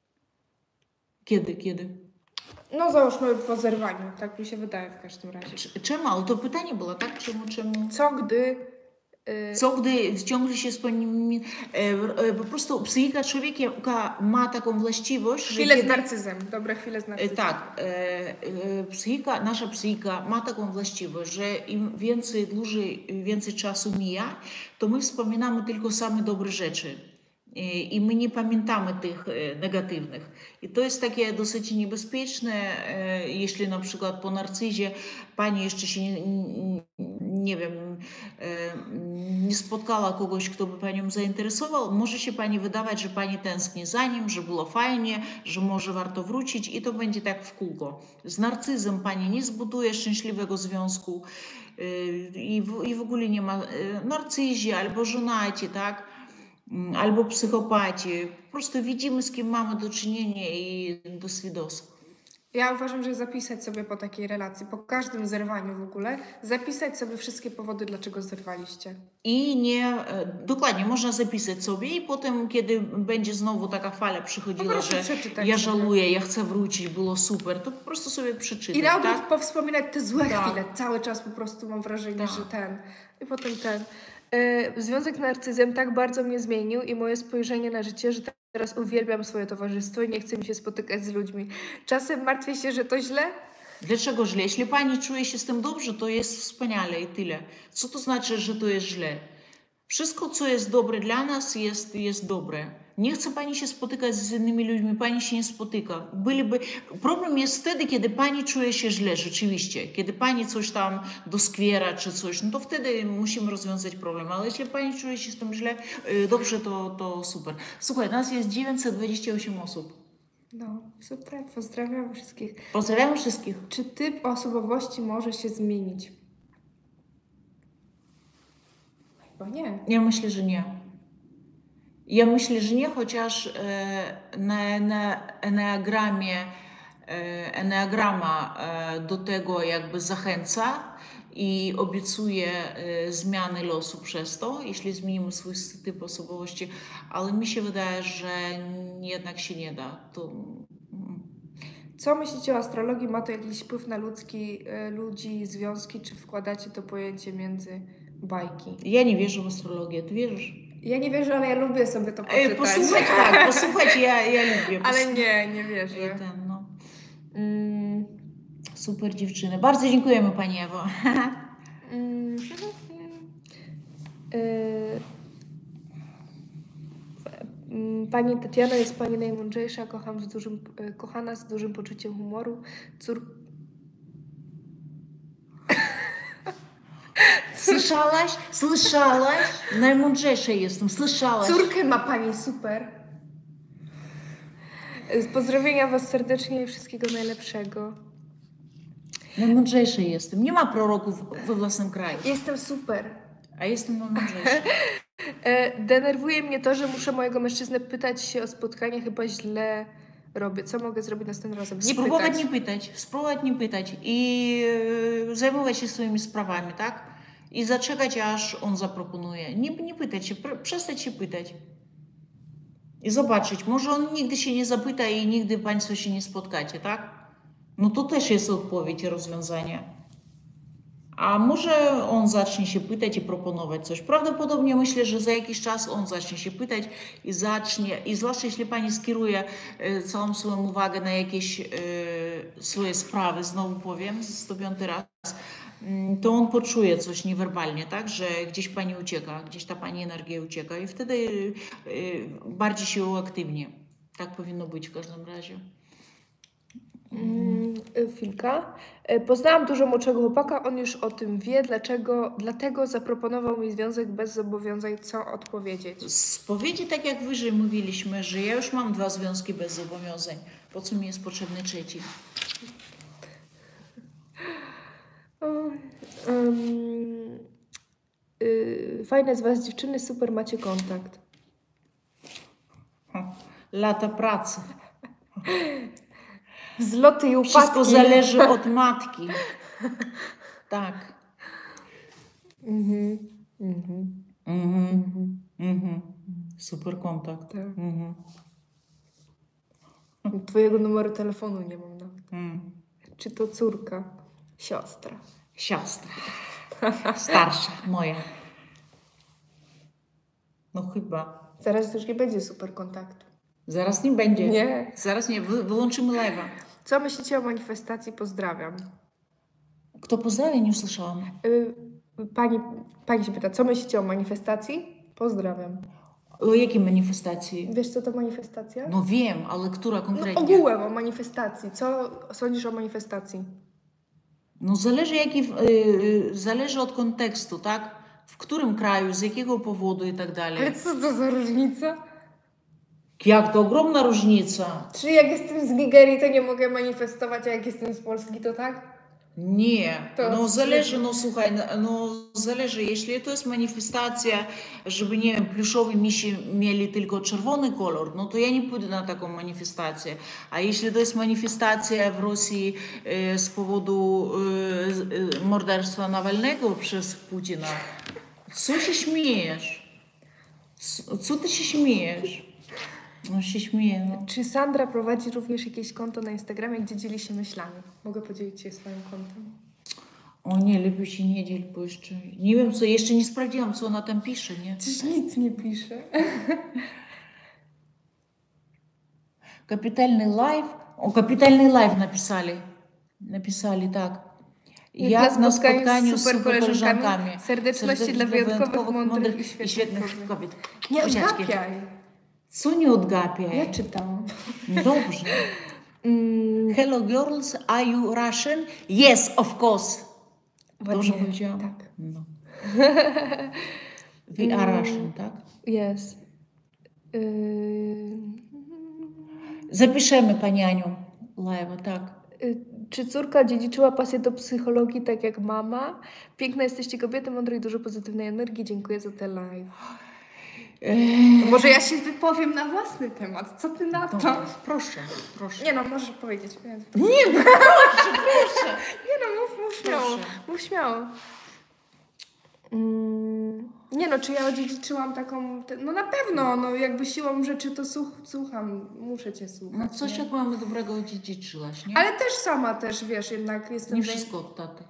Kiedy, kiedy? No załóżmy po zerwaniu, tak mi się wydaje w każdym razie. Cz- Czemu? Ale to pytanie było, tak? Czemu, czemu? Co gdy... y, Co gdy ciągle się wspomina, e, e, po prostu psychika człowieka ma taką właściwość, że Chwile z kiedy, narcyzem, dobre chwile z e, narcyzem. tak, e, e, psychika, nasza psychika ma taką właściwość, że im więcej, dłużej, więcej czasu mija, to my wspominamy tylko same dobre rzeczy. I i my nie pamiętamy tych e, negatywnych. I to jest takie dosyć niebezpieczne, e, jeśli na przykład po narcyzie pani jeszcze się nie, nie, nie wiem, e, nie spotkała kogoś, kto by panią zainteresował, może się pani wydawać, że pani tęskni za nim, że było fajnie, że może warto wrócić i to będzie tak w kółko. Z narcyzem pani nie zbuduje szczęśliwego związku e, i w, i w ogóle nie ma e, narcyzi albo żonaci, tak? Mm, albo psychopaci. Po prostu widzimy, z kim mamy do czynienia i do swidos. Ja uważam, że zapisać sobie po takiej relacji, po każdym zerwaniu w ogóle, zapisać sobie wszystkie powody, dlaczego zerwaliście. I nie, e, dokładnie, można zapisać sobie i potem, kiedy będzie znowu taka fala Po przychodziła, prostu że przeczytać ja sobie. żałuję, ja chcę wrócić, było super, to po prostu sobie przeczytać, I na odwrót tak? powspominać te złe Tak. chwile. Cały czas po prostu mam wrażenie, Tak. że ten. I potem ten. E, Związek z narcyzem tak bardzo mnie zmienił i moje spojrzenie na życie, że teraz uwielbiam swoje towarzystwo i nie chcę mi się spotykać z ludźmi. Czasem martwię się, że to źle. Dlaczego źle? Jeśli pani czuje się z tym dobrze, to jest wspaniale i tyle. Co to znaczy, że to jest źle? Wszystko, co jest dobre dla nas, jest, jest dobre. Nie chce pani się spotykać z innymi ludźmi, pani się nie spotyka. Byliby... Problem jest wtedy, kiedy pani czuje się źle, rzeczywiście. Kiedy pani coś tam doskwiera czy coś, no to wtedy musimy rozwiązać problem. Ale jeśli pani czuje się z tym źle, y, dobrze, to, to super. Słuchaj, nas jest dziewięćset dwadzieścia osiem osób. No, super. Pozdrawiam wszystkich. Pozdrawiam wszystkich. Czy typ osobowości może się zmienić? Chyba nie. Ja myślę, że nie. Ja myślę, że nie, chociaż e, na, na eneagramie, e, eneagrama e, do tego jakby zachęca i obiecuje e, zmiany losu przez to, jeśli zmienimy swój typ osobowości, ale mi się wydaje, że jednak się nie da. To, mm. Co myślicie o astrologii? Ma to jakiś wpływ na ludzki, e, ludzi, związki? Czy wkładacie to pojęcie między bajki? Ja nie wierzę w astrologię, ty wierzysz? Ja nie wierzę, ale ja lubię sobie to Ej, poczytać. posłuchać, tak, posłuchać, ja, ja lubię. Ale posłuchać. nie, nie I wierzę. ten, no. Mm, Super dziewczyny. Bardzo dziękujemy Pani Ewo. mm, y, mm, Pani Tatiana jest Pani najmądrzejsza, kocham z dużym, y, kochana z dużym poczuciem humoru. Cór... Słyszałaś? Słyszałaś? Najmądrzejsza jestem. Słyszałaś? Córkę ma Pani super. Y, Pozdrowienia Was serdecznie i wszystkiego najlepszego. Najmądrzejsza jestem. Nie ma proroków we własnym kraju. Jestem super. A jestem najmądrzejsza. E, denerwuje mnie to, że muszę mojego mężczyznę pytać się o spotkanie, chyba źle robię. Co mogę zrobić następnym razem? Nie Spróbować pytać. nie pytać. Spróbować nie pytać. I e, zajmować się swoimi sprawami, tak? I zaczekać, aż on zaproponuje. Nie, nie pytać się. Pre- przestać się pytać. I zobaczyć. Może on nigdy się nie zapyta i nigdy Państwo się nie spotkacie, tak? No to też jest odpowiedź i rozwiązanie. A może on zacznie się pytać i proponować coś. Prawdopodobnie myślę, że za jakiś czas on zacznie się pytać i zacznie, i zwłaszcza jeśli Pani skieruje e, całą swoją uwagę na jakieś e, swoje sprawy, znowu powiem, sto piąty raz, mm, to on poczuje coś niewerbalnie, tak, że gdzieś Pani ucieka, gdzieś ta Pani energia ucieka i wtedy e, bardziej się uaktywni. Tak powinno być w każdym razie. Mm, y, Chwilka. E, Poznałam dużo młodszego chłopaka, on już o tym wie, dlaczego, dlatego zaproponował mi związek bez zobowiązań. Co odpowiedzieć? Spowiedzi, tak jak wyżej mówiliśmy, że ja już mam dwa związki bez zobowiązań. Po co mi jest potrzebny trzeci? O, ym, y, Fajne z Was dziewczyny, super macie kontakt. Ha, lata pracy. Wzloty i upadki. Wszystko zależy od matki. Tak. Mhm, mhm, Mhm. mhm. Mhm. Super kontakt. Tak. Mhm. Twojego numeru telefonu nie mam nawet. Mm. Czy to córka? Siostra. Siostra. Starsza, moja. No chyba. Zaraz już nie będzie super kontaktu. Zaraz nie będzie. Nie. Zaraz nie. Wy, wyłączymy live'a. Co myślicie o manifestacji? Pozdrawiam. Kto pozdrawia? Nie usłyszałam. Y, Pani, pani się pyta, co myślicie o manifestacji? Pozdrawiam. O jakiej manifestacji? Wiesz, co to manifestacja? No wiem, ale która No, konkretnie? ogółem o manifestacji. Co sądzisz o manifestacji? No zależy, jaki, yy, zależy od kontekstu, tak? W którym kraju, z jakiego powodu i tak dalej. Ale co to za różnica? Jak to ogromna różnica. Czy jak jestem z Nigerii, to nie mogę manifestować, a jak jestem z Polski, to tak? Nie, To no od zależy, czego? no słuchaj, no zależy, jeśli to jest manifestacja, żeby, nie wiem, pluszowi misi mieli tylko czerwony kolor, no to ja nie pójdę na taką manifestację. A jeśli to jest manifestacja w Rosji e, z powodu e, e, morderstwa Nawalnego przez Putina, co się śmiejesz? Co, co ty się śmiejesz? No się śmieje, no. Czy Sandra prowadzi również jakieś konto na Instagramie, gdzie dzieli się myślami? Mogę podzielić się swoim kontem. O nie, lepiej się nie dziel, bo jeszcze nie wiem co, jeszcze nie sprawdziłam, co ona tam pisze, nie? Przecież nic nie pisze. Kapitalny live, o kapitalny live napisali, napisali tak. Jak na spotkaniu z z super koleżankami. koleżankami. Serdeczności dla wyjątkowych, mądrych i świetnych kobiet. kobiet. Nie Buziaczki. odgapiaj. Co nie odgapiaj? Ja czytam. Dobrze. Mm, Hello girls, are you Russian? Yes, of course. Dobrze ładnie. powiedziałam? Tak. No. We are Russian, tak? Jest. Yy, Zapiszemy Pani Aniu live, tak. y, czy córka dziedziczyła pasję do psychologii tak jak mama? Piękne jesteście kobiety, mądre i dużo pozytywnej energii. Dziękuję za te live. Eee, Może ja się wypowiem na własny temat. Co ty na to? Dobrze, proszę, proszę. Nie no, możesz powiedzieć. Nie, Nie, no, proszę, proszę. nie no, mów, mów śmiało. Proszę. Mów śmiało. Mm, nie no, czy ja odziedziczyłam taką... Te, no na pewno, no jakby siłą rzeczy to słuch, słucham. Muszę cię słuchać. No coś nie? jak mamy dobrego odziedziczyłaś, nie? Ale też sama też, wiesz, jednak jestem... Nie zaj- wszystko od taty.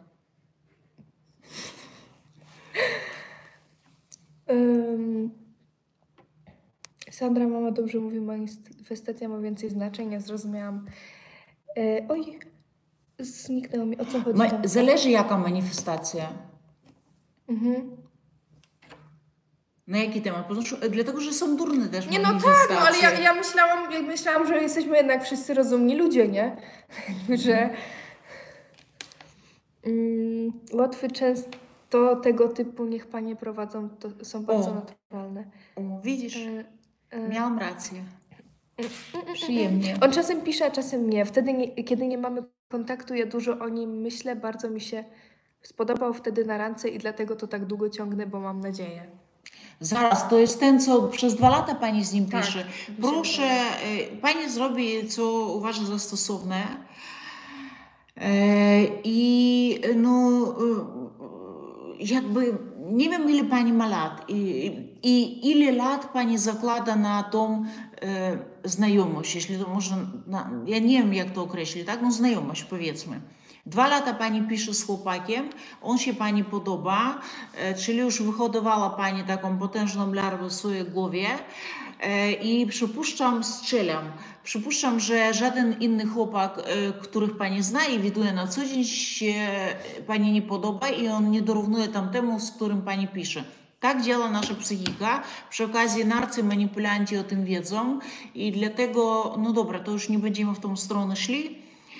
Ym, Sandra, mama dobrze mówi, manifestacja ma więcej znaczenia, zrozumiałam. E, oj, zniknęło mi, o co chodzi Ma, tam? zależy jaka manifestacja. Mhm. Na jaki temat? Потому что- Dlatego, że są durne też Nie no tak, manifestacje. no ale ja, ja, myślałam, ja myślałam, że jesteśmy jednak wszyscy rozumni ludzie, nie? że mm, łatwy często tego typu niech panie prowadzą, to są bardzo O. naturalne. O, widzisz, E, e, miałam rację. Przyjemnie. On czasem pisze, a czasem nie. Wtedy, nie, kiedy nie mamy kontaktu, ja dużo o nim myślę, bardzo mi się spodobał wtedy na randce i dlatego to tak długo ciągnę, bo mam nadzieję. Zaraz, to jest ten, co przez dwa lata Pani z nim Tak, pisze. mi się Proszę, e, Pani zrobi, co uważa za stosowne. E, I no, e, jakby nie wiem, ile Pani ma lat i, i ile lat Pani zakłada na tą e, znajomość, jeśli to można, na, ja nie wiem, jak to określić, tak? No znajomość, powiedzmy. Dwa lata Pani pisze z chłopakiem, on się Pani podoba, e, czyli już wyhodowała Pani taką potężną larwę w swojej głowie e, i przypuszczam, strzelam, przypuszczam, że żaden inny chłopak, e, których Pani zna i widuje na co dzień, się Pani nie podoba i on nie dorównuje tamtemu, z którym Pani pisze. Tak działa nasza psychika. Przy okazji narcy, manipulanci o tym wiedzą i dlatego, no dobra, to już nie będziemy w tą stronę szli.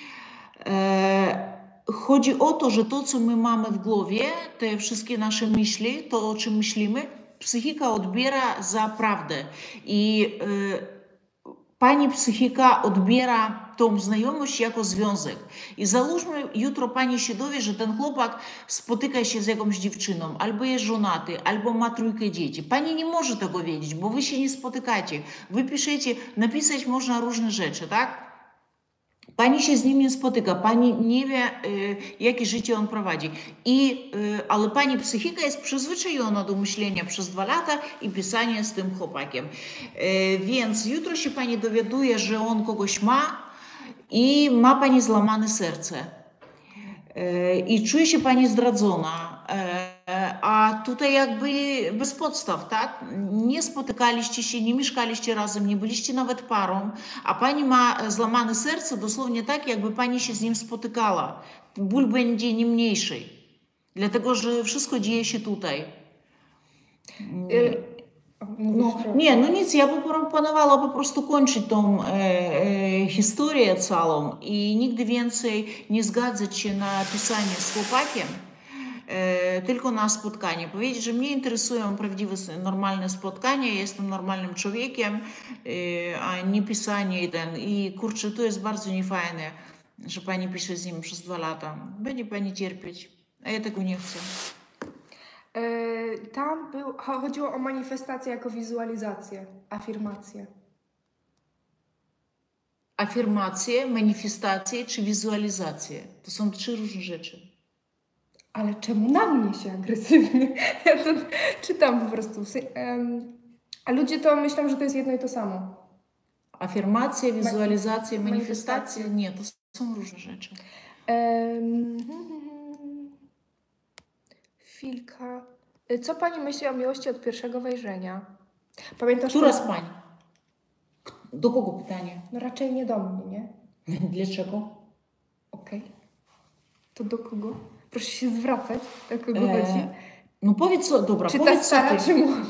E, chodzi o to, że to, co my mamy w głowie, te wszystkie nasze myśli, to o czym myślimy, psychika odbiera za prawdę. I e, Pani psychika odbiera tą znajomość jako związek. I załóżmy, jutro Pani się dowie, że ten chłopak spotyka się z jakąś dziewczyną, albo jest żonaty, albo ma trójkę dzieci. Pani nie może tego wiedzieć, bo Wy się nie spotykacie. Wy piszecie, napisać można różne rzeczy, tak? Pani się z nim nie spotyka, Pani nie wie, y, jakie życie on prowadzi. I, y, ale Pani psychika jest przyzwyczajona do myślenia przez dwa lata i pisania z tym chłopakiem. Y, więc jutro się Pani dowiaduje, że on kogoś ma i ma Pani złamane serce. Y, I czuje się Pani zdradzona. Y, a tutaj jakby bez podstaw, tak? Nie spotykaliście się, nie mieszkaliście razem, nie byliście nawet parą, a Pani ma złamane serce dosłownie tak, jakby Pani się z nim spotykała. Ból będzie nie mniejszy, dlatego że wszystko dzieje się tutaj. Y, O, mówisz, No, że... nie, no nic, ja bym proponowała po prostu kończyć tą e, e, historię całą i nigdy więcej nie zgadzać się na pisanie z chłopakiem, e, tylko na spotkanie. Powiedzieć, że mnie interesują prawdziwe, normalne spotkania, ja jestem normalnym człowiekiem, e, a nie pisanie i ten. I kurczę, to jest bardzo niefajne, że pani pisze z nim przez dwa lata. Będzie pani cierpieć, a ja tego nie chcę. E, tam był, cho- chodziło o manifestację jako wizualizację, afirmację. Afirmacje, manifestacje czy wizualizacje. To są trzy różne rzeczy. Ale czemu na mnie się agresywnie? Ja to czytam po prostu. Sy- em, A ludzie to myślą, że to jest jedno i to samo. Afirmacje, wizualizacje, manifestacje. manifestacje. Nie, to są różne rzeczy. Em, Chwilka. Y, Co pani myśli o miłości od pierwszego wejrzenia? Pamiętasz? Która to? z pań? K- Do kogo pytanie? No raczej nie do mnie, nie? Dlaczego? Okej. To do kogo? Proszę się zwracać, do kogo chodzi. E, no powiedz, co, dobra, Czy ta powiedz co stara, ty. czy młoda?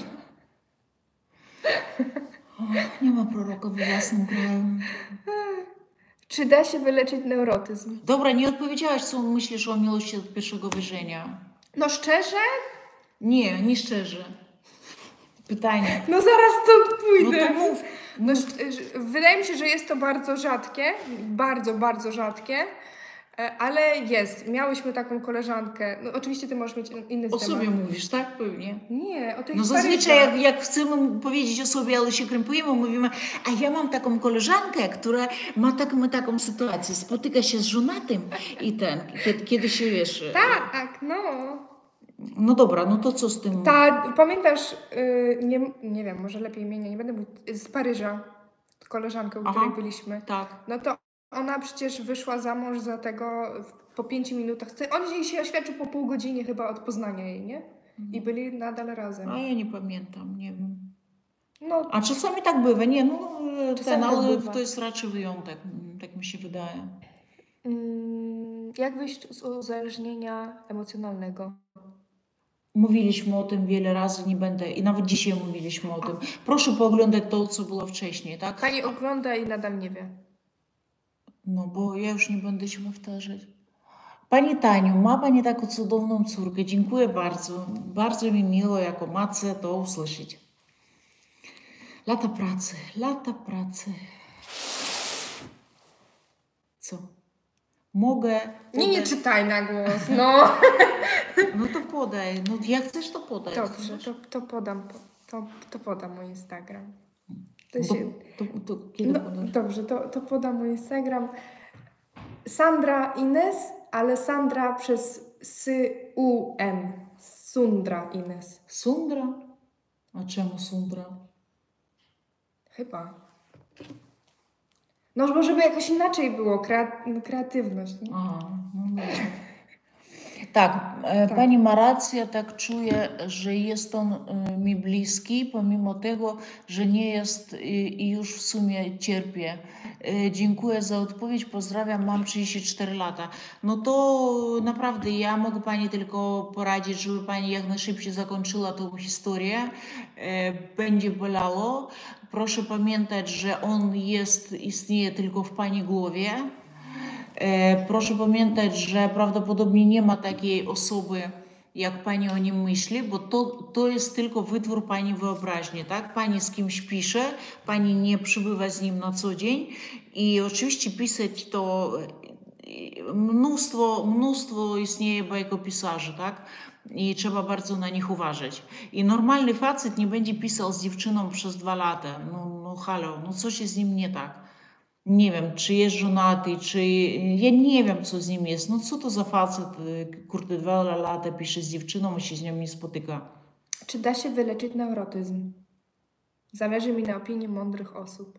Och, nie ma proroka we własnym kraju. Czy da się wyleczyć neurotyzm? Dobra, nie odpowiedziałaś, co myślisz o miłości od pierwszego wejrzenia. No szczerze? Nie, nie szczerze. Pytanie. No zaraz to No pójdę. to mów. No, szcz- wydaje mi się, że jest to bardzo rzadkie, bardzo, bardzo rzadkie, e, ale jest. Miałyśmy taką koleżankę, no oczywiście ty możesz mieć in- inny O temat. sobie mówisz, tak? Pewnie. Nie, o tej No z zazwyczaj Paryża. jak, jak chcemy powiedzieć o sobie, ale się krępujemy, mówimy, a ja mam taką koleżankę, która ma taką i taką sytuację, spotyka się z żonatym i ten, kiedy, kiedy się wiesz... Tak, no. No dobra, no to co z tym? Ta, pamiętasz, y, nie, nie wiem, może lepiej imienia, nie będę mówić, z Paryża, koleżankę, u Aha. której byliśmy. Tak. No to ona przecież wyszła za mąż za tego w- po pięciu minutach. On jej się oświadczył po pół godziny chyba od poznania jej, nie? I byli nadal razem. A ja nie pamiętam, nie wiem. No, A czasami tak bywa, nie, no Czasami ten, tak ale bywa. to jest raczej wyjątek, tak mi się wydaje. mm, jak wyjść z uzależnienia emocjonalnego? Mówiliśmy o tym wiele razy, nie będę, i nawet dzisiaj mówiliśmy o tym. Proszę pooglądać to, co było wcześniej, tak? Pani ogląda i nadal nie wie. No bo ja już nie będę się powtarzać. Pani Taniu, ma Pani taką cudowną córkę. Dziękuję bardzo. Bardzo mi miło jako matce to usłyszeć. Lata pracy, lata pracy. Co? Mogę... Nie, nie podać- czytaj na głos, no. No to podaj. No jak chcesz, to podaj. Dobrze, to, to podam, po- to, to podam mój Instagram. To To, się, to, to kiedy no, podasz? dobrze, to, to podam mój Instagram. Sandra Ines, ale Sandra przez sy u n. Sundra Ines. Sundra? A czemu Sundra? Chyba. No bo żeby jakoś inaczej było, krea- kreatywność. Nie? Aha, no dobra. Tak, e, Tak. Pani ma rację, tak czuję, że jest on e, mi bliski, pomimo tego, że nie jest i, i już w sumie cierpię. E, Dziękuję za odpowiedź, pozdrawiam, mam trzydzieści cztery lata. No to naprawdę ja mogę Pani tylko poradzić, żeby Pani jak najszybciej zakończyła tą historię. E, Będzie bolało. Proszę pamiętać, że on jest, istnieje tylko w Pani głowie. E, Proszę pamiętać, że prawdopodobnie nie ma takiej osoby, jak Pani o nim myśli, bo to, to jest tylko wytwór Pani wyobraźni, tak? Pani z kimś pisze, Pani nie przybywa z nim na co dzień i oczywiście pisać to e, mnóstwo, mnóstwo istnieje bajkopisarzy, tak? I trzeba bardzo na nich uważać. I normalny facet nie będzie pisał z dziewczyną przez dwa lata. No, no halo, no coś jest z nim nie tak. Nie wiem, czy jest żonaty, czy... Ja nie wiem, co z nim jest. No co to za facet, y, kurde, dwa lata pisze z dziewczyną i się z nią nie spotyka. Czy da się wyleczyć neurotyzm? Zależy mi na opinii mądrych osób.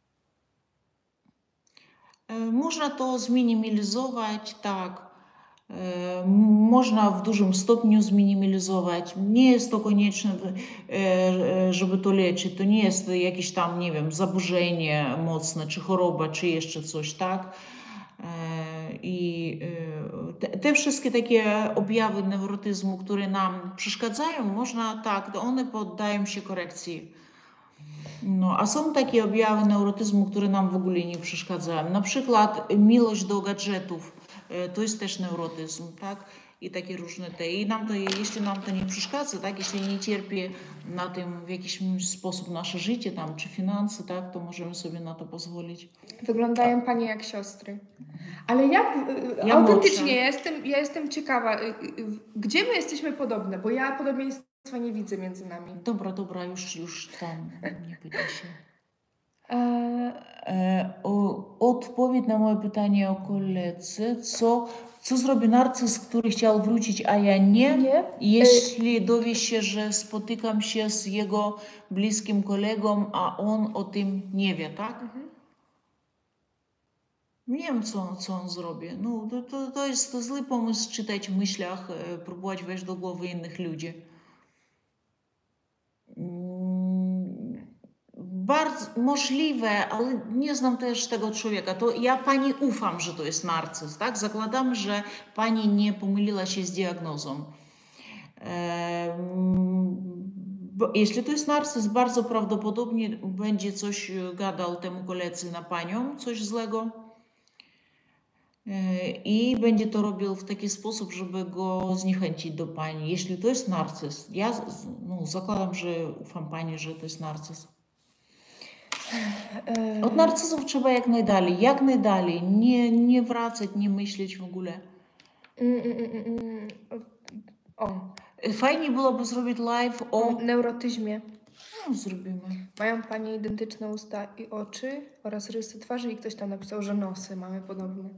E, Można to zminimalizować, tak. E, m- Można w dużym stopniu zminimalizować. Nie jest to konieczne, e, e, żeby to leczyć. To nie jest jakieś tam, nie wiem, zaburzenie mocne, czy choroba, czy jeszcze coś, tak. E, I e, te- te wszystkie takie objawy neurotyzmu, które nam przeszkadzają, można tak, to one poddają się korekcji. No, a są takie objawy neurotyzmu, które nam w ogóle nie przeszkadzają. Na przykład miłość do gadżetów, to jest też neurotyzm, tak? I takie różne te. I nam to, jeśli nam to nie przeszkadza, tak? Jeśli nie cierpi na tym w jakiś sposób nasze życie tam, czy finanse, tak? To możemy sobie na to pozwolić. Wyglądają Panie jak siostry. Ale jak, Ja autentycznie, młodsza. ja jestem, ja jestem ciekawa, gdzie my jesteśmy podobne, bo ja podobieństwa nie widzę między nami. Dobra, dobra, już, już tam nie pytaj się. E, E, o, odpowiedź na moje pytanie o koledze. Co, co zrobi narcyz, który chciał wrócić, a ja nie? Nie. Jeśli dowie się, że spotykam się z jego bliskim kolegą, a on o tym nie wie, tak? Mhm. Nie wiem, co, co on zrobi. No, to, to, to jest to zły pomysł czytać w myślach, e, próbować wejść do głowy innych ludzi. Mm, Bardzo możliwe, ale nie znam też tego człowieka. To ja pani ufam, że to jest narcyz, tak? Zakładam, że pani nie pomyliła się z diagnozą. Em, bo jeśli to jest narcyz, bardzo prawdopodobnie będzie coś gadał temu koledze na panią, coś złego. E, I będzie to robił w taki sposób, żeby go zniechęcić do pani. Jeśli to jest narcyz, ja z- no, zakładam, że ufam pani, że to jest narcyz. e, Od narcyzów trzeba jak najdalej, jak najdalej, nie, nie wracać, nie myśleć w ogóle. mm, mm, mm, mm, o, Fajnie byłoby zrobić live o... o neurotyzmie. No, zrobimy. Mają Panie identyczne usta i oczy oraz rysy twarzy i ktoś tam napisał, że nosy mamy podobne.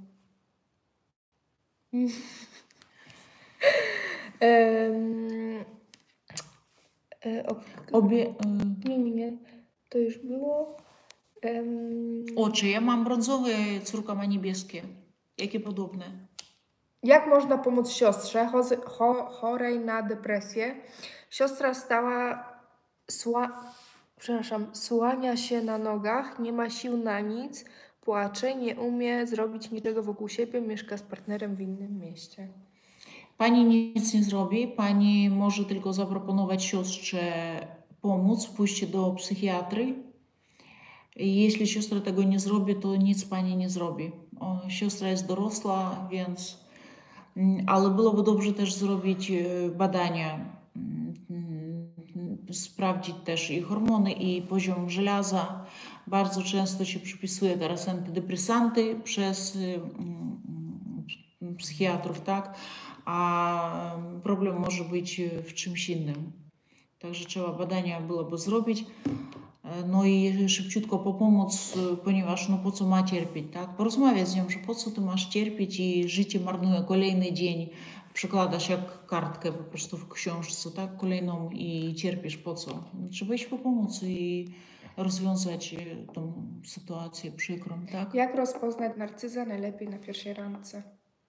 Em, e, ok- Obie... y, Nie, nie, nie. To już było. Em, Oczy. Ja mam brązowe, córka ma niebieskie. Jakie podobne? Jak można pomóc siostrze chozy- cho- chorej na depresję? Siostra stała, sła, przepraszam, słania się na nogach, nie ma sił na nic, płacze, nie umie zrobić niczego wokół siebie, mieszka z partnerem w innym mieście. Pani nic nie zrobi, pani może tylko zaproponować siostrze pomóc, pójść do psychiatry. I jeśli siostra tego nie zrobi, to nic pani nie zrobi. O, siostra jest dorosła, więc... mm, Ale byłoby dobrze też zrobić e, badania, mm, mm, sprawdzić też i hormony, i poziom żelaza. Bardzo często się przypisuje teraz antydepresanty przez mm, mm, psychiatrów, tak? A problem może być w czymś innym. Także trzeba badania byłoby zrobić. No i szybciutko popomóc, ponieważ no po co ma cierpieć, tak? Porozmawiać z nią, że po co ty masz cierpieć i życie marnuje kolejny dzień. Przekładasz jak kartkę po prostu w książce, tak? Kolejną i cierpisz po co? Trzeba iść po pomoc i rozwiązać tą sytuację przykrą, tak? Jak rozpoznać narcyza najlepiej na pierwszej randce?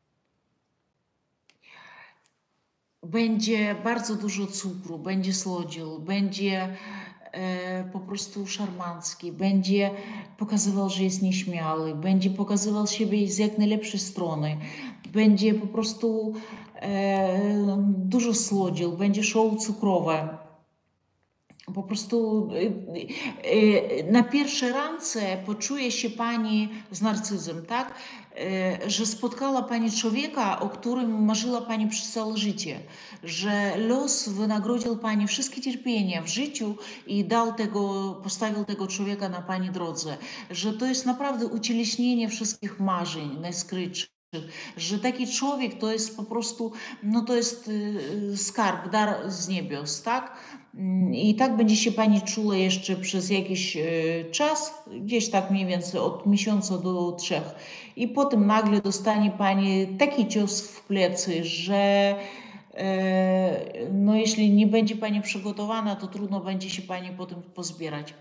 Będzie bardzo dużo cukru, będzie słodził, będzie e, po prostu szarmancki, będzie pokazywał, że jest nieśmiały, będzie pokazywał siebie z jak najlepszej strony, będzie po prostu e, dużo słodził, będzie show cukrowe. Po prostu e, e, na pierwszej randce poczuje się pani z narcyzem, tak? E, że spotkała pani człowieka, o którym marzyła pani przez całe życie, że los wynagrodził pani wszystkie cierpienia w życiu i dał tego, postawił tego człowieka na pani drodze, że to jest naprawdę ucieleśnienie wszystkich marzeń najskrytszych, że taki człowiek to jest po prostu, no to jest y, skarb, dar z niebios, tak? I tak będzie się pani czuła jeszcze przez jakiś y, czas, gdzieś tak mniej więcej od miesiąca do trzech. I potem nagle dostanie pani taki cios w plecy, że e, no jeśli nie będzie pani przygotowana, to trudno będzie się pani potem pozbierać.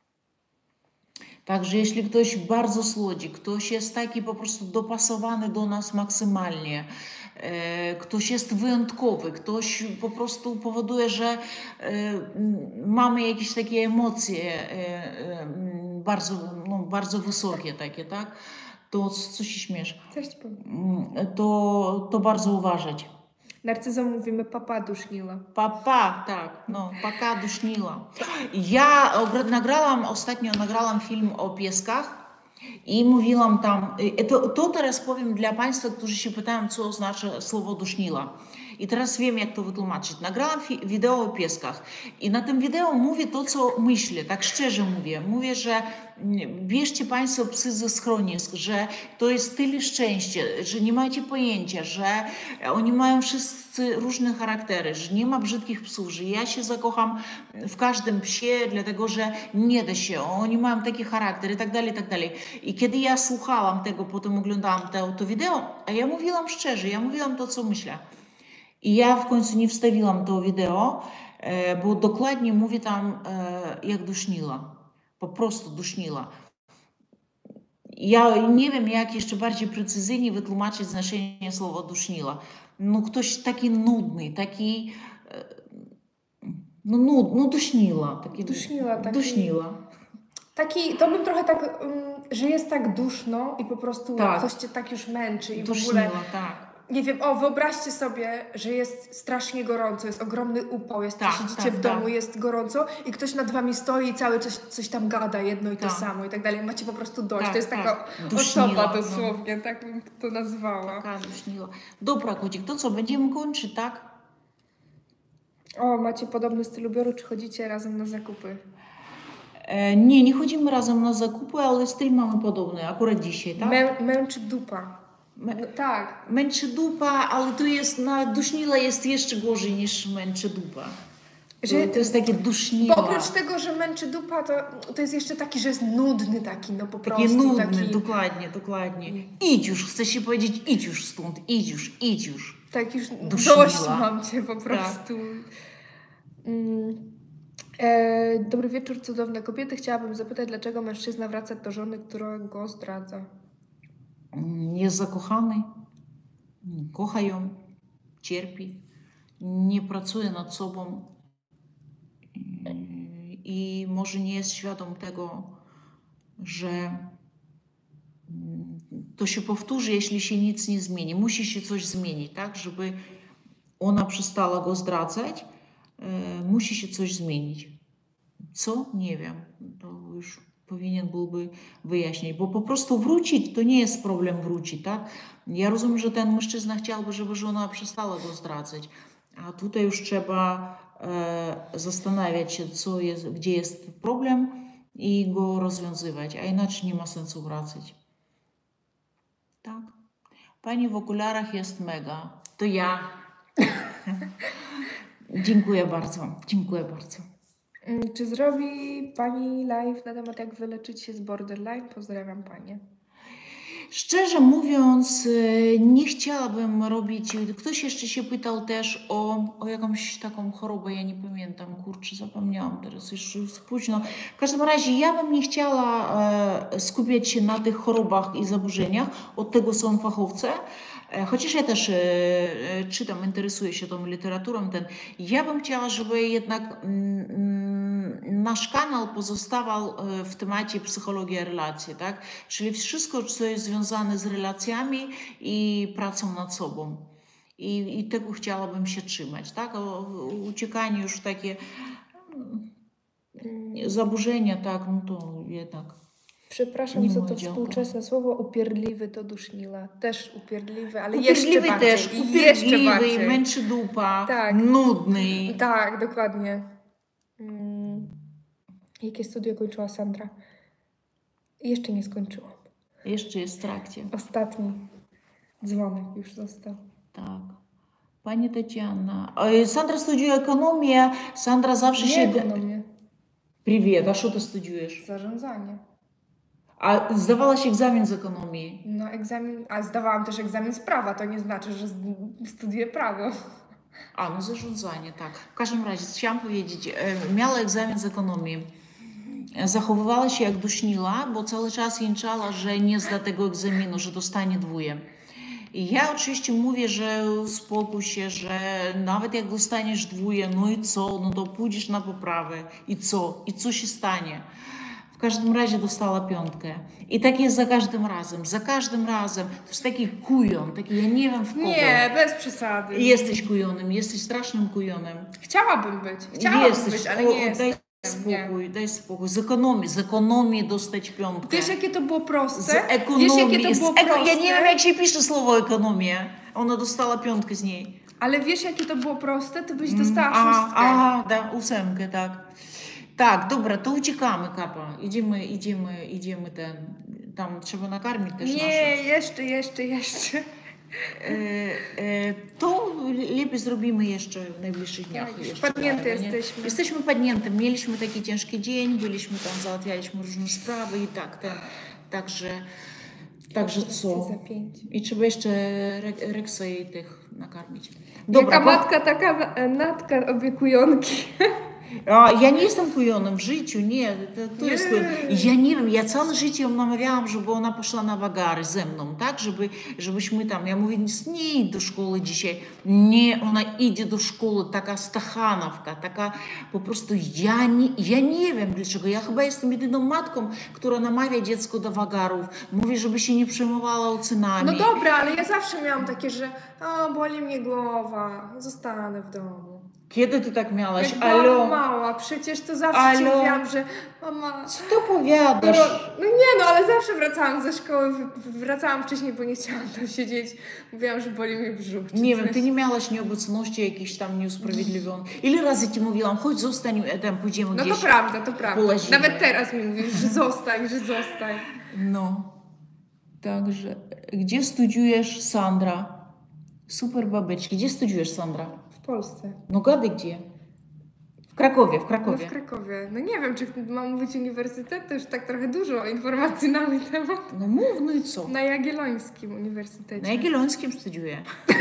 Także jeśli ktoś bardzo słodzi, ktoś jest taki po prostu dopasowany do nas maksymalnie, e, ktoś jest wyjątkowy, ktoś po prostu powoduje, że e, mamy jakieś takie emocje e, e, bardzo, no, bardzo wysokie takie, tak? to co się śmiesz? Coś ci powiem. Mm, To, to bardzo uważać. Narcyzom mówimy papa duszniła. Papa, tak, no, paka duszniła. Ja ogr- nagrałam, ostatnio nagrałam film o pieskach i mówiłam tam, y, to, to teraz powiem dla Państwa, którzy się pytają, co znaczy słowo duszniła. I teraz wiem, jak to wytłumaczyć. Nagrałam fi- wideo o pieskach i na tym wideo mówię to, co myślę, tak szczerze mówię. Mówię, że mm, bierzcie Państwo psy ze schronisk, że to jest tyle szczęścia, że nie macie pojęcia, że oni mają wszyscy różne charaktery, że nie ma brzydkich psów, że ja się zakocham w każdym psie, dlatego że nie da się, oni mają taki charakter i tak dalej, i tak dalej. I kiedy ja słuchałam tego, potem oglądałam to, to wideo, a ja mówiłam szczerze, ja mówiłam to, co myślę. I ja w końcu nie wstawiłam to wideo, e, bo dokładnie mówię tam, e, jak duszniła. Po prostu duszniła. Ja nie wiem, jak jeszcze bardziej precyzyjnie wytłumaczyć znaczenie słowa duszniła. No ktoś taki nudny, taki... e, No, nud, no duszniła. Taki, Duszniła, taki- Duszniła. Taki, to bym trochę tak, um, że jest tak duszno i po prostu Tak. ktoś cię tak już męczy i w Duszniła, ogóle, tak. nie wiem, o wyobraźcie sobie, że jest strasznie gorąco, jest ogromny upał, jest, Tak, siedzicie tak, w domu, tak. jest gorąco i ktoś nad wami stoi i cały coś, coś tam gada, jedno i to Tak. samo i tak dalej, macie po prostu dość, Tak, to jest tak. taka Duszniła, osoba no. dosłownie, tak bym to nazwała. Taka duszniła. Dobra, Kocik, to co, będziemy kończyć, tak? O, macie podobny styl ubioru, czy chodzicie razem na zakupy? E, nie, nie chodzimy razem na zakupy, ale styl mamy podobny, akurat dzisiaj, tak? Mę, męczy dupa. Mę- No, tak. Męczy dupa, ale to jest, na duszniła jest jeszcze gorzej niż męczy dupa. Że- To, to jest takie Bo duszniła. oprócz tego, że męczy dupa, to, to jest jeszcze taki, że jest nudny taki, no po Taki prostu. nudny, taki, dokładnie, dokładnie. Idź już, chcę się powiedzieć, idź już stąd, idź już, idź już. tak już Duszniła. dość mam cię po prostu. Mm. E, dobry wieczór, cudowne kobiety. Chciałabym zapytać, dlaczego mężczyzna wraca do żony, która go zdradza? Mm, Jest zakochany, mm, kocha ją, cierpi, nie pracuje nad sobą mm, i może nie jest świadom tego, że mm, to się powtórzy, jeśli się nic nie zmieni. Musi się coś zmienić, tak, żeby ona przestała go zdradzać, e, musi się coś zmienić. Co? Nie wiem. To już powinien byłby wyjaśnić, bo po prostu wrócić to nie jest problem wrócić, tak? Ja rozumiem, że ten mężczyzna chciałby, żeby żona przestała go zdradzać, a tutaj już trzeba e, zastanawiać się, co jest, gdzie jest problem i go rozwiązywać, a inaczej nie ma sensu wracać. Tak. Pani w okularach jest mega. To ja. Dziękuję bardzo. Dziękuję bardzo. Mm, Czy zrobi Pani live na temat, jak wyleczyć się z borderline? Pozdrawiam Panie. Szczerze mówiąc, e, nie chciałabym robić. Ktoś jeszcze się pytał też o, o jakąś taką chorobę, ja nie pamiętam, kurczę, zapomniałam teraz, już jest późno. W każdym razie ja bym nie chciała e, skupiać się na tych chorobach i zaburzeniach, od tego są fachowcy. E, Chociaż ja też e, e, czytam, interesuję się tą literaturą, ten, ja bym chciała, żeby jednak mm, mm, nasz kanał pozostawał e, w temacie psychologii relacji, tak? Czyli wszystko, co jest związane z relacjami i pracą nad sobą. I, i tego chciałabym się trzymać, tak? O, uciekanie już w takie mm, zaburzenia, tak, no to jednak. Przepraszam Nie za moja to działka. współczesne słowo, upierdliwy to duszniła. Też upierdliwy, ale jeszcze Upierdliwy bardziej. też, i jeszcze upierdliwy, bardziej. męczy dupa, Tak. nudny. Tak, dokładnie. Mm. Jakie studio kończyła Sandra? Jeszcze nie skończyłam. Jeszcze jest w trakcie. Ostatni dzwonek już został. Tak. Pani Tatiana. E, Sandra studiuje ekonomię. Sandra zawsze Nie się... ekonomię, Привет, a co ty studiujesz? zarządzanie. A zdawałaś egzamin z ekonomii. No egzamin, a zdawałam też egzamin z prawa, to nie znaczy, że z- studiuję prawo. A, no zarządzanie, tak. W każdym razie chciałam powiedzieć, e, miała egzamin z ekonomii. E, Zachowywała się jak duszniła, bo cały czas jęczała, że nie zda tego egzaminu, że dostanie dwóje. I ja oczywiście mówię, że uspokój się, że nawet jak dostaniesz dwóje, no i co, no to pójdziesz na poprawę i co, i co się stanie. W każdym razie dostała piątkę. I tak jest za każdym razem, za każdym razem. To jest taki kujon, taki ja nie wiem w kogo. Nie, bez przesady. Jesteś kujonem, jesteś strasznym kujonem. Chciałabym być, chciałabym Jesteś, być, ale o, nie jestem. daj spokój, daj spokój. Z ekonomii, z ekonomii dostać piątkę. Wiesz, jakie to było Z proste? ekonomii. Wiesz, jakie to z było eko... proste? Ja nie wiem, jak się pisze słowo ekonomia. Ona dostała piątkę z niej. Ale wiesz, jakie to było proste? To byś dostała Aha, szóstkę. aha, da, ósemkę, tak. Tak, dobra, to uciekamy, Kapa. Idziemy, idziemy, idziemy ten... Tam trzeba nakarmić też Nie, nasze. jeszcze, jeszcze, jeszcze. E, e, to lepiej zrobimy jeszcze w najbliższych dniach. Tak, już jeszcze padnięte dalej, nie? jesteśmy. Jesteśmy padnięte. Mieliśmy taki ciężki dzień, byliśmy tam, załatwialiśmy różne sprawy i tak, ten, także, także co? Za pięć. I trzeba jeszcze Re- Reksa i tych nakarmić. Dobra, Jaka ko- matka, taka e, natka opiekująki. A, ja nie jestem kujonem w życiu, nie, to, to jest kujon. Nie. Ja nie wiem, ja całe życie ją namawiałam, żeby ona poszła na wagary ze mną, tak, żeby, żebyśmy tam, ja mówię, nie idź do szkoły dzisiaj, nie, ona idzie do szkoły, taka stachanowka, taka po prostu, ja nie, ja nie wiem dlaczego, ja chyba jestem jedyną matką, która namawia dziecko do wagarów, mówi, żeby się nie przejmowała ocenami. No dobra, ale ja zawsze miałam takie, że o, boli mnie głowa, zostanę w domu. Kiedy ty tak miałaś? Jak byłam Alo, mała, przecież to zawsze ci Alo. mówiłam, że mama... co ty opowiadasz? No, no nie no, ale zawsze wracałam ze szkoły, wy- wracałam wcześniej, bo nie chciałam tam siedzieć. Mówiłam, że boli mnie brzuch. czy Nie wiem, coś. ty nie miałaś nieobecności jakiejś tam nieusprawiedliwionej. Ile razy ci mówiłam, chodź zostań, e, tam pójdziemy No gdzieś. to prawda, to prawda. polazimy. Nawet teraz mi mówisz, że zostań, że zostań. No. Także, gdzie studiujesz, Sandra? Super babeczki. Gdzie studiujesz, Sandra? W Polsce. No gadaj gdzie? W Krakowie, w No Krakowie. w Krakowie. No nie wiem, czy mam mówić uniwersytet, to już tak trochę dużo informacji na mój temat. No mów, no i co? Na Jagiellońskim Uniwersytecie. Na Jagiellońskim studiuję.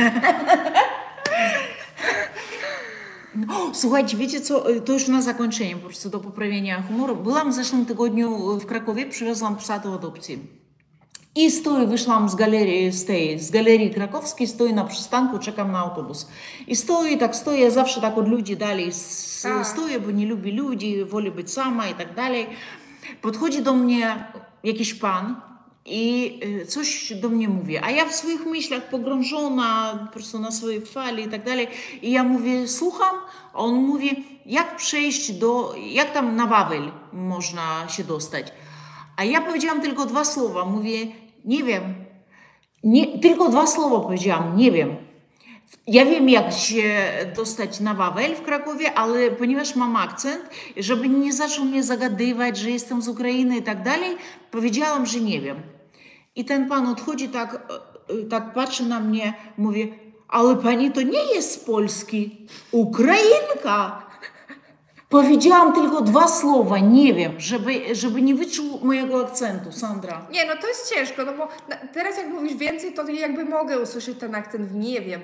No, słuchajcie, wiecie co, to już na zakończenie, po prostu do poprawienia humoru. Byłam w zeszłym tygodniu w Krakowie, przywiozłam psa do adopcji. I stoję, wyszłam z galerii, z tej, z galerii krakowskiej, stoję na przystanku, czekam na autobus. I stoję, tak stoję, zawsze tak od ludzi dalej s- Tak. stoję, bo nie lubię ludzi, wolę być sama i tak dalej. Podchodzi do mnie jakiś pan i y, coś do mnie mówi, a ja w swoich myślach pogrążona, po prostu na swojej fali i tak dalej. I ja mówię, słucham, a on mówi, jak przejść do, jak tam na Wawel można się dostać. A ja powiedziałam tylko dwa słowa, mówię, nie wiem, nie, tylko dwa słowa powiedziałam, nie wiem. Ja wiem, jak się dostać na Wawel w Krakowie, ale ponieważ mam akcent, żeby nie zaczął mnie zagadywać, że jestem z Ukrainy i tak dalej, powiedziałam, że nie wiem. I ten pan odchodzi, tak, tak patrzy na mnie, mówi, ale pani to nie jest z Polski, Ukrainka. Powiedziałam tylko dwa słowa, nie wiem, żeby, żeby nie wyczuł mojego akcentu, Sandra. Nie, no to jest ciężko, no bo na, teraz jak mówisz więcej, to jakby mogę usłyszeć ten akcent w nie wiem.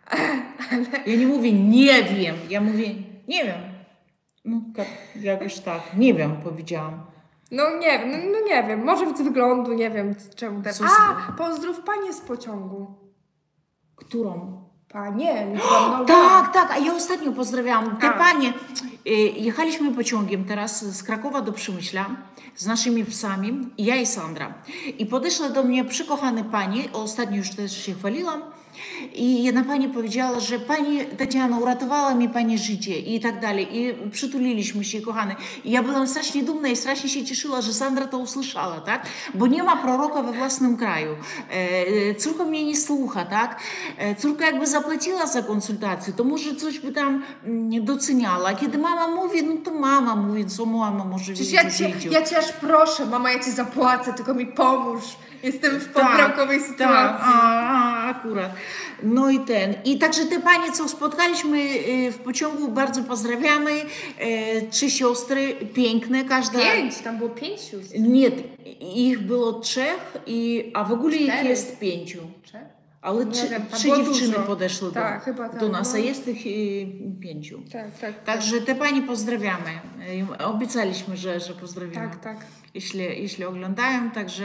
Ja nie mówię nie wiem, ja mówię nie wiem. No tak, jakoś tak, nie wiem, powiedziałam. No nie wiem, no, no nie wiem, może z wyglądu, nie wiem z czemu ten. Co z- A, pozdrów panie z pociągu. Którą? Panie, nie no, Tak, tak, a ja ostatnio pozdrawiałam. Te A. panie, y, jechaliśmy pociągiem teraz z Krakowa do Przemyśla z naszymi psami, ja i Sandra. I podeszła do mnie przykochane pani, ostatnio już też się chwaliłam, i jedna pani powiedziała, że pani Tatiana, uratowała mi pani życie i tak dalej. I przytuliliśmy się, kochane. I ja byłam strasznie dumna i strasznie się cieszyła, że Sandra to usłyszała, tak? Bo nie ma proroka we własnym kraju. E, córka mnie nie słucha, tak? E, córka jakby zapłaciła za konsultację, to może coś by tam mm, doceniała. A kiedy mama mówi, no to mama mówi, co mama może Przecież wiedzieć ja o cię, życiu. ja cię aż proszę, mama, ja ci zapłacę, tylko mi pomóż. Jestem w popravkowej Tak, sytuacji. a, a, akurat. No i ten. I także te panie, co spotkaliśmy y, w pociągu, bardzo pozdrawiamy. E, Trzy siostry, piękne, każda. Pięć, tam było pięć sióstr. Nie, ich było trzech, i, a w ogóle ich Cztery. jest pięciu. Trzech? Ale Nie trzy, wiem, tam trzy było dziewczyny dużo. podeszły Tak, do, chyba tak, do nas, no. a jest ich y, pięciu. Tak, tak. Także te pani pozdrawiamy. Y, Obiecaliśmy, że, że pozdrowimy. Tak, tak. Jeśli, jeśli oglądają, także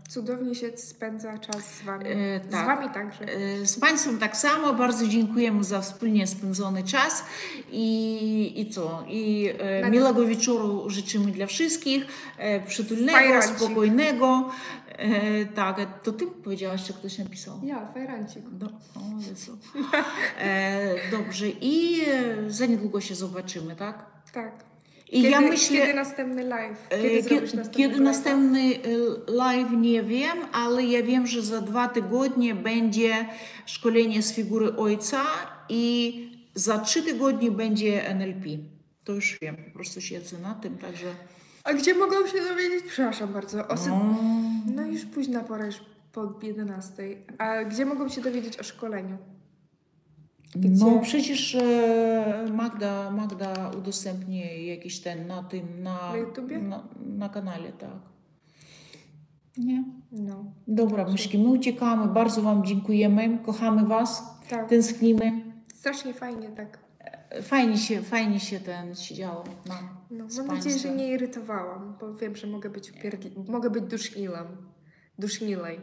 cudownie się spędza czas z Wami. E, Z tak. Wami także. E, Z Państwem tak samo. Bardzo dziękujemy za wspólnie spędzony czas. I, i co? I e, Na- miłego wieczoru życzymy dla wszystkich. E, przytulnego, Fajrancik. spokojnego. E, tak, to Ty powiedziałaś, czy ktoś napisał? Ja, fajrancik. Do, o Jezu. E, dobrze. I e, za niedługo się zobaczymy, tak? Tak. I Kiedy, ja myślę... kiedy następny live? E, Kiedy kie- zrobisz następny Kiedy live? następny e, live nie wiem, ale ja wiem, że za dwa tygodnie będzie szkolenie z figury ojca i za trzy tygodnie będzie N L P. To już wiem, po prostu siedzę na tym, także... A gdzie mogą się dowiedzieć? Przepraszam bardzo. O sy- No, No już późna pora, już po jedenastej. A gdzie mogą się dowiedzieć o szkoleniu? no Gdzie? przecież e, Magda, Magda udostępni jakiś ten na tym, na, Na YouTubie? na, na kanale, tak. Nie? No, Dobra, myszki, my uciekamy, bardzo Wam dziękujemy, kochamy Was, tak. tęsknimy. Strasznie fajnie tak. Fajnie się, fajnie się ten siedziało nam. No, z mam nadzieję, że państwem. nie irytowałam, bo wiem, że mogę być upierdli- mogę być dusznilem. Dusznilej.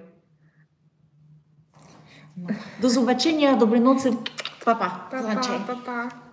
No. Do zobaczenia, dobrej nocy, pa pa, Pa, Złączaj. pa, pa, pa.